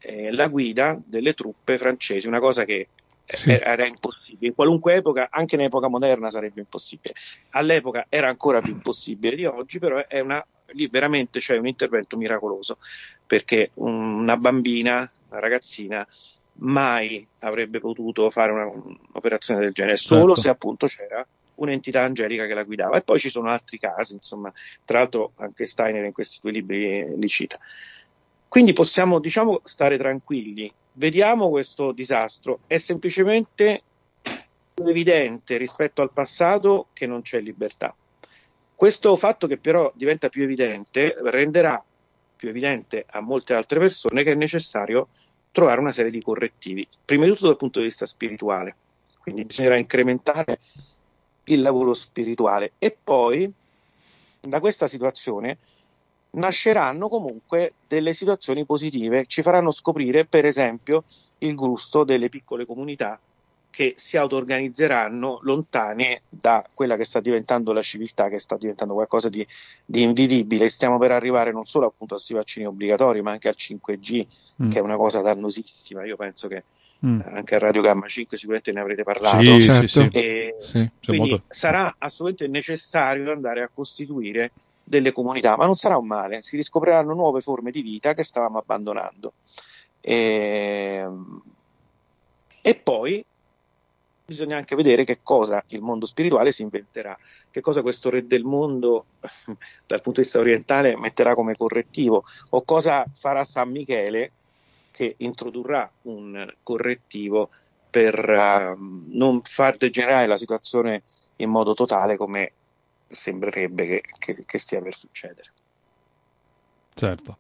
la guida delle truppe francesi, una cosa che Sì. era impossibile. In qualunque epoca, anche in epoca moderna, sarebbe impossibile. All'epoca era ancora più impossibile di oggi, però lì veramente c'è un intervento miracoloso, perché una bambina, una ragazzina, mai avrebbe potuto fare un'operazione del genere, solo Certo. se appunto c'era un'entità angelica che la guidava. E poi ci sono altri casi, insomma, tra l'altro anche Steiner in questi 2 libri li cita. Quindi possiamo, diciamo, stare tranquilli. Vediamo questo disastro, è semplicemente evidente rispetto al passato che non c'è libertà. Questo fatto, che però diventa più evidente, renderà più evidente a molte altre persone che è necessario trovare una serie di correttivi, prima di tutto dal punto di vista spirituale, quindi bisognerà incrementare il lavoro spirituale, e poi da questa situazione nasceranno comunque delle situazioni positive, ci faranno scoprire per esempio il gusto delle piccole comunità che si auto-organizzeranno lontane da quella che sta diventando la civiltà, che sta diventando qualcosa di invivibile. Stiamo per arrivare non solo appunto a questi vaccini obbligatori, ma anche al 5G, che è una cosa dannosissima. Io penso che anche a Radio Gamma 5 sicuramente ne avrete parlato. Sì, Certo. sì, sì. E Sì. quindi molto- sarà assolutamente necessario andare a costituire delle comunità, ma non sarà un male, si riscopriranno nuove forme di vita che stavamo abbandonando. E poi bisogna anche vedere che cosa il mondo spirituale si inventerà, che cosa questo re del mondo dal punto di vista orientale metterà come correttivo, o cosa farà San Michele, che introdurrà un correttivo per non far degenerare la situazione in modo totale, come sembrerebbe che stia per succedere. Certo.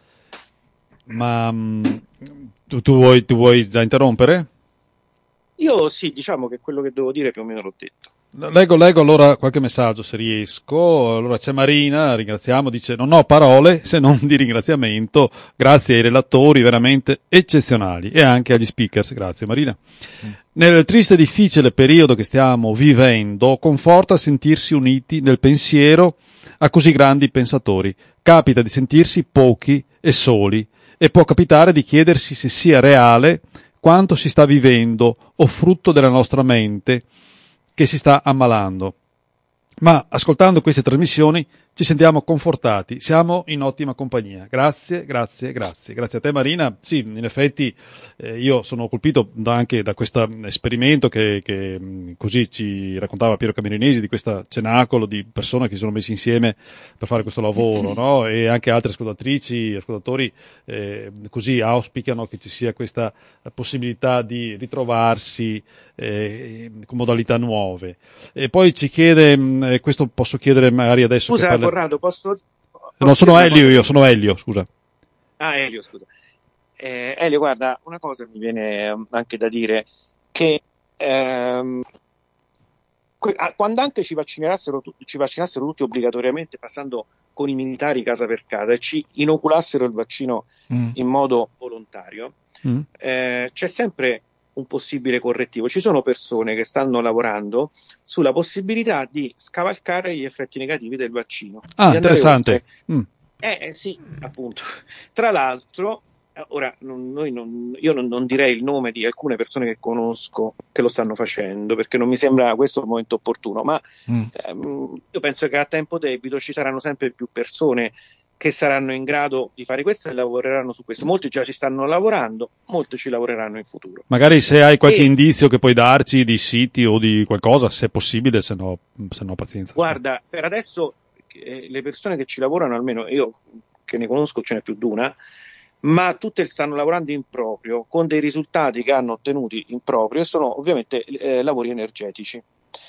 Ma tu vuoi già interrompere? Io sì, diciamo che quello che devo dire più o meno l'ho detto. Leggo allora qualche messaggio se riesco. Allora c'è Marina, ringraziamo, dice: non ho parole se non di ringraziamento, grazie ai relatori veramente eccezionali e anche agli speakers. Grazie Marina. Nel triste e difficile periodo che stiamo vivendo, conforta sentirsi uniti nel pensiero a così grandi pensatori. Capita di sentirsi pochi e soli, e può capitare di chiedersi se sia reale quanto si sta vivendo o frutto della nostra mente che si sta ammalando. Ma ascoltando queste trasmissioni ci sentiamo confortati, siamo in ottima compagnia. Grazie a te Marina. Sì, in effetti io sono colpito anche da questo esperimento che così ci raccontava Piero Camirinesi, di questo cenacolo di persone che si sono messi insieme per fare questo lavoro, no? E anche altre ascoltatrici, ascoltatori così auspicano che ci sia questa possibilità di ritrovarsi con modalità nuove. E poi ci chiede, questo posso chiedere magari adesso. Scusa Corrado, posso No, sono Elio, sono Elio, scusa. Ah, Elio, scusa. Elio, guarda, una cosa mi viene anche da dire, che quando anche ci vaccinassero tutti obbligatoriamente, passando con i militari casa per casa, e ci inoculassero il vaccino in modo volontario, c'è sempre un possibile correttivo. Ci sono persone che stanno lavorando sulla possibilità di scavalcare gli effetti negativi del vaccino. Ah, interessante. Sì, appunto. Tra l'altro, ora io non direi il nome di alcune persone che conosco che lo stanno facendo, perché non mi sembra questo il momento opportuno, ma io penso che a tempo debito ci saranno sempre più persone che saranno in grado di fare questo e lavoreranno su questo. Molti già ci stanno lavorando, molti ci lavoreranno in futuro. Magari se hai qualche indizio che puoi darci di siti o di qualcosa, se è possibile, se no pazienza. Guarda, per adesso le persone che ci lavorano, almeno io che ne conosco ce n'è più di una, ma tutte stanno lavorando in proprio, con dei risultati che hanno ottenuti in proprio, e sono ovviamente lavori energetici.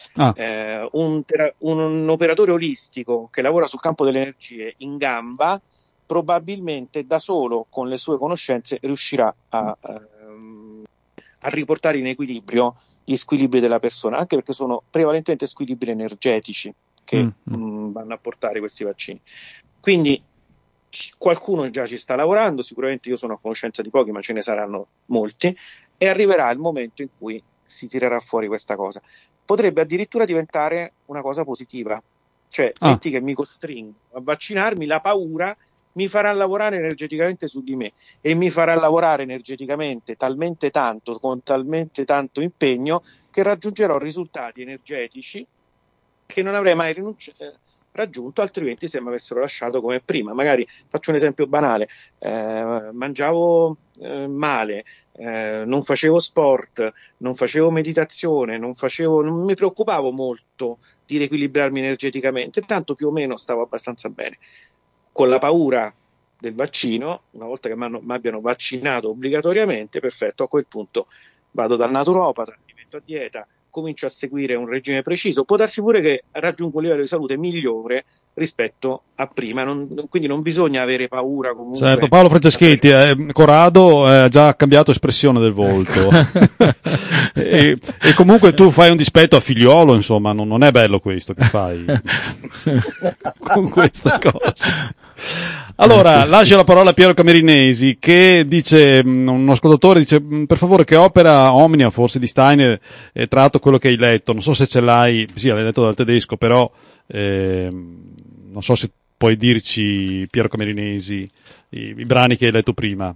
Un operatore olistico che lavora sul campo delle energie in gamba probabilmente da solo con le sue conoscenze riuscirà a riportare in equilibrio gli squilibri della persona, anche perché sono prevalentemente squilibri energetici che vanno a portare questi vaccini. Quindi qualcuno già ci sta lavorando, sicuramente io sono a conoscenza di pochi, ma ce ne saranno molti, e arriverà il momento in cui si tirerà fuori questa cosa. Potrebbe addirittura diventare una cosa positiva, cioè metti che mi costringo a vaccinarmi, la paura mi farà lavorare energeticamente su di me e mi farà lavorare energeticamente talmente tanto, con talmente tanto impegno, che raggiungerò risultati energetici che non avrei mai raggiunto altrimenti se mi avessero lasciato come prima. Magari faccio un esempio banale, mangiavo male, non facevo sport, non facevo meditazione, non mi preoccupavo molto di riequilibrarmi energeticamente, tanto più o meno stavo abbastanza bene. Con la paura del vaccino, una volta che mi abbiano vaccinato obbligatoriamente, perfetto, a quel punto vado dal naturopata, mi metto a dieta, comincio a seguire un regime preciso, può darsi pure che raggiungo un livello di salute migliore rispetto a prima, quindi non bisogna avere paura comunque. Certo, Paolo Franceschetti, Corrado ha già cambiato espressione del volto e comunque tu fai un dispetto a figliolo, insomma, non è bello questo che fai con questa cosa. Allora, lascio la parola a Piero Camerinesi, che dice, un ascoltatore dice, per favore, che opera Omnia, forse di Steiner, è tratto quello che hai letto, non so se ce l'hai, sì, l'hai letto dal tedesco, però non so se puoi dirci, Piero Camerinesi, i brani che hai letto prima.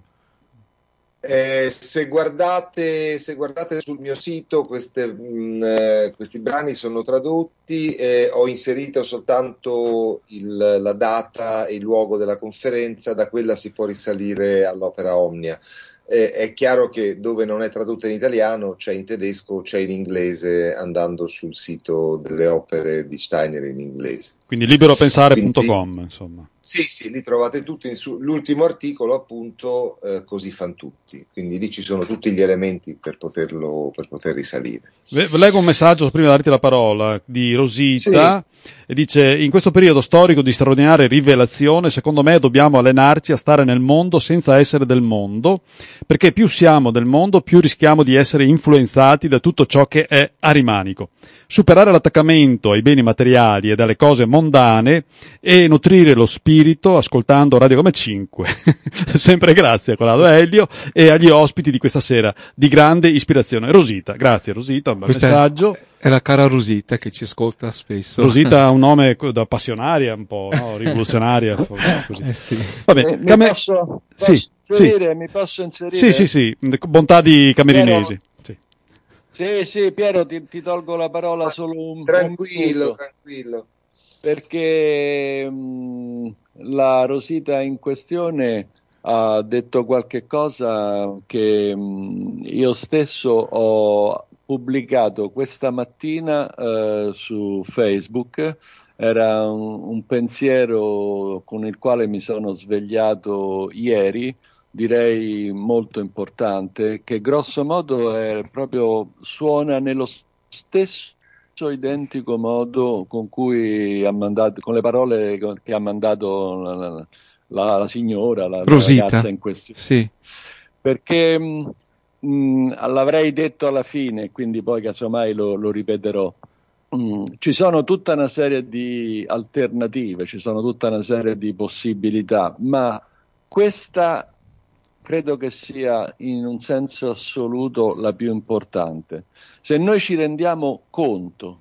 Se guardate sul mio sito, questi brani sono tradotti, ho inserito soltanto la data e il luogo della conferenza, da quella si può risalire all'opera Omnia. È chiaro che dove non è tradotto in italiano c'è in tedesco, c'è in inglese, andando sul sito delle opere di Steiner in inglese. Quindi liberopensare.com, insomma. Sì, lì trovate tutto, l'ultimo articolo appunto, così fan tutti, quindi lì ci sono tutti gli elementi per poter risalire. Leggo un messaggio prima di darti la parola di Rosita, sì. E dice: in questo periodo storico di straordinaria rivelazione, secondo me dobbiamo allenarci a stare nel mondo senza essere del mondo, perché più siamo del mondo più rischiamo di essere influenzati da tutto ciò che è arimanico. Superare l'attaccamento ai beni materiali e alle cose mondane e nutrire lo spirito ascoltando Radio Come 5. Sempre grazie a Corrado Elio e agli ospiti di questa sera di grande ispirazione. Rosita, grazie Rosita, un bel messaggio. È la cara Rosita che ci ascolta spesso. Rosita ha un nome da passionaria, un po', no? Rivoluzionaria. Così. Sì. Vabbè, mi posso inserire? Sì, bontà di Camerinesi. Sì, Piero, ti tolgo la parola solo un tranquillo. Perché la Rosita in questione ha detto qualche cosa che io stesso ho pubblicato questa mattina su Facebook. Era un pensiero con il quale mi sono svegliato ieri, direi molto importante, che grosso modo suona nello stesso identico modo con cui con le parole che ha mandato la signora, la ragazza in questione. Sì. Perché l'avrei detto alla fine, quindi poi casomai lo ripeterò. Ci sono tutta una serie di alternative, ci sono tutta una serie di possibilità, ma questa credo che sia in un senso assoluto la più importante. Se noi ci rendiamo conto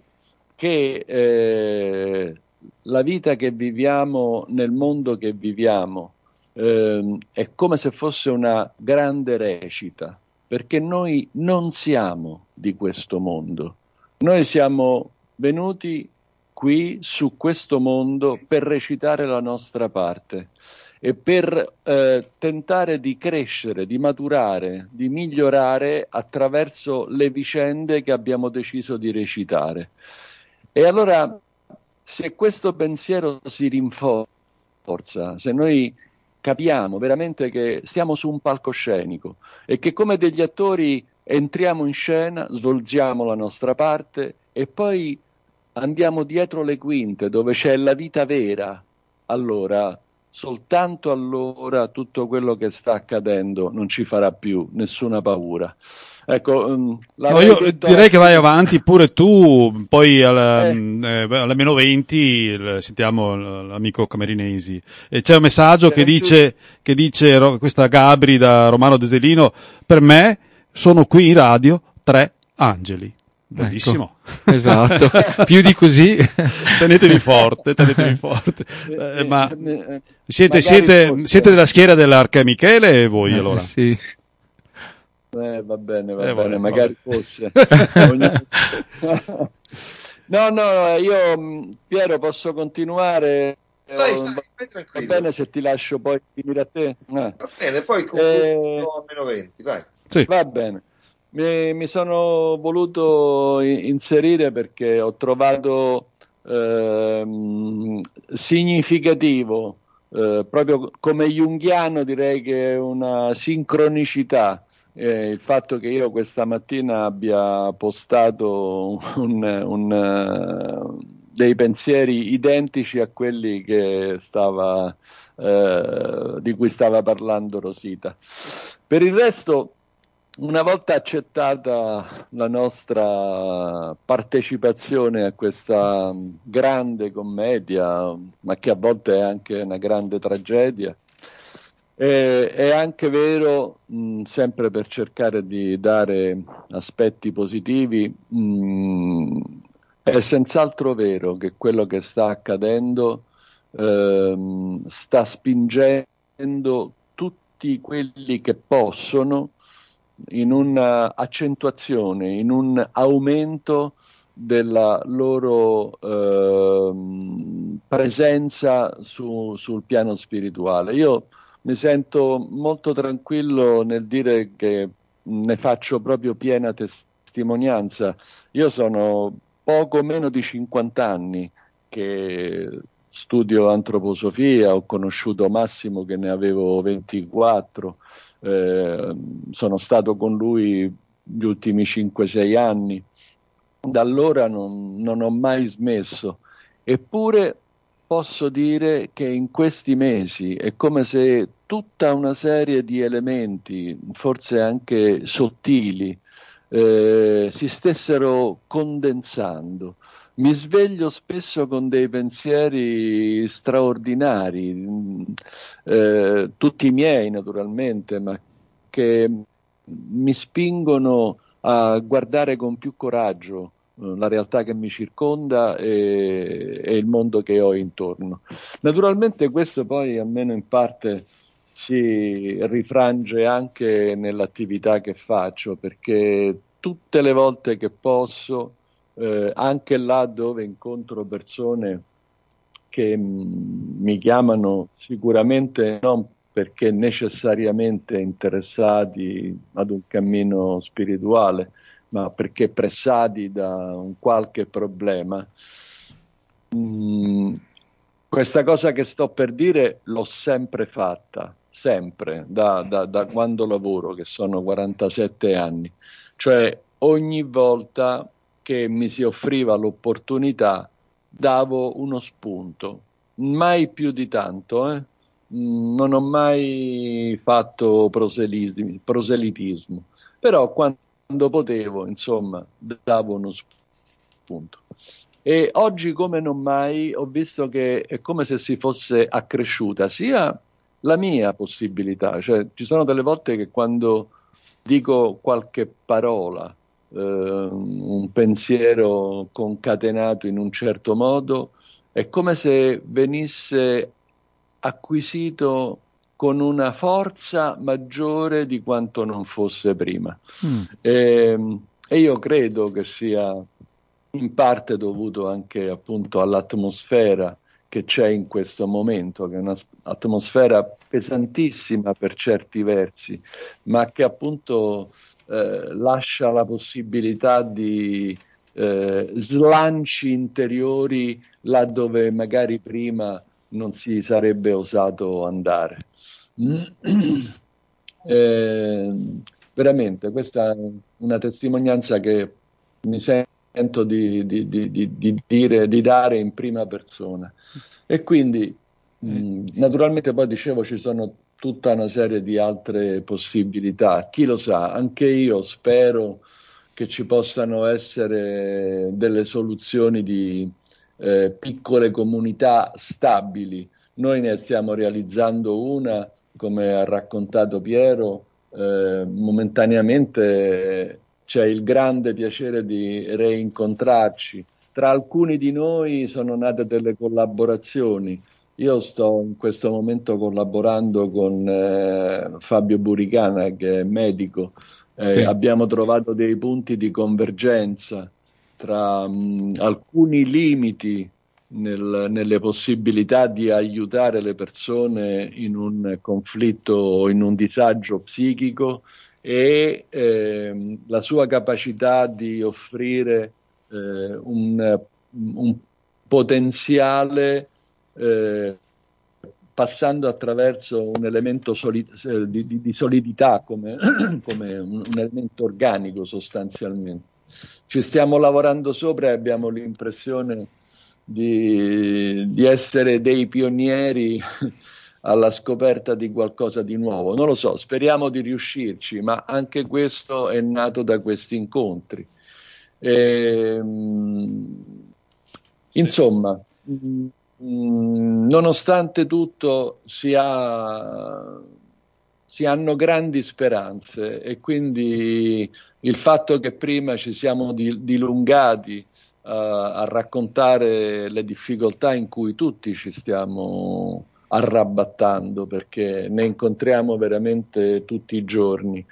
che la vita che viviamo nel mondo che viviamo è come se fosse una grande recita, perché noi non siamo di questo mondo, noi siamo venuti qui su questo mondo per recitare la nostra parte e per tentare di crescere, di maturare, di migliorare attraverso le vicende che abbiamo deciso di recitare. E allora, se questo pensiero si rinforza, se noi capiamo veramente che stiamo su un palcoscenico e che come degli attori entriamo in scena, svolgiamo la nostra parte e poi andiamo dietro le quinte dove c'è la vita vera, allora soltanto allora tutto quello che sta accadendo non ci farà più nessuna paura. Ecco, io direi che vai avanti pure tu, poi alle meno 20 sentiamo l'amico Camerinesi. E c'è un messaggio che dice questa Gabri da Romano Deselino: per me sono qui in radio 3 angeli. Bellissimo. Ecco, esatto, più di così. Tenetevi forte. Ma siete della schiera dell'Arcamichele voi allora? Sì. Va bene, vabbè. magari fosse. No, io Piero posso continuare? Vai Va tranquillo. bene se ti lascio poi finire a te? Va bene, poi concludiamo a -20, vai. Sì. Va bene. Mi sono voluto inserire perché ho trovato significativo, proprio come junghiano direi che è una sincronicità, il fatto che io questa mattina abbia postato dei pensieri identici a quelli che di cui stava parlando Rosita. Per il resto, una volta accettata la nostra partecipazione a questa grande commedia, ma che a volte è anche una grande tragedia, è anche vero, sempre per cercare di dare aspetti positivi, è senz'altro vero che quello che sta accadendo sta spingendo tutti quelli che possono in un'accentuazione, in un aumento della loro presenza sul piano spirituale. Io mi sento molto tranquillo nel dire che ne faccio proprio piena testimonianza. Io sono poco meno di 50 anni che studio antroposofia, ho conosciuto Massimo che ne avevo 24, sono stato con lui gli ultimi 5-6 anni, da allora non ho mai smesso, eppure posso dire che in questi mesi è come se tutta una serie di elementi, forse anche sottili, si stessero condensando. Mi sveglio spesso con dei pensieri straordinari, tutti miei naturalmente, ma che mi spingono a guardare con più coraggio la realtà che mi circonda e il mondo che ho intorno. Naturalmente questo poi, almeno in parte, si rifrange anche nell'attività che faccio, perché tutte le volte che posso, anche là dove incontro persone che mi chiamano sicuramente non perché necessariamente interessati ad un cammino spirituale, ma perché pressati da un qualche problema. Questa cosa che sto per dire l'ho sempre fatta, sempre, da quando lavoro, che sono 47 anni. Cioè ogni volta che mi si offriva l'opportunità davo uno spunto, mai più di tanto, Non ho mai fatto proselitismo, però quando potevo, insomma, davo uno spunto. E oggi come non mai ho visto che è come se si fosse accresciuta sia la mia possibilità, cioè ci sono delle volte che quando dico qualche parola, un pensiero concatenato in un certo modo, è come se venisse acquisito con una forza maggiore di quanto non fosse prima. E io credo che sia in parte dovuto anche appunto all'atmosfera che c'è in questo momento, che è un'atmosfera pesantissima per certi versi, ma che appunto lascia la possibilità di slanci interiori laddove magari prima non si sarebbe osato andare. Veramente, questa è una testimonianza che mi sento di dare in prima persona. E quindi, naturalmente poi dicevo ci sono tutta una serie di altre possibilità. Chi lo sa, anche io spero che ci possano essere delle soluzioni di piccole comunità stabili. Noi ne stiamo realizzando una, come ha raccontato Piero, momentaneamente c'è il grande piacere di reincontrarci. Tra alcuni di noi sono nate delle collaborazioni. Io sto in questo momento collaborando con Fabio Buricana, che è medico. Sì. Abbiamo trovato dei punti di convergenza tra alcuni limiti nelle possibilità di aiutare le persone in un conflitto o in un disagio psichico e la sua capacità di offrire un potenziale passando attraverso un elemento di solidità come un elemento organico sostanzialmente. Ci stiamo lavorando sopra e abbiamo l'impressione di essere dei pionieri alla scoperta di qualcosa di nuovo. Non lo so, speriamo di riuscirci, ma anche questo è nato da questi incontri. Insomma, nonostante tutto si hanno grandi speranze, e quindi il fatto che prima ci siamo dilungati a raccontare le difficoltà in cui tutti ci stiamo arrabattando, perché ne incontriamo veramente tutti i giorni,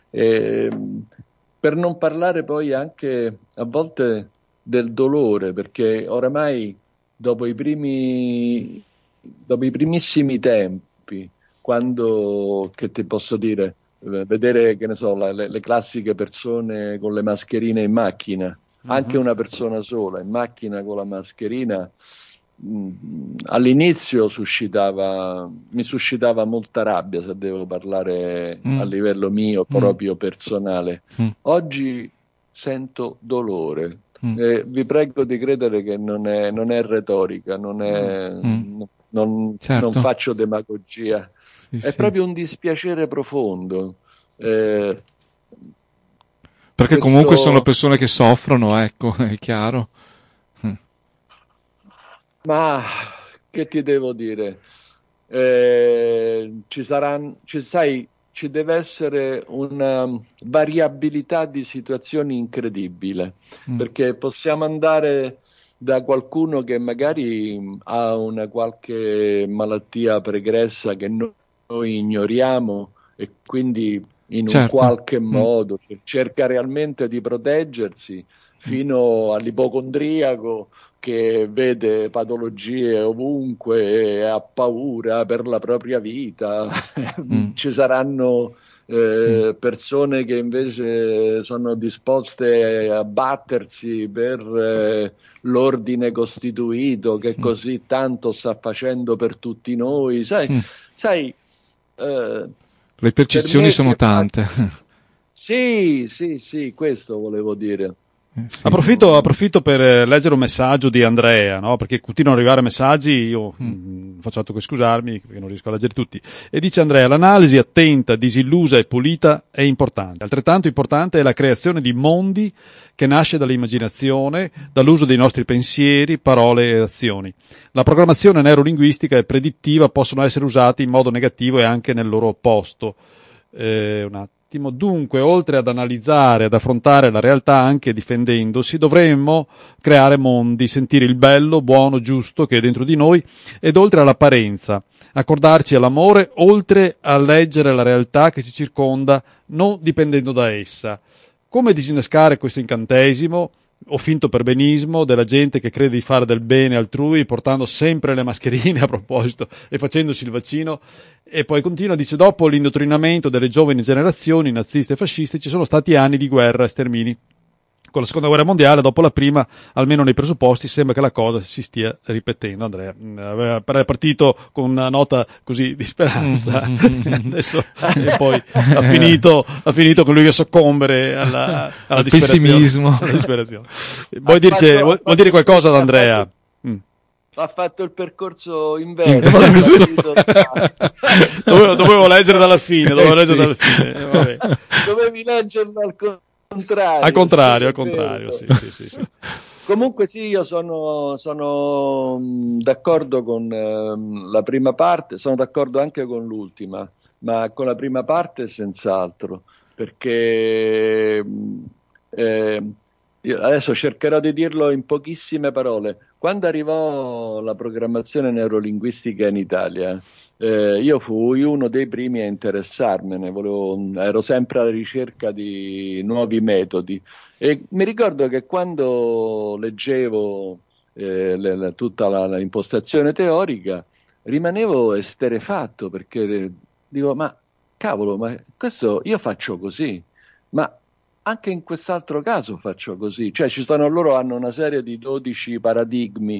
per non parlare poi anche a volte del dolore, perché oramai dopo i primissimi tempi, quando, che ti posso dire, vedere, che ne so, le classiche persone con le mascherine in macchina, anche una persona sola in macchina con la mascherina, all'inizio mi suscitava molta rabbia, se devo parlare a livello mio proprio personale. Oggi sento dolore. Vi prego di credere che non è retorica, non faccio demagogia, è proprio un dispiacere profondo. Perché comunque sono persone che soffrono, ecco, è chiaro. Ma che ti devo dire? Ci deve essere una variabilità di situazioni incredibile, perché possiamo andare da qualcuno che magari ha una qualche malattia pregressa che noi ignoriamo e quindi in un qualche modo cerca realmente di proteggersi, fino all'ipocondriaco che vede patologie ovunque e ha paura per la propria vita. Ci saranno persone che invece sono disposte a battersi per l'ordine costituito che così tanto sta facendo per tutti noi. Sai, le percezioni sono tante. Sì, questo volevo dire. Sì. Approfitto per leggere un messaggio di Andrea, no? Perché continuano ad arrivare messaggi, io faccio altro che scusarmi perché non riesco a leggere tutti. E dice Andrea: l'analisi attenta, disillusa e pulita è importante. Altrettanto importante è la creazione di mondi che nasce dall'immaginazione, dall'uso dei nostri pensieri, parole e azioni. La programmazione neurolinguistica e predittiva possono essere usati in modo negativo e anche nel loro opposto. Un attimo. Dunque, oltre ad analizzare, ad affrontare la realtà anche difendendosi, dovremmo creare mondi, sentire il bello, buono, giusto che è dentro di noi, ed oltre all'apparenza, accordarci all'amore, oltre a leggere la realtà che ci circonda, non dipendendo da essa. Come disinnescare questo incantesimo o finto perbenismo della gente che crede di fare del bene altrui portando sempre le mascherine a proposito e facendosi il vaccino? E poi continua, dice: dopo l'indottrinamento delle giovani generazioni naziste e fasciste ci sono stati anni di guerra e stermini. Con la seconda guerra mondiale, dopo la prima, almeno nei presupposti, sembra che la cosa si stia ripetendo. Andrea aveva partito con una nota così di speranza, adesso e poi ha finito con lui che soccombere alla pessimismo. Alla disperazione. Vuol dire qualcosa ad Andrea? Ha fatto il percorso inverso. Dovevo leggere dalla fine. Dovevi leggerlo al contrario. Sì. Comunque sì, io sono d'accordo con la prima parte, sono d'accordo anche con l'ultima, ma con la prima parte senz'altro, perché Io adesso cercherò di dirlo in pochissime parole. Quando arrivò la programmazione neurolinguistica in Italia, io fui uno dei primi a interessarmene, ero sempre alla ricerca di nuovi metodi e mi ricordo che quando leggevo tutta l'impostazione teorica rimanevo esterrefatto perché dico, ma cavolo, ma questo io faccio così, ma anche in quest'altro caso faccio così, cioè loro hanno una serie di 12 paradigmi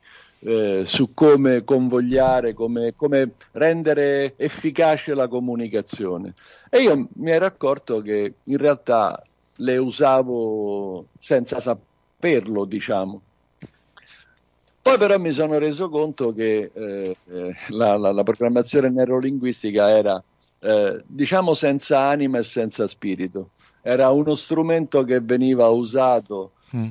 su come convogliare, come rendere efficace la comunicazione. E io mi ero accorto che in realtà le usavo senza saperlo, diciamo. Poi però mi sono reso conto che la programmazione neurolinguistica era, diciamo, senza anima e senza spirito. Era uno strumento che veniva usato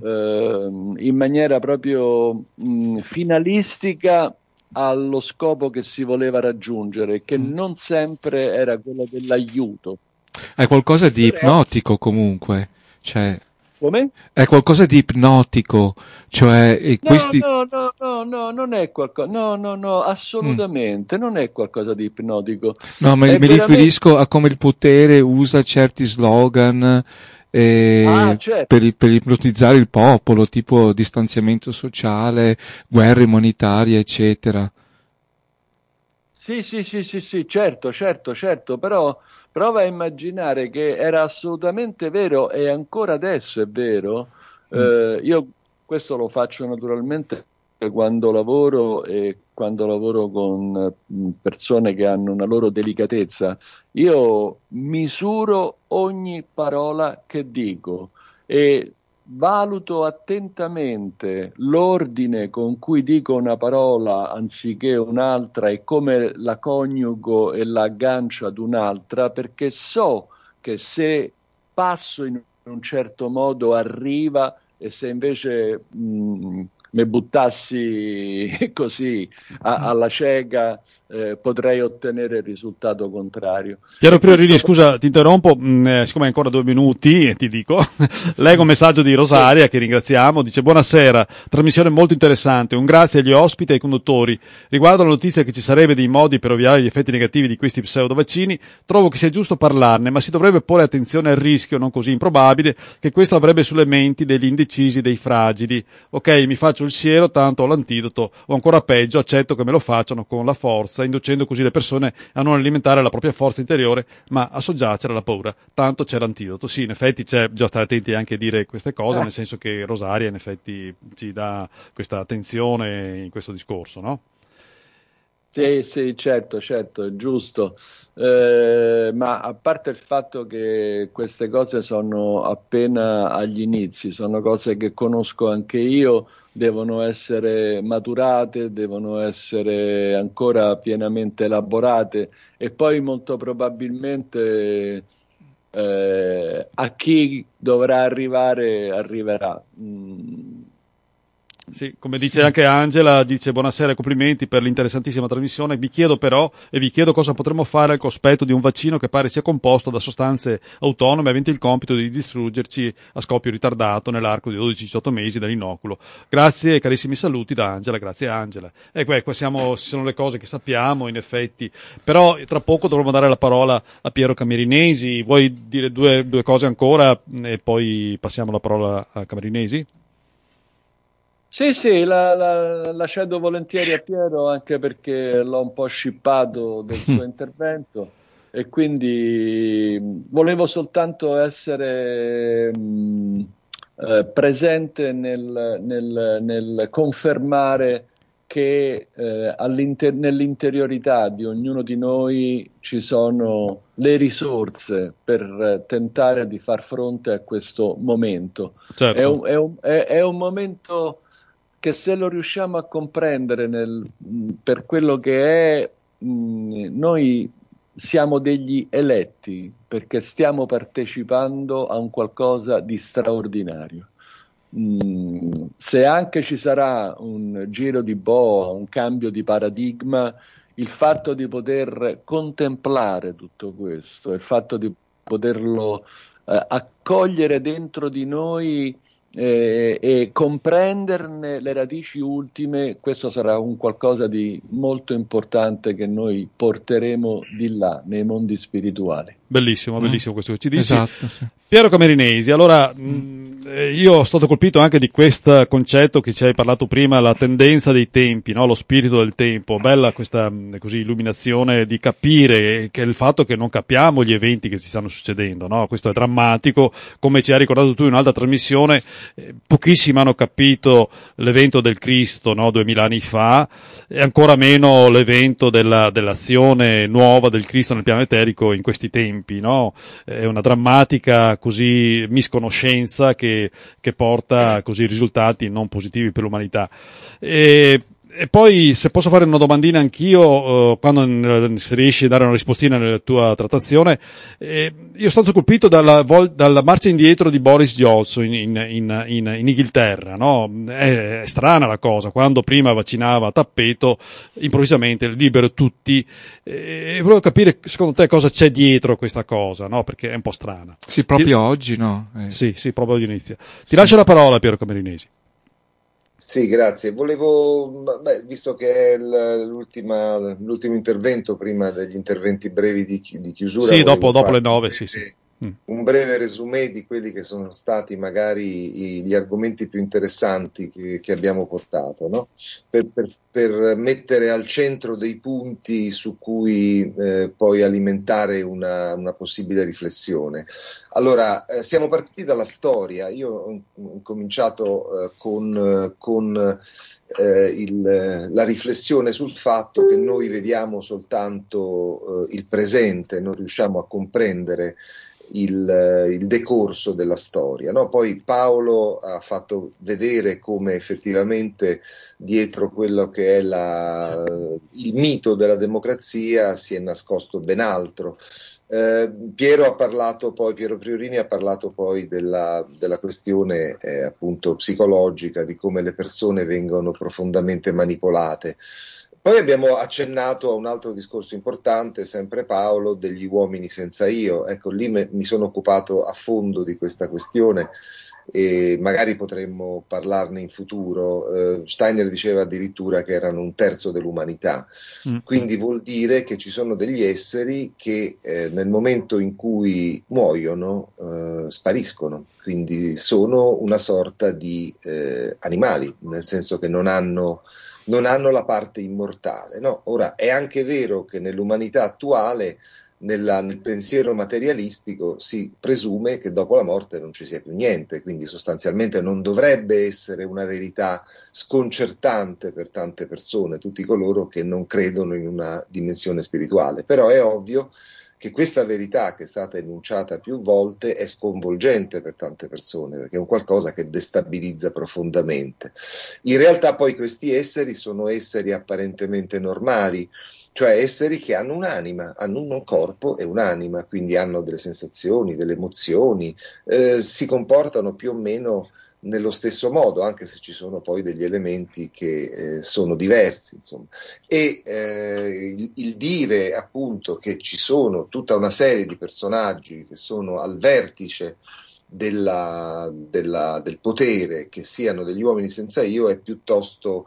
in maniera proprio finalistica allo scopo che si voleva raggiungere, che non sempre era quello dell'aiuto. È qualcosa di ipnotico comunque, cioè... Come? È qualcosa di ipnotico, cioè questi... No, non è qualcosa, no, assolutamente, non è qualcosa di ipnotico. No, ma mi riferisco a come il potere usa certi slogan certo, per ipnotizzare il popolo, tipo distanziamento sociale, guerre umanitarie, eccetera. Sì, certo, però prova a immaginare che era assolutamente vero e ancora adesso è vero. Io questo lo faccio naturalmente quando lavoro e quando lavoro con persone che hanno una loro delicatezza. Io misuro ogni parola che dico e valuto attentamente l'ordine con cui dico una parola anziché un'altra e come la coniugo e la aggancio ad un'altra, perché so che se passo in un certo modo arriva e se invece mi buttassi così alla cieca potrei ottenere il risultato contrario. Piero Priorini, scusa, ti interrompo, siccome hai ancora 2 minuti, ti dico, leggo un messaggio di Rosaria, che ringraziamo, dice: buonasera, trasmissione molto interessante, un grazie agli ospiti e ai conduttori. Riguardo la notizia che ci sarebbe dei modi per ovviare gli effetti negativi di questi pseudovaccini, trovo che sia giusto parlarne, ma si dovrebbe porre attenzione al rischio, non così improbabile, che questo avrebbe sulle menti degli indecisi, dei fragili. Ok, mi faccio il siero, tanto ho l'antidoto, o ancora peggio, accetto che me lo facciano con la forza, inducendo così le persone a non alimentare la propria forza interiore, ma a soggiacere alla paura. Tanto c'è l'antidoto. Sì, in effetti c'è, bisogna stare attenti anche a dire queste cose, nel senso che Rosaria in effetti ci dà questa attenzione in questo discorso, no? Sì, certo, è giusto. Ma a parte il fatto che queste cose sono appena agli inizi, sono cose che conosco anche io, devono essere maturate, devono essere ancora pienamente elaborate e poi molto probabilmente a chi dovrà arrivare arriverà. Sì, come dice anche Angela, dice: buonasera e complimenti per l'interessantissima trasmissione. Vi chiedo però, e vi chiedo cosa potremmo fare al cospetto di un vaccino che pare sia composto da sostanze autonome aventi il compito di distruggerci a scoppio ritardato nell'arco di 12-18 mesi dall'inoculo. Grazie e carissimi saluti da Angela. Grazie Angela. Qua sono le cose che sappiamo in effetti, però tra poco dovremo dare la parola a Piero Camerinesi. Vuoi dire due cose ancora e poi passiamo la parola a Camerinesi? Sì, la cedo volentieri a Piero anche perché l'ho un po' scippato del suo intervento e quindi volevo soltanto essere presente nel confermare che nell'interiorità di ognuno di noi ci sono le risorse per tentare di far fronte a questo momento. Certo. È un momento che se lo riusciamo a comprendere per quello che è, noi siamo degli eletti perché stiamo partecipando a un qualcosa di straordinario. Se anche ci sarà un giro di boa, un cambio di paradigma, il fatto di poter contemplare tutto questo, il fatto di poterlo accogliere dentro di noi e comprenderne le radici ultime. Questo sarà un qualcosa di molto importante che noi porteremo di là, nei mondi spirituali. Bellissimo, bellissimo questo che ci dici. Esatto, sì. Piero Camerinesi, allora io sono stato colpito anche di questo concetto che ci hai parlato prima, la tendenza dei tempi, no? Lo spirito del tempo. Bella questa così illuminazione di capire che il fatto che non capiamo gli eventi che si stanno succedendo, no? Questo è drammatico, come ci hai ricordato tu in un'altra trasmissione, pochissimi hanno capito l'evento del Cristo, no? 2000 anni fa, e ancora meno l'evento dell'azione nuova del Cristo nel piano eterico in questi tempi, no? È una drammatica così misconoscenza che porta così risultati non positivi per l'umanità. E poi, se posso fare una domandina anch'io, quando se riesci a dare una rispostina nella tua trattazione, io sono stato colpito dalla marcia indietro di Boris Johnson in Inghilterra, no? È strana la cosa, quando prima vaccinava a tappeto, improvvisamente libero tutti, e volevo capire secondo te cosa c'è dietro questa cosa, no? Perché è un po' strana. Sì, proprio oggi, no? Sì, proprio oggi inizia. Ti lascio la parola, Piero Camerinesi. Sì, grazie. Volevo, visto che è l'ultimo intervento prima degli interventi brevi di chiusura. Sì, dopo le 9, sì. Un breve resumé di quelli che sono stati magari gli argomenti più interessanti che abbiamo portato, no? Per mettere al centro dei punti su cui poi alimentare una possibile riflessione. Allora, siamo partiti dalla storia. Io ho cominciato con la riflessione sul fatto che noi vediamo soltanto il presente, non riusciamo a comprendere il decorso della storia, no? Poi Paolo ha fatto vedere come effettivamente dietro quello che è il mito della democrazia si è nascosto ben altro. Piero Priorini ha parlato poi della questione appunto psicologica, di come le persone vengono profondamente manipolate. Poi abbiamo accennato a un altro discorso importante, sempre Paolo, degli uomini senza io. Ecco, lì mi sono occupato a fondo di questa questione e magari potremmo parlarne in futuro. Steiner diceva addirittura che erano un terzo dell'umanità, quindi vuol dire che ci sono degli esseri che nel momento in cui muoiono spariscono, quindi sono una sorta di animali, nel senso che non hanno la parte immortale, no? Ora, è anche vero che nell'umanità attuale, nel pensiero materialistico, si presume che dopo la morte non ci sia più niente, quindi sostanzialmente non dovrebbe essere una verità sconcertante per tante persone, tutti coloro che non credono in una dimensione spirituale. Però è ovvio che questa verità, che è stata enunciata più volte, è sconvolgente per tante persone, perché è un qualcosa che destabilizza profondamente. In realtà poi questi esseri sono esseri apparentemente normali, cioè esseri che hanno un'anima, hanno un corpo e un'anima, quindi hanno delle sensazioni, delle emozioni, si comportano più o meno nello stesso modo, anche se ci sono poi degli elementi che sono diversi, insomma. E il dire appunto che ci sono tutta una serie di personaggi che sono al vertice del potere, che siano degli uomini senza io, è piuttosto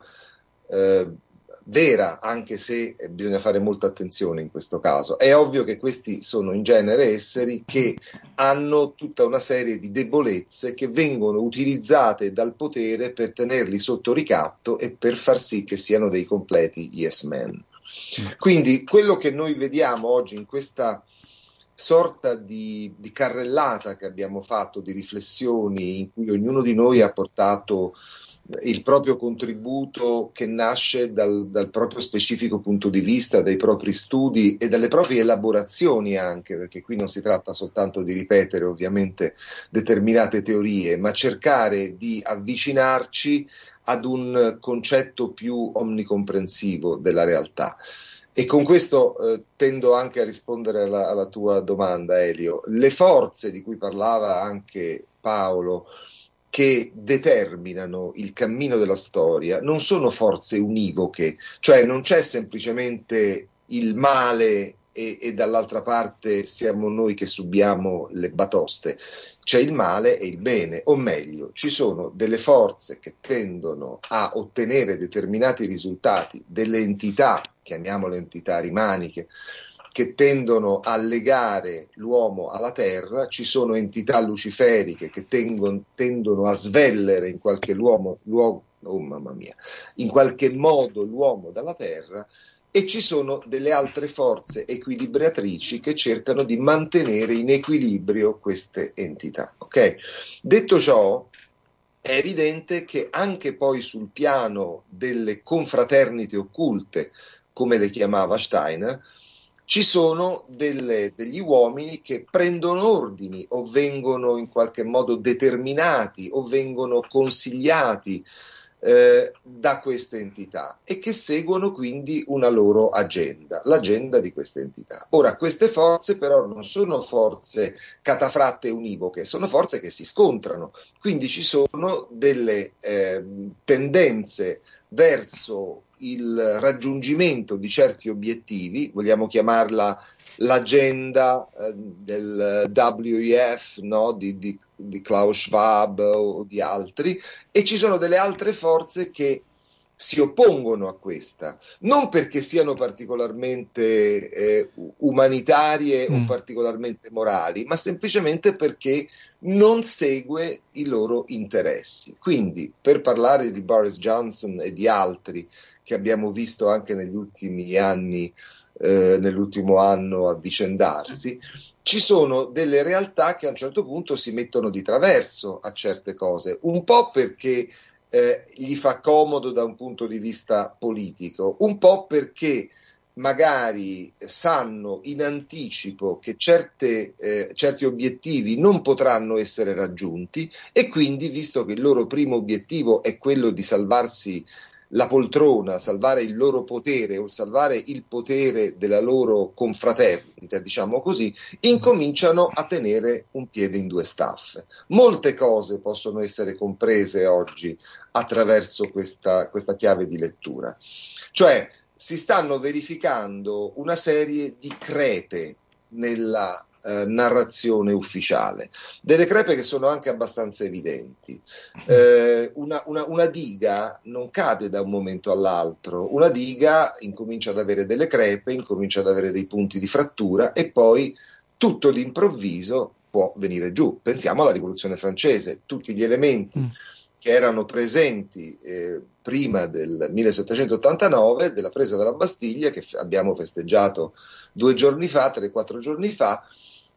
vera, anche se bisogna fare molta attenzione in questo caso. È ovvio che questi sono in genere esseri che hanno tutta una serie di debolezze che vengono utilizzate dal potere per tenerli sotto ricatto e per far sì che siano dei completi yes men. Quindi quello che noi vediamo oggi in questa sorta di carrellata che abbiamo fatto, di riflessioni in cui ognuno di noi ha portato il proprio contributo che nasce dal proprio specifico punto di vista, dai propri studi e dalle proprie elaborazioni anche, perché qui non si tratta soltanto di ripetere ovviamente determinate teorie, ma cercare di avvicinarci ad un concetto più omnicomprensivo della realtà. E con questo tendo anche a rispondere alla tua domanda, Elio. Le forze di cui parlava anche Paolo, che determinano il cammino della storia, non sono forze univoche, cioè non c'è semplicemente il male e dall'altra parte siamo noi che subiamo le batoste. C'è il male e il bene, o meglio, ci sono delle forze che tendono a ottenere determinati risultati, delle entità, chiamiamole entità rimaniche, che tendono a legare l'uomo alla terra, ci sono entità luciferiche che tendono a svellere in qualche in qualche modo l'uomo dalla terra, e ci sono delle altre forze equilibratrici che cercano di mantenere in equilibrio queste entità. Okay? Detto ciò, è evidente che anche poi sul piano delle confraternite occulte, come le chiamava Steiner, ci sono degli uomini che prendono ordini o vengono in qualche modo determinati o vengono consigliati da queste entità e che seguono quindi una loro agenda, l'agenda di queste entità. Ora, queste forze però non sono forze catafratte univoche, sono forze che si scontrano, quindi ci sono delle tendenze verso il raggiungimento di certi obiettivi, vogliamo chiamarla l'agenda del WEF, no? di Klaus Schwab o di altri, e ci sono delle altre forze che si oppongono a questa, non perché siano particolarmente umanitarie o particolarmente morali, ma semplicemente perché non segue i loro interessi. Quindi, per parlare di Boris Johnson e di altri che abbiamo visto anche negli ultimi anni, nell'ultimo anno avvicendarsi, ci sono delle realtà che a un certo punto si mettono di traverso a certe cose, un po' perché gli fa comodo da un punto di vista politico, un po' perché magari sanno in anticipo che certi obiettivi non potranno essere raggiunti, e quindi, visto che il loro primo obiettivo è quello di salvarsi la poltrona, salvare il loro potere o salvare il potere della loro confraternita, diciamo così, incominciano a tenere un piede in due staffe. Molte cose possono essere comprese oggi attraverso questa chiave di lettura. Cioè, si stanno verificando una serie di crepe nella narrazione ufficiale, delle crepe che sono anche abbastanza evidenti. Una diga non cade da un momento all'altro, una diga incomincia ad avere delle crepe, incomincia ad avere dei punti di frattura e poi tutto d'improvviso può venire giù. Pensiamo alla Rivoluzione francese, tutti gli elementi che erano presenti prima del 1789, della presa della Bastiglia, che abbiamo festeggiato 2 giorni fa, 3-4 giorni fa,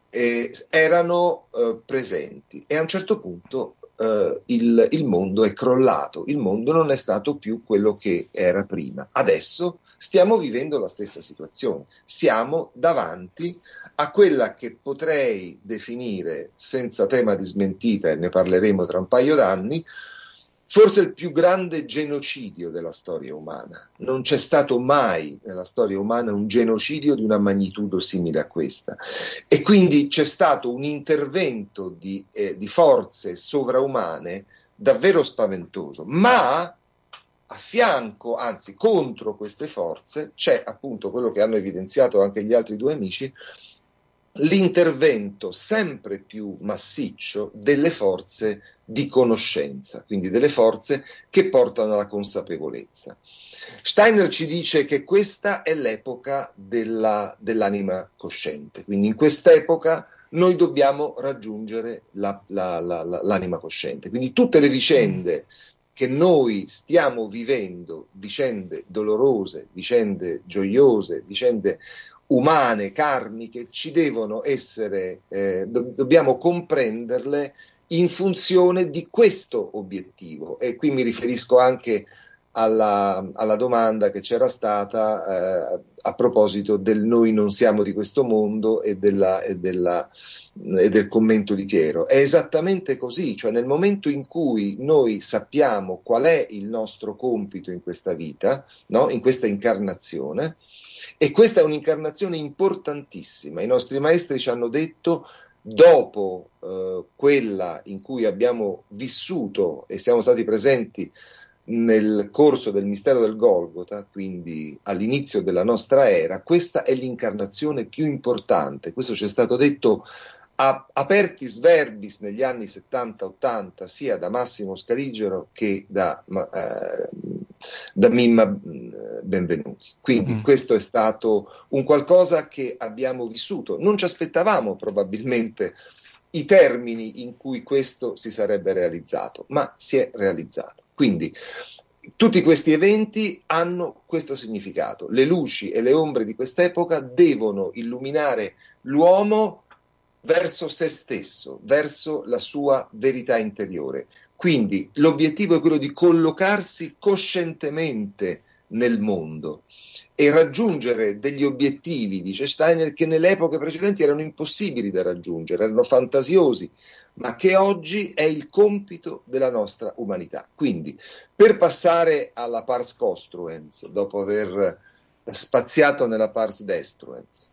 erano presenti, e a un certo punto il mondo è crollato, il mondo non è stato più quello che era prima. Adesso stiamo vivendo la stessa situazione, siamo davanti a quella che potrei definire, senza tema di smentita, e ne parleremo tra un paio d'anni, forse il più grande genocidio della storia umana. Non c'è stato mai nella storia umana un genocidio di una magnitudo simile a questa. E quindi c'è stato un intervento di forze sovraumane davvero spaventoso. Ma a fianco, anzi contro queste forze, c'è appunto quello che hanno evidenziato anche gli altri 2 amici, l'intervento sempre più massiccio delle forze di conoscenza, quindi delle forze che portano alla consapevolezza. Steiner ci dice che questa è l'epoca dell'anima cosciente, quindi in quest'epoca noi dobbiamo raggiungere l'anima cosciente, quindi tutte le vicende che noi stiamo vivendo, vicende dolorose, vicende gioiose, vicende umane, karmiche, ci devono essere, dobbiamo comprenderle in funzione di questo obiettivo. E qui mi riferisco anche alla domanda che c'era stata a proposito del noi non siamo di questo mondo e del commento di Piero. È esattamente così, cioè nel momento in cui noi sappiamo qual è il nostro compito in questa vita, no? In questa incarnazione, e questa è un'incarnazione importantissima. I nostri maestri ci hanno detto, dopo quella in cui abbiamo vissuto e siamo stati presenti nel corso del mistero del Golgota, quindi all'inizio della nostra era, questa è l'incarnazione più importante. Questo ci è stato detto a apertis verbis negli anni 70-80 sia da Massimo Scaligero che da Mimma Benvenuti. Quindi questo è stato un qualcosa che abbiamo vissuto. Non ci aspettavamo probabilmente i termini in cui questo si sarebbe realizzato, ma si è realizzato. Quindi tutti questi eventi hanno questo significato. Le luci e le ombre di quest'epoca devono illuminare l'uomo verso se stesso, verso la sua verità interiore. Quindi l'obiettivo è quello di collocarsi coscientemente nel mondo e raggiungere degli obiettivi, dice Steiner, che nelle epoche precedenti erano impossibili da raggiungere, erano fantasiosi, ma che oggi è il compito della nostra umanità. Quindi, per passare alla pars costruens, dopo aver spaziato nella pars destruens,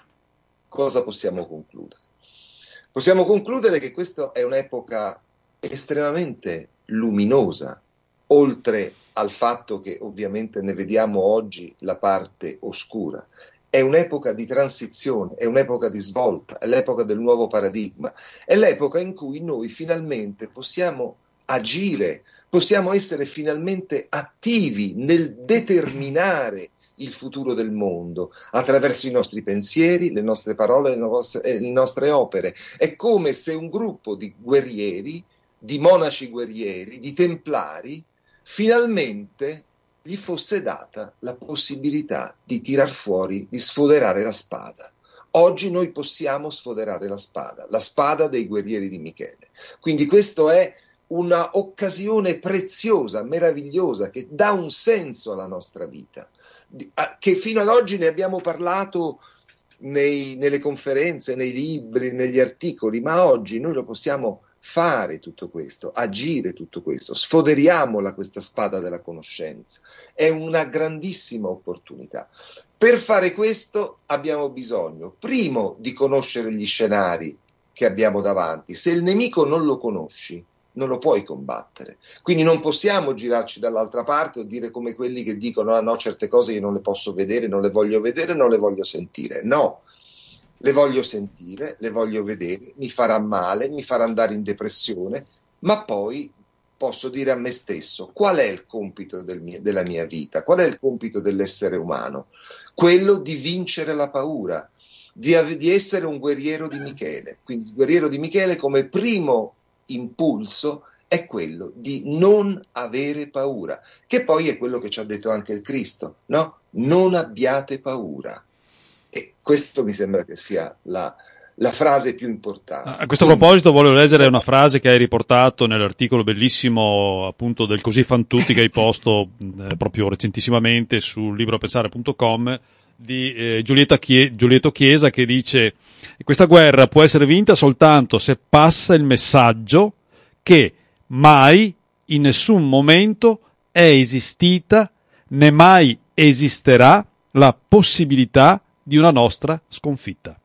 cosa possiamo concludere? Possiamo concludere che questa è un'epoca estremamente luminosa, oltre al fatto che ovviamente ne vediamo oggi la parte oscura. È un'epoca di transizione, è un'epoca di svolta, è l'epoca del nuovo paradigma, è l'epoca in cui noi finalmente possiamo agire, possiamo essere finalmente attivi nel determinare il futuro del mondo attraverso i nostri pensieri, le nostre parole, le nostre opere. È come se un gruppo di guerrieri, di monaci guerrieri, di templari, finalmente gli fosse data la possibilità di tirar fuori, di sfoderare la spada. Oggi noi possiamo sfoderare la spada dei guerrieri di Michele. Quindi questo è una occasione preziosa, meravigliosa, che dà un senso alla nostra vita, che fino ad oggi ne abbiamo parlato nelle conferenze, nei libri, negli articoli, ma oggi noi lo possiamo fare tutto questo, agire tutto questo, sfoderiamola questa spada della conoscenza, è una grandissima opportunità. Per fare questo abbiamo bisogno, primo, di conoscere gli scenari che abbiamo davanti. Se il nemico non lo conosci, non lo puoi combattere, quindi non possiamo girarci dall'altra parte o dire come quelli che dicono ah no, certe cose io non le posso vedere, non le voglio sentire. No, le voglio sentire, le voglio vedere, mi farà male, mi farà andare in depressione, ma poi posso dire a me stesso qual è il compito della mia vita, qual è il compito dell'essere umano, quello di vincere la paura, di essere un guerriero di Michele. Quindi il guerriero di Michele come primo impulso è quello di non avere paura, che poi è quello che ci ha detto anche il Cristo, no? Non abbiate paura. E questo mi sembra che sia la frase più importante. A questo proposito voglio leggere una frase che hai riportato nell'articolo bellissimo appunto del Così fan tutti che hai posto proprio recentissimamente sul libropensare.com di Giulietto Chiesa, che dice: questa guerra può essere vinta soltanto se passa il messaggio che mai in nessun momento è esistita né mai esisterà la possibilità di una nostra sconfitta.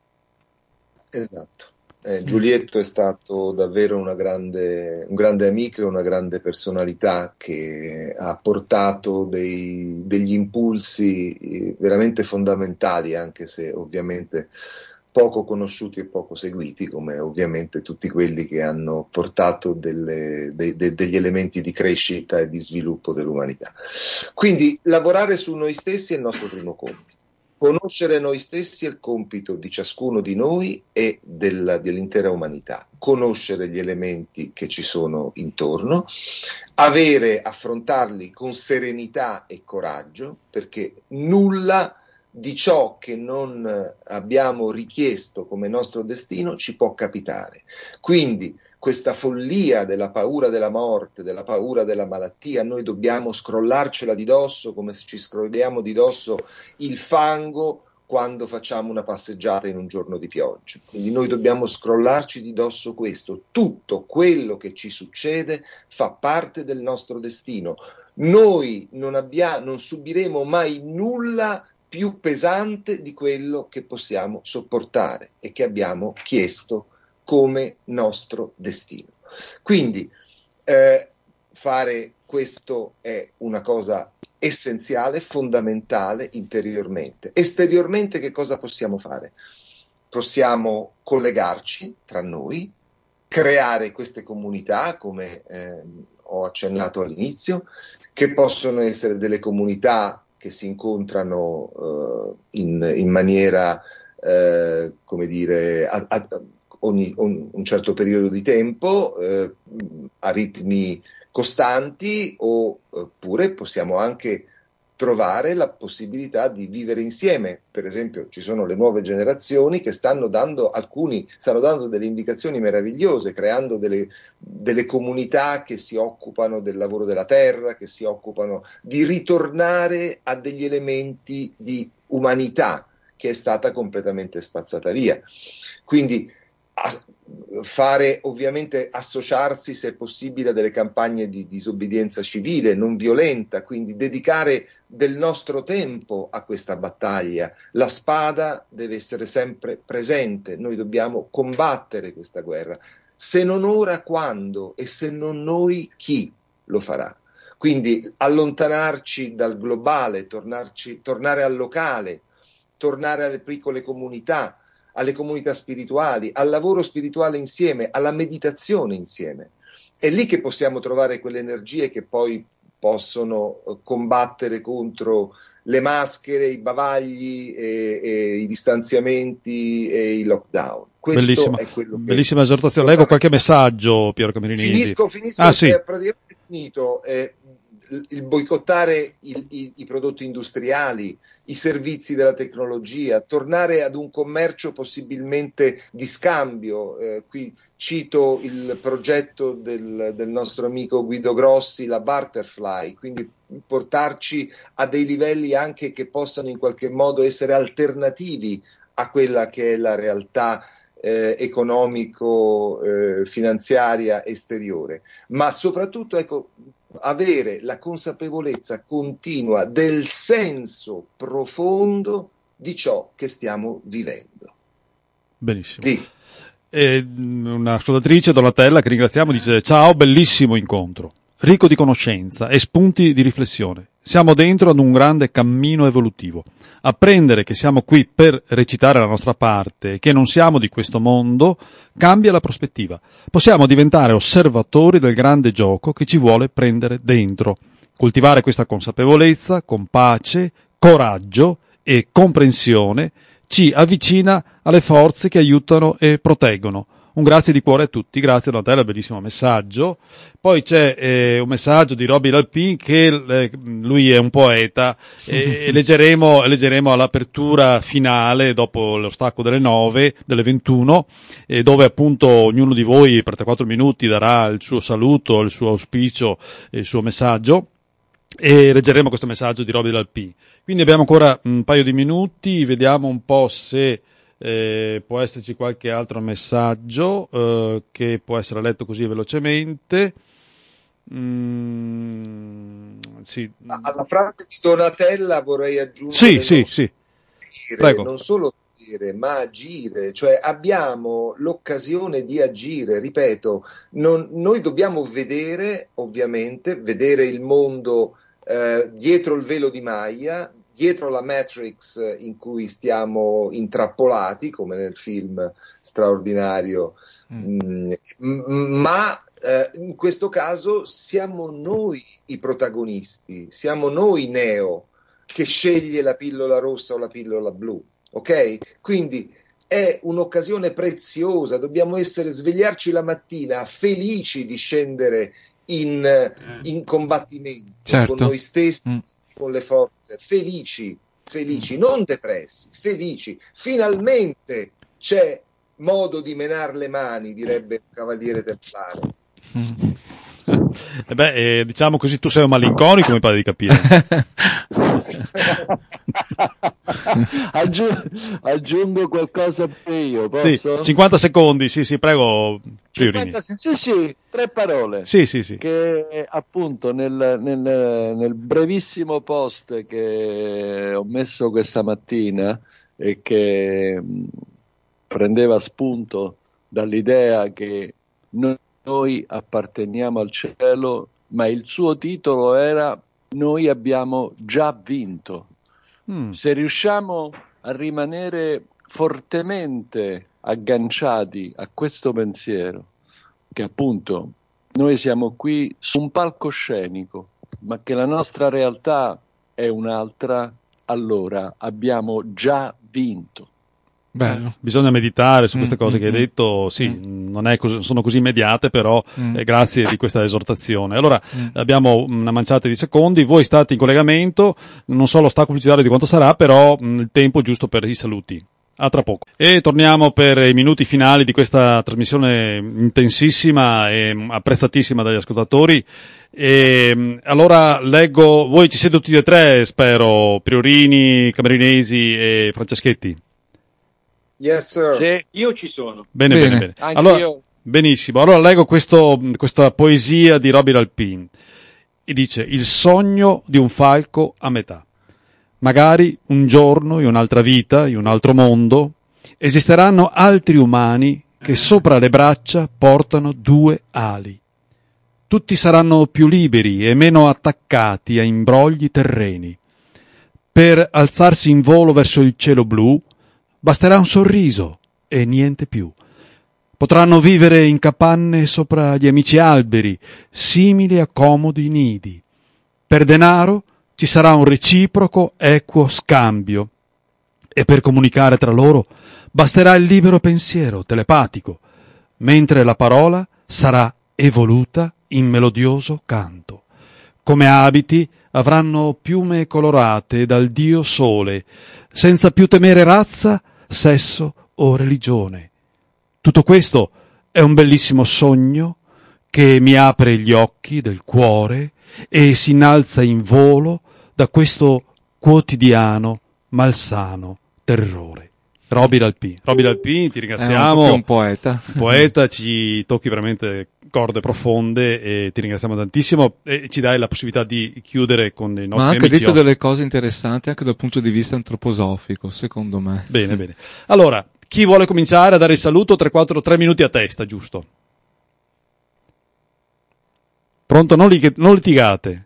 Esatto. Giulietto è stato davvero un grande amico e una grande personalità che ha portato degli impulsi veramente fondamentali, anche se ovviamente poco conosciuti e poco seguiti, come ovviamente tutti quelli che hanno portato degli elementi di crescita e di sviluppo dell'umanità. Quindi lavorare su noi stessi è il nostro primo compito. Conoscere noi stessi è il compito di ciascuno di noi e dell'intera umanità. Conoscere gli elementi che ci sono intorno, affrontarli con serenità e coraggio, perché nulla di ciò che non abbiamo richiesto come nostro destino ci può capitare. Quindi questa follia della paura della morte, della paura della malattia, noi dobbiamo scrollarcela di dosso come se ci scrolliamo di dosso il fango quando facciamo una passeggiata in un giorno di pioggia. Quindi noi dobbiamo scrollarci di dosso questo. Tutto quello che ci succede fa parte del nostro destino. Noi non subiremo mai nulla più pesante di quello che possiamo sopportare e che abbiamo chiesto come nostro destino. Quindi fare questo è una cosa essenziale, fondamentale interiormente. Esteriormente che cosa possiamo fare? Possiamo collegarci tra noi, creare queste comunità, come ho accennato all'inizio, che possono essere delle comunità che si incontrano in maniera, come dire, un certo periodo di tempo, a ritmi costanti, oppure possiamo anche trovare la possibilità di vivere insieme. Per esempio, ci sono le nuove generazioni che stanno dando delle indicazioni meravigliose, creando delle comunità che si occupano del lavoro della terra, che si occupano di ritornare a degli elementi di umanità che è stata completamente spazzata via. Quindi ovviamente associarsi, se è possibile, a delle campagne di disobbedienza civile non violenta, quindi dedicare del nostro tempo a questa battaglia. La spada deve essere sempre presente, noi dobbiamo combattere questa guerra. Se non ora, quando? E se non noi, chi lo farà? Quindi allontanarci dal globale, tornare al locale, tornare alle piccole comunità, alle comunità spirituali, al lavoro spirituale insieme, alla meditazione insieme. È lì che possiamo trovare quelle energie che poi possono combattere contro le maschere, i bavagli, e i distanziamenti e i lockdown. Questo bellissima, è quello che... bellissima esortazione. Leggo qualche messaggio, Piero Camerini. Finisco, sì. È praticamente finito. Il boicottare i prodotti industriali, i servizi della tecnologia, tornare ad un commercio possibilmente di scambio. Qui cito il progetto del nostro amico Guido Grossi, la Butterfly, quindi portarci a dei livelli anche che possano in qualche modo essere alternativi a quella che è la realtà economico-finanziaria esteriore, ma soprattutto, ecco, avere la consapevolezza continua del senso profondo di ciò che stiamo vivendo. Benissimo. Sì. Una ascoltatrice, Donatella, che ringraziamo, dice: ciao, bellissimo incontro, ricco di conoscenza e spunti di riflessione. Siamo dentro ad un grande cammino evolutivo. Apprendere che siamo qui per recitare la nostra parte e che non siamo di questo mondo cambia la prospettiva. Possiamo diventare osservatori del grande gioco che ci vuole prendere dentro. Coltivare questa consapevolezza con pace, coraggio e comprensione ci avvicina alle forze che aiutano e proteggono. Un grazie di cuore a tutti, grazie Donatella, bellissimo messaggio. Poi c'è un messaggio di Roby Lalpin, che lui è un poeta, e leggeremo all'apertura finale, dopo lo stacco delle 21, dove appunto ognuno di voi per 3-4 minuti darà il suo saluto, il suo auspicio, il suo messaggio, e leggeremo questo messaggio di Roby Lalpin. Quindi abbiamo ancora un paio di minuti, vediamo un po' se può esserci qualche altro messaggio che può essere letto così velocemente. Sì. Alla frase di Donatella vorrei aggiungere sì. Prego. Non solo dire, ma agire, cioè abbiamo l'occasione di agire, ripeto, noi dobbiamo vedere, ovviamente, vedere il mondo dietro il velo di Maya, dietro la Matrix in cui stiamo intrappolati, come nel film straordinario, ma in questo caso siamo noi i protagonisti, siamo noi Neo che sceglie la pillola rossa o la pillola blu, ok? Quindi è un'occasione preziosa, dobbiamo svegliarci la mattina felici di scendere in combattimento, certo, con noi stessi, con le forze, felici, non depressi, felici. Finalmente c'è modo di menar le mani, direbbe un cavaliere templare. Diciamo così, tu sei un malinconico, mi pare di capire. Aggiungo qualcosa io, posso? Sì, 50 secondi, sì, prego. 50, sì, 3 parole. Sì. Che appunto nel brevissimo post che ho messo questa mattina e che prendeva spunto dall'idea che noi apparteniamo al cielo ma il suo titolo era "Noi abbiamo già vinto". Se riusciamo a rimanere fortemente agganciati a questo pensiero, che appunto noi siamo qui su un palcoscenico, ma che la nostra realtà è un'altra, allora abbiamo già vinto. Bello. Bisogna meditare su queste cose che hai detto, sì, non è sono così immediate, però grazie di questa esortazione. Allora, abbiamo una manciata di secondi, voi state in collegamento, non so lo stacco pubblicitario di quanto sarà, però il tempo giusto per i saluti. A tra poco. E torniamo per i minuti finali di questa trasmissione intensissima e apprezzatissima dagli ascoltatori. E allora leggo, voi ci siete tutti e tre, spero, Priorini, Camerinesi e Franceschetti. Yes, sir. Sì, io ci sono. Bene. Anche Allora, io. benissimo. Allora leggo questa poesia di Roby Alpin. E dice: il sogno di un falco a metà. Magari un giorno, in un'altra vita, in un altro mondo, esisteranno altri umani che sopra le braccia portano 2 ali. Tutti saranno più liberi e meno attaccati a imbrogli terreni. Per alzarsi in volo verso il cielo blu basterà un sorriso e niente più. Potranno vivere in capanne sopra gli amici alberi, simili a comodi nidi. Per denaro ci sarà un reciproco equo scambio e per comunicare tra loro basterà il libero pensiero telepatico, mentre la parola sarà evoluta in melodioso canto. Come abiti avranno piume colorate dal dio sole, senza più temere razza, sesso o religione. Tutto questo è un bellissimo sogno che mi apre gli occhi del cuore e si innalza in volo da questo quotidiano malsano terrore. Roby Dalpin, ti ringraziamo. È un poeta. Poeta, ci tocchi veramente corde profonde e ti ringraziamo tantissimo e ci dai la possibilità di chiudere con i nostri Ma ha anche amici detto delle cose interessanti anche dal punto di vista antroposofico, secondo me. Bene. Allora, chi vuole cominciare a dare il saluto? 3 minuti a testa, giusto? Pronto? Non litigate.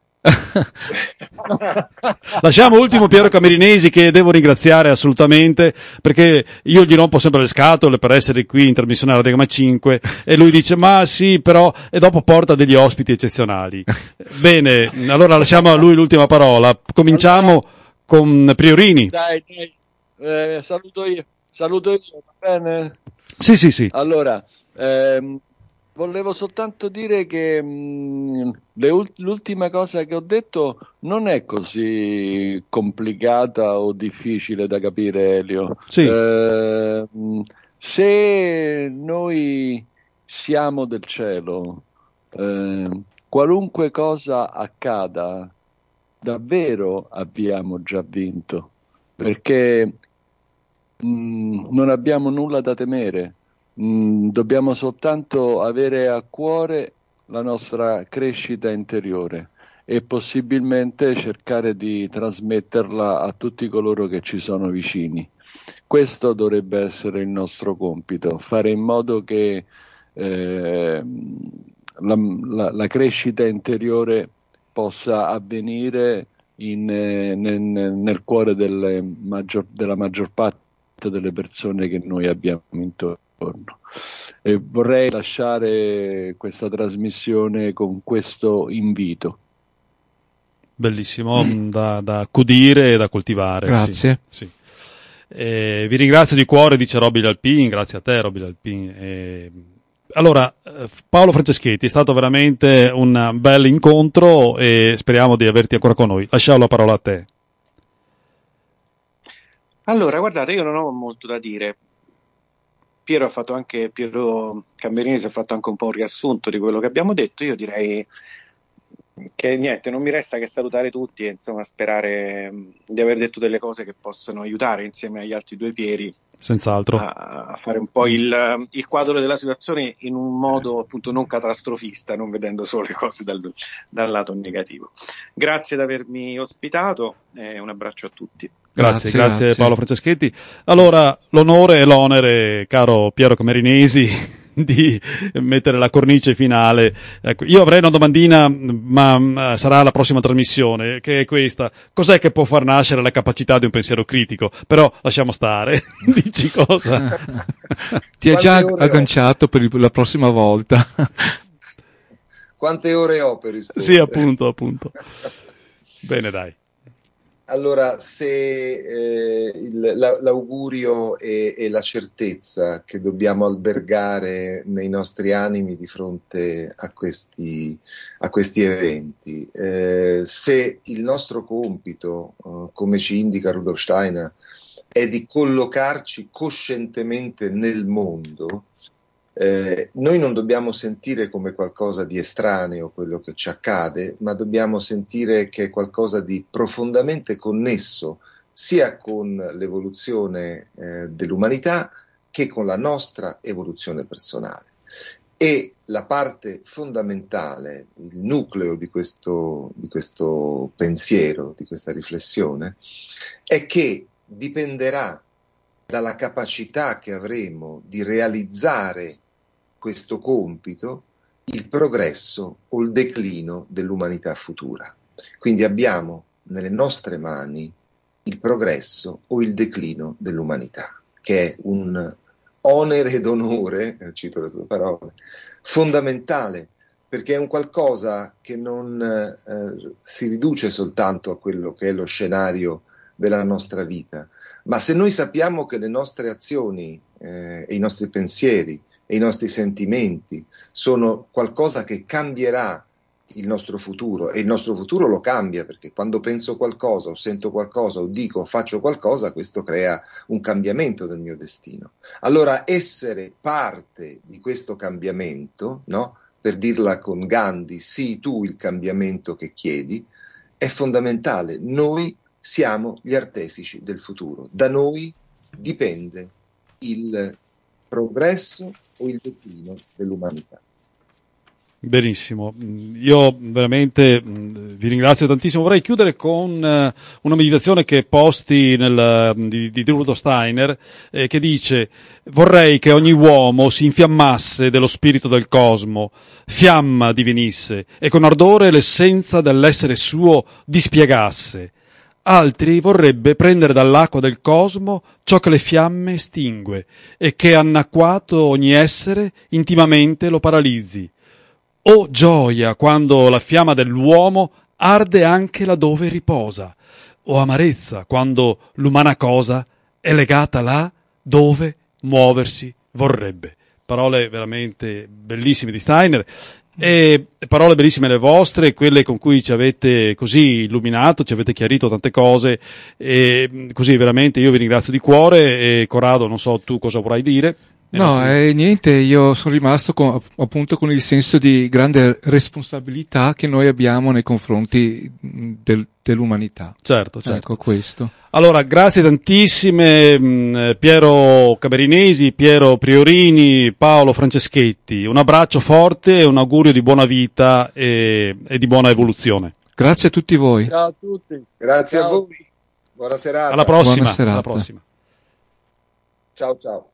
Lasciamo ultimo Piero Camerinesi, che devo ringraziare assolutamente, perché io gli rompo sempre le scatole per essere qui in trasmissione alla Degama 5 e lui dice ma sì però, e dopo porta degli ospiti eccezionali. Bene, allora lasciamo a lui l'ultima parola. Cominciamo con Priorini. Dai, saluto io, va bene? Sì. Allora, volevo soltanto dire che l'ultima cosa che ho detto non è così complicata o difficile da capire, Elio. Sì. Se noi siamo del cielo, qualunque cosa accada, davvero abbiamo già vinto, perché non abbiamo nulla da temere. Dobbiamo soltanto avere a cuore la nostra crescita interiore e possibilmente cercare di trasmetterla a tutti coloro che ci sono vicini. Questo dovrebbe essere il nostro compito, fare in modo che la crescita interiore possa avvenire nel cuore della maggior parte delle persone che noi abbiamo intorno. E vorrei lasciare questa trasmissione con questo invito. Bellissimo, da accudire e da coltivare. Grazie. Sì. Vi ringrazio di cuore, dice Roby Dalpin, grazie a te Roby Dalpin. Allora, Paolo Franceschetti, è stato veramente un bel incontro e speriamo di averti ancora con noi. Lasciamo la parola a te. Allora, guardate, io non ho molto da dire. Piero Camerinesi ha fatto anche un po' un riassunto di quello che abbiamo detto. Io direi che niente, non mi resta che salutare tutti e insomma sperare di aver detto delle cose che possono aiutare insieme agli altri 2 Pieri senz'altro a fare un po' il quadro della situazione in un modo appunto non catastrofista, non vedendo solo le cose dal lato negativo. Grazie di avermi ospitato e un abbraccio a tutti. Grazie Paolo Franceschetti. Allora, l'onore e l'onere, caro Piero Camerinesi, di mettere la cornice finale. Ecco, io avrei una domandina, ma sarà la prossima trasmissione, che è questa: cos'è che può far nascere la capacità di un pensiero critico? Però lasciamo stare. Dici cosa? Ti ha già agganciato per la prossima volta. Quante ore ho per rispondere? Sì, appunto. Bene, dai. Allora, se l'augurio e la certezza che dobbiamo albergare nei nostri animi di fronte a questi eventi, se il nostro compito, come ci indica Rudolf Steiner, è di collocarci coscientemente nel mondo, noi non dobbiamo sentire come qualcosa di estraneo quello che ci accade, ma dobbiamo sentire che è qualcosa di profondamente connesso sia con l'evoluzione dell'umanità che con la nostra evoluzione personale. E la parte fondamentale, il nucleo di questo pensiero, di questa riflessione, è che dipenderà dalla capacità che avremo di realizzare questo compito, il progresso o il declino dell'umanità futura. Quindi abbiamo nelle nostre mani il progresso o il declino dell'umanità, che è un onere ed onore, cito le tue parole, fondamentale, perché è un qualcosa che non si riduce soltanto a quello che è lo scenario della nostra vita, ma se noi sappiamo che le nostre azioni e i nostri pensieri e i nostri sentimenti sono qualcosa che cambierà il nostro futuro, e il nostro futuro lo cambia, perché quando penso qualcosa o sento qualcosa o dico o faccio qualcosa, questo crea un cambiamento del mio destino. Allora essere parte di questo cambiamento, no? Per dirla con Gandhi, sii tu il cambiamento che chiedi, è fondamentale. Noi siamo gli artefici del futuro, da noi dipende il progresso o il declino dell'umanità. Benissimo, io veramente vi ringrazio tantissimo. Vorrei chiudere con una meditazione che posti di Rudolf Steiner, che dice: vorrei che ogni uomo si infiammasse dello spirito del cosmo, fiamma divenisse, e con ardore l'essenza dell'essere suo dispiegasse. Altri vorrebbe prendere dall'acqua del cosmo ciò che le fiamme estingue, e che annacquato ogni essere intimamente lo paralizzi. Oh gioia quando la fiamma dell'uomo arde anche laddove riposa, o amarezza quando l'umana cosa è legata là dove muoversi vorrebbe. Parole veramente bellissime di Steiner, e parole bellissime le vostre, quelle con cui ci avete così illuminato, ci avete chiarito tante cose, e così veramente io vi ringrazio di cuore. E Corrado, non so tu cosa vorrai dire. No, niente, io sono rimasto appunto con il senso di grande responsabilità che noi abbiamo nei confronti dell'umanità. Certo. Ecco questo. Allora, grazie tantissime Piero Caberinesi, Piero Priorini, Paolo Franceschetti. Un abbraccio forte e un augurio di buona vita e di buona evoluzione. Grazie a tutti voi. Ciao a tutti. Grazie a voi. Buona serata. Alla prossima. Buona serata. Alla prossima. Ciao.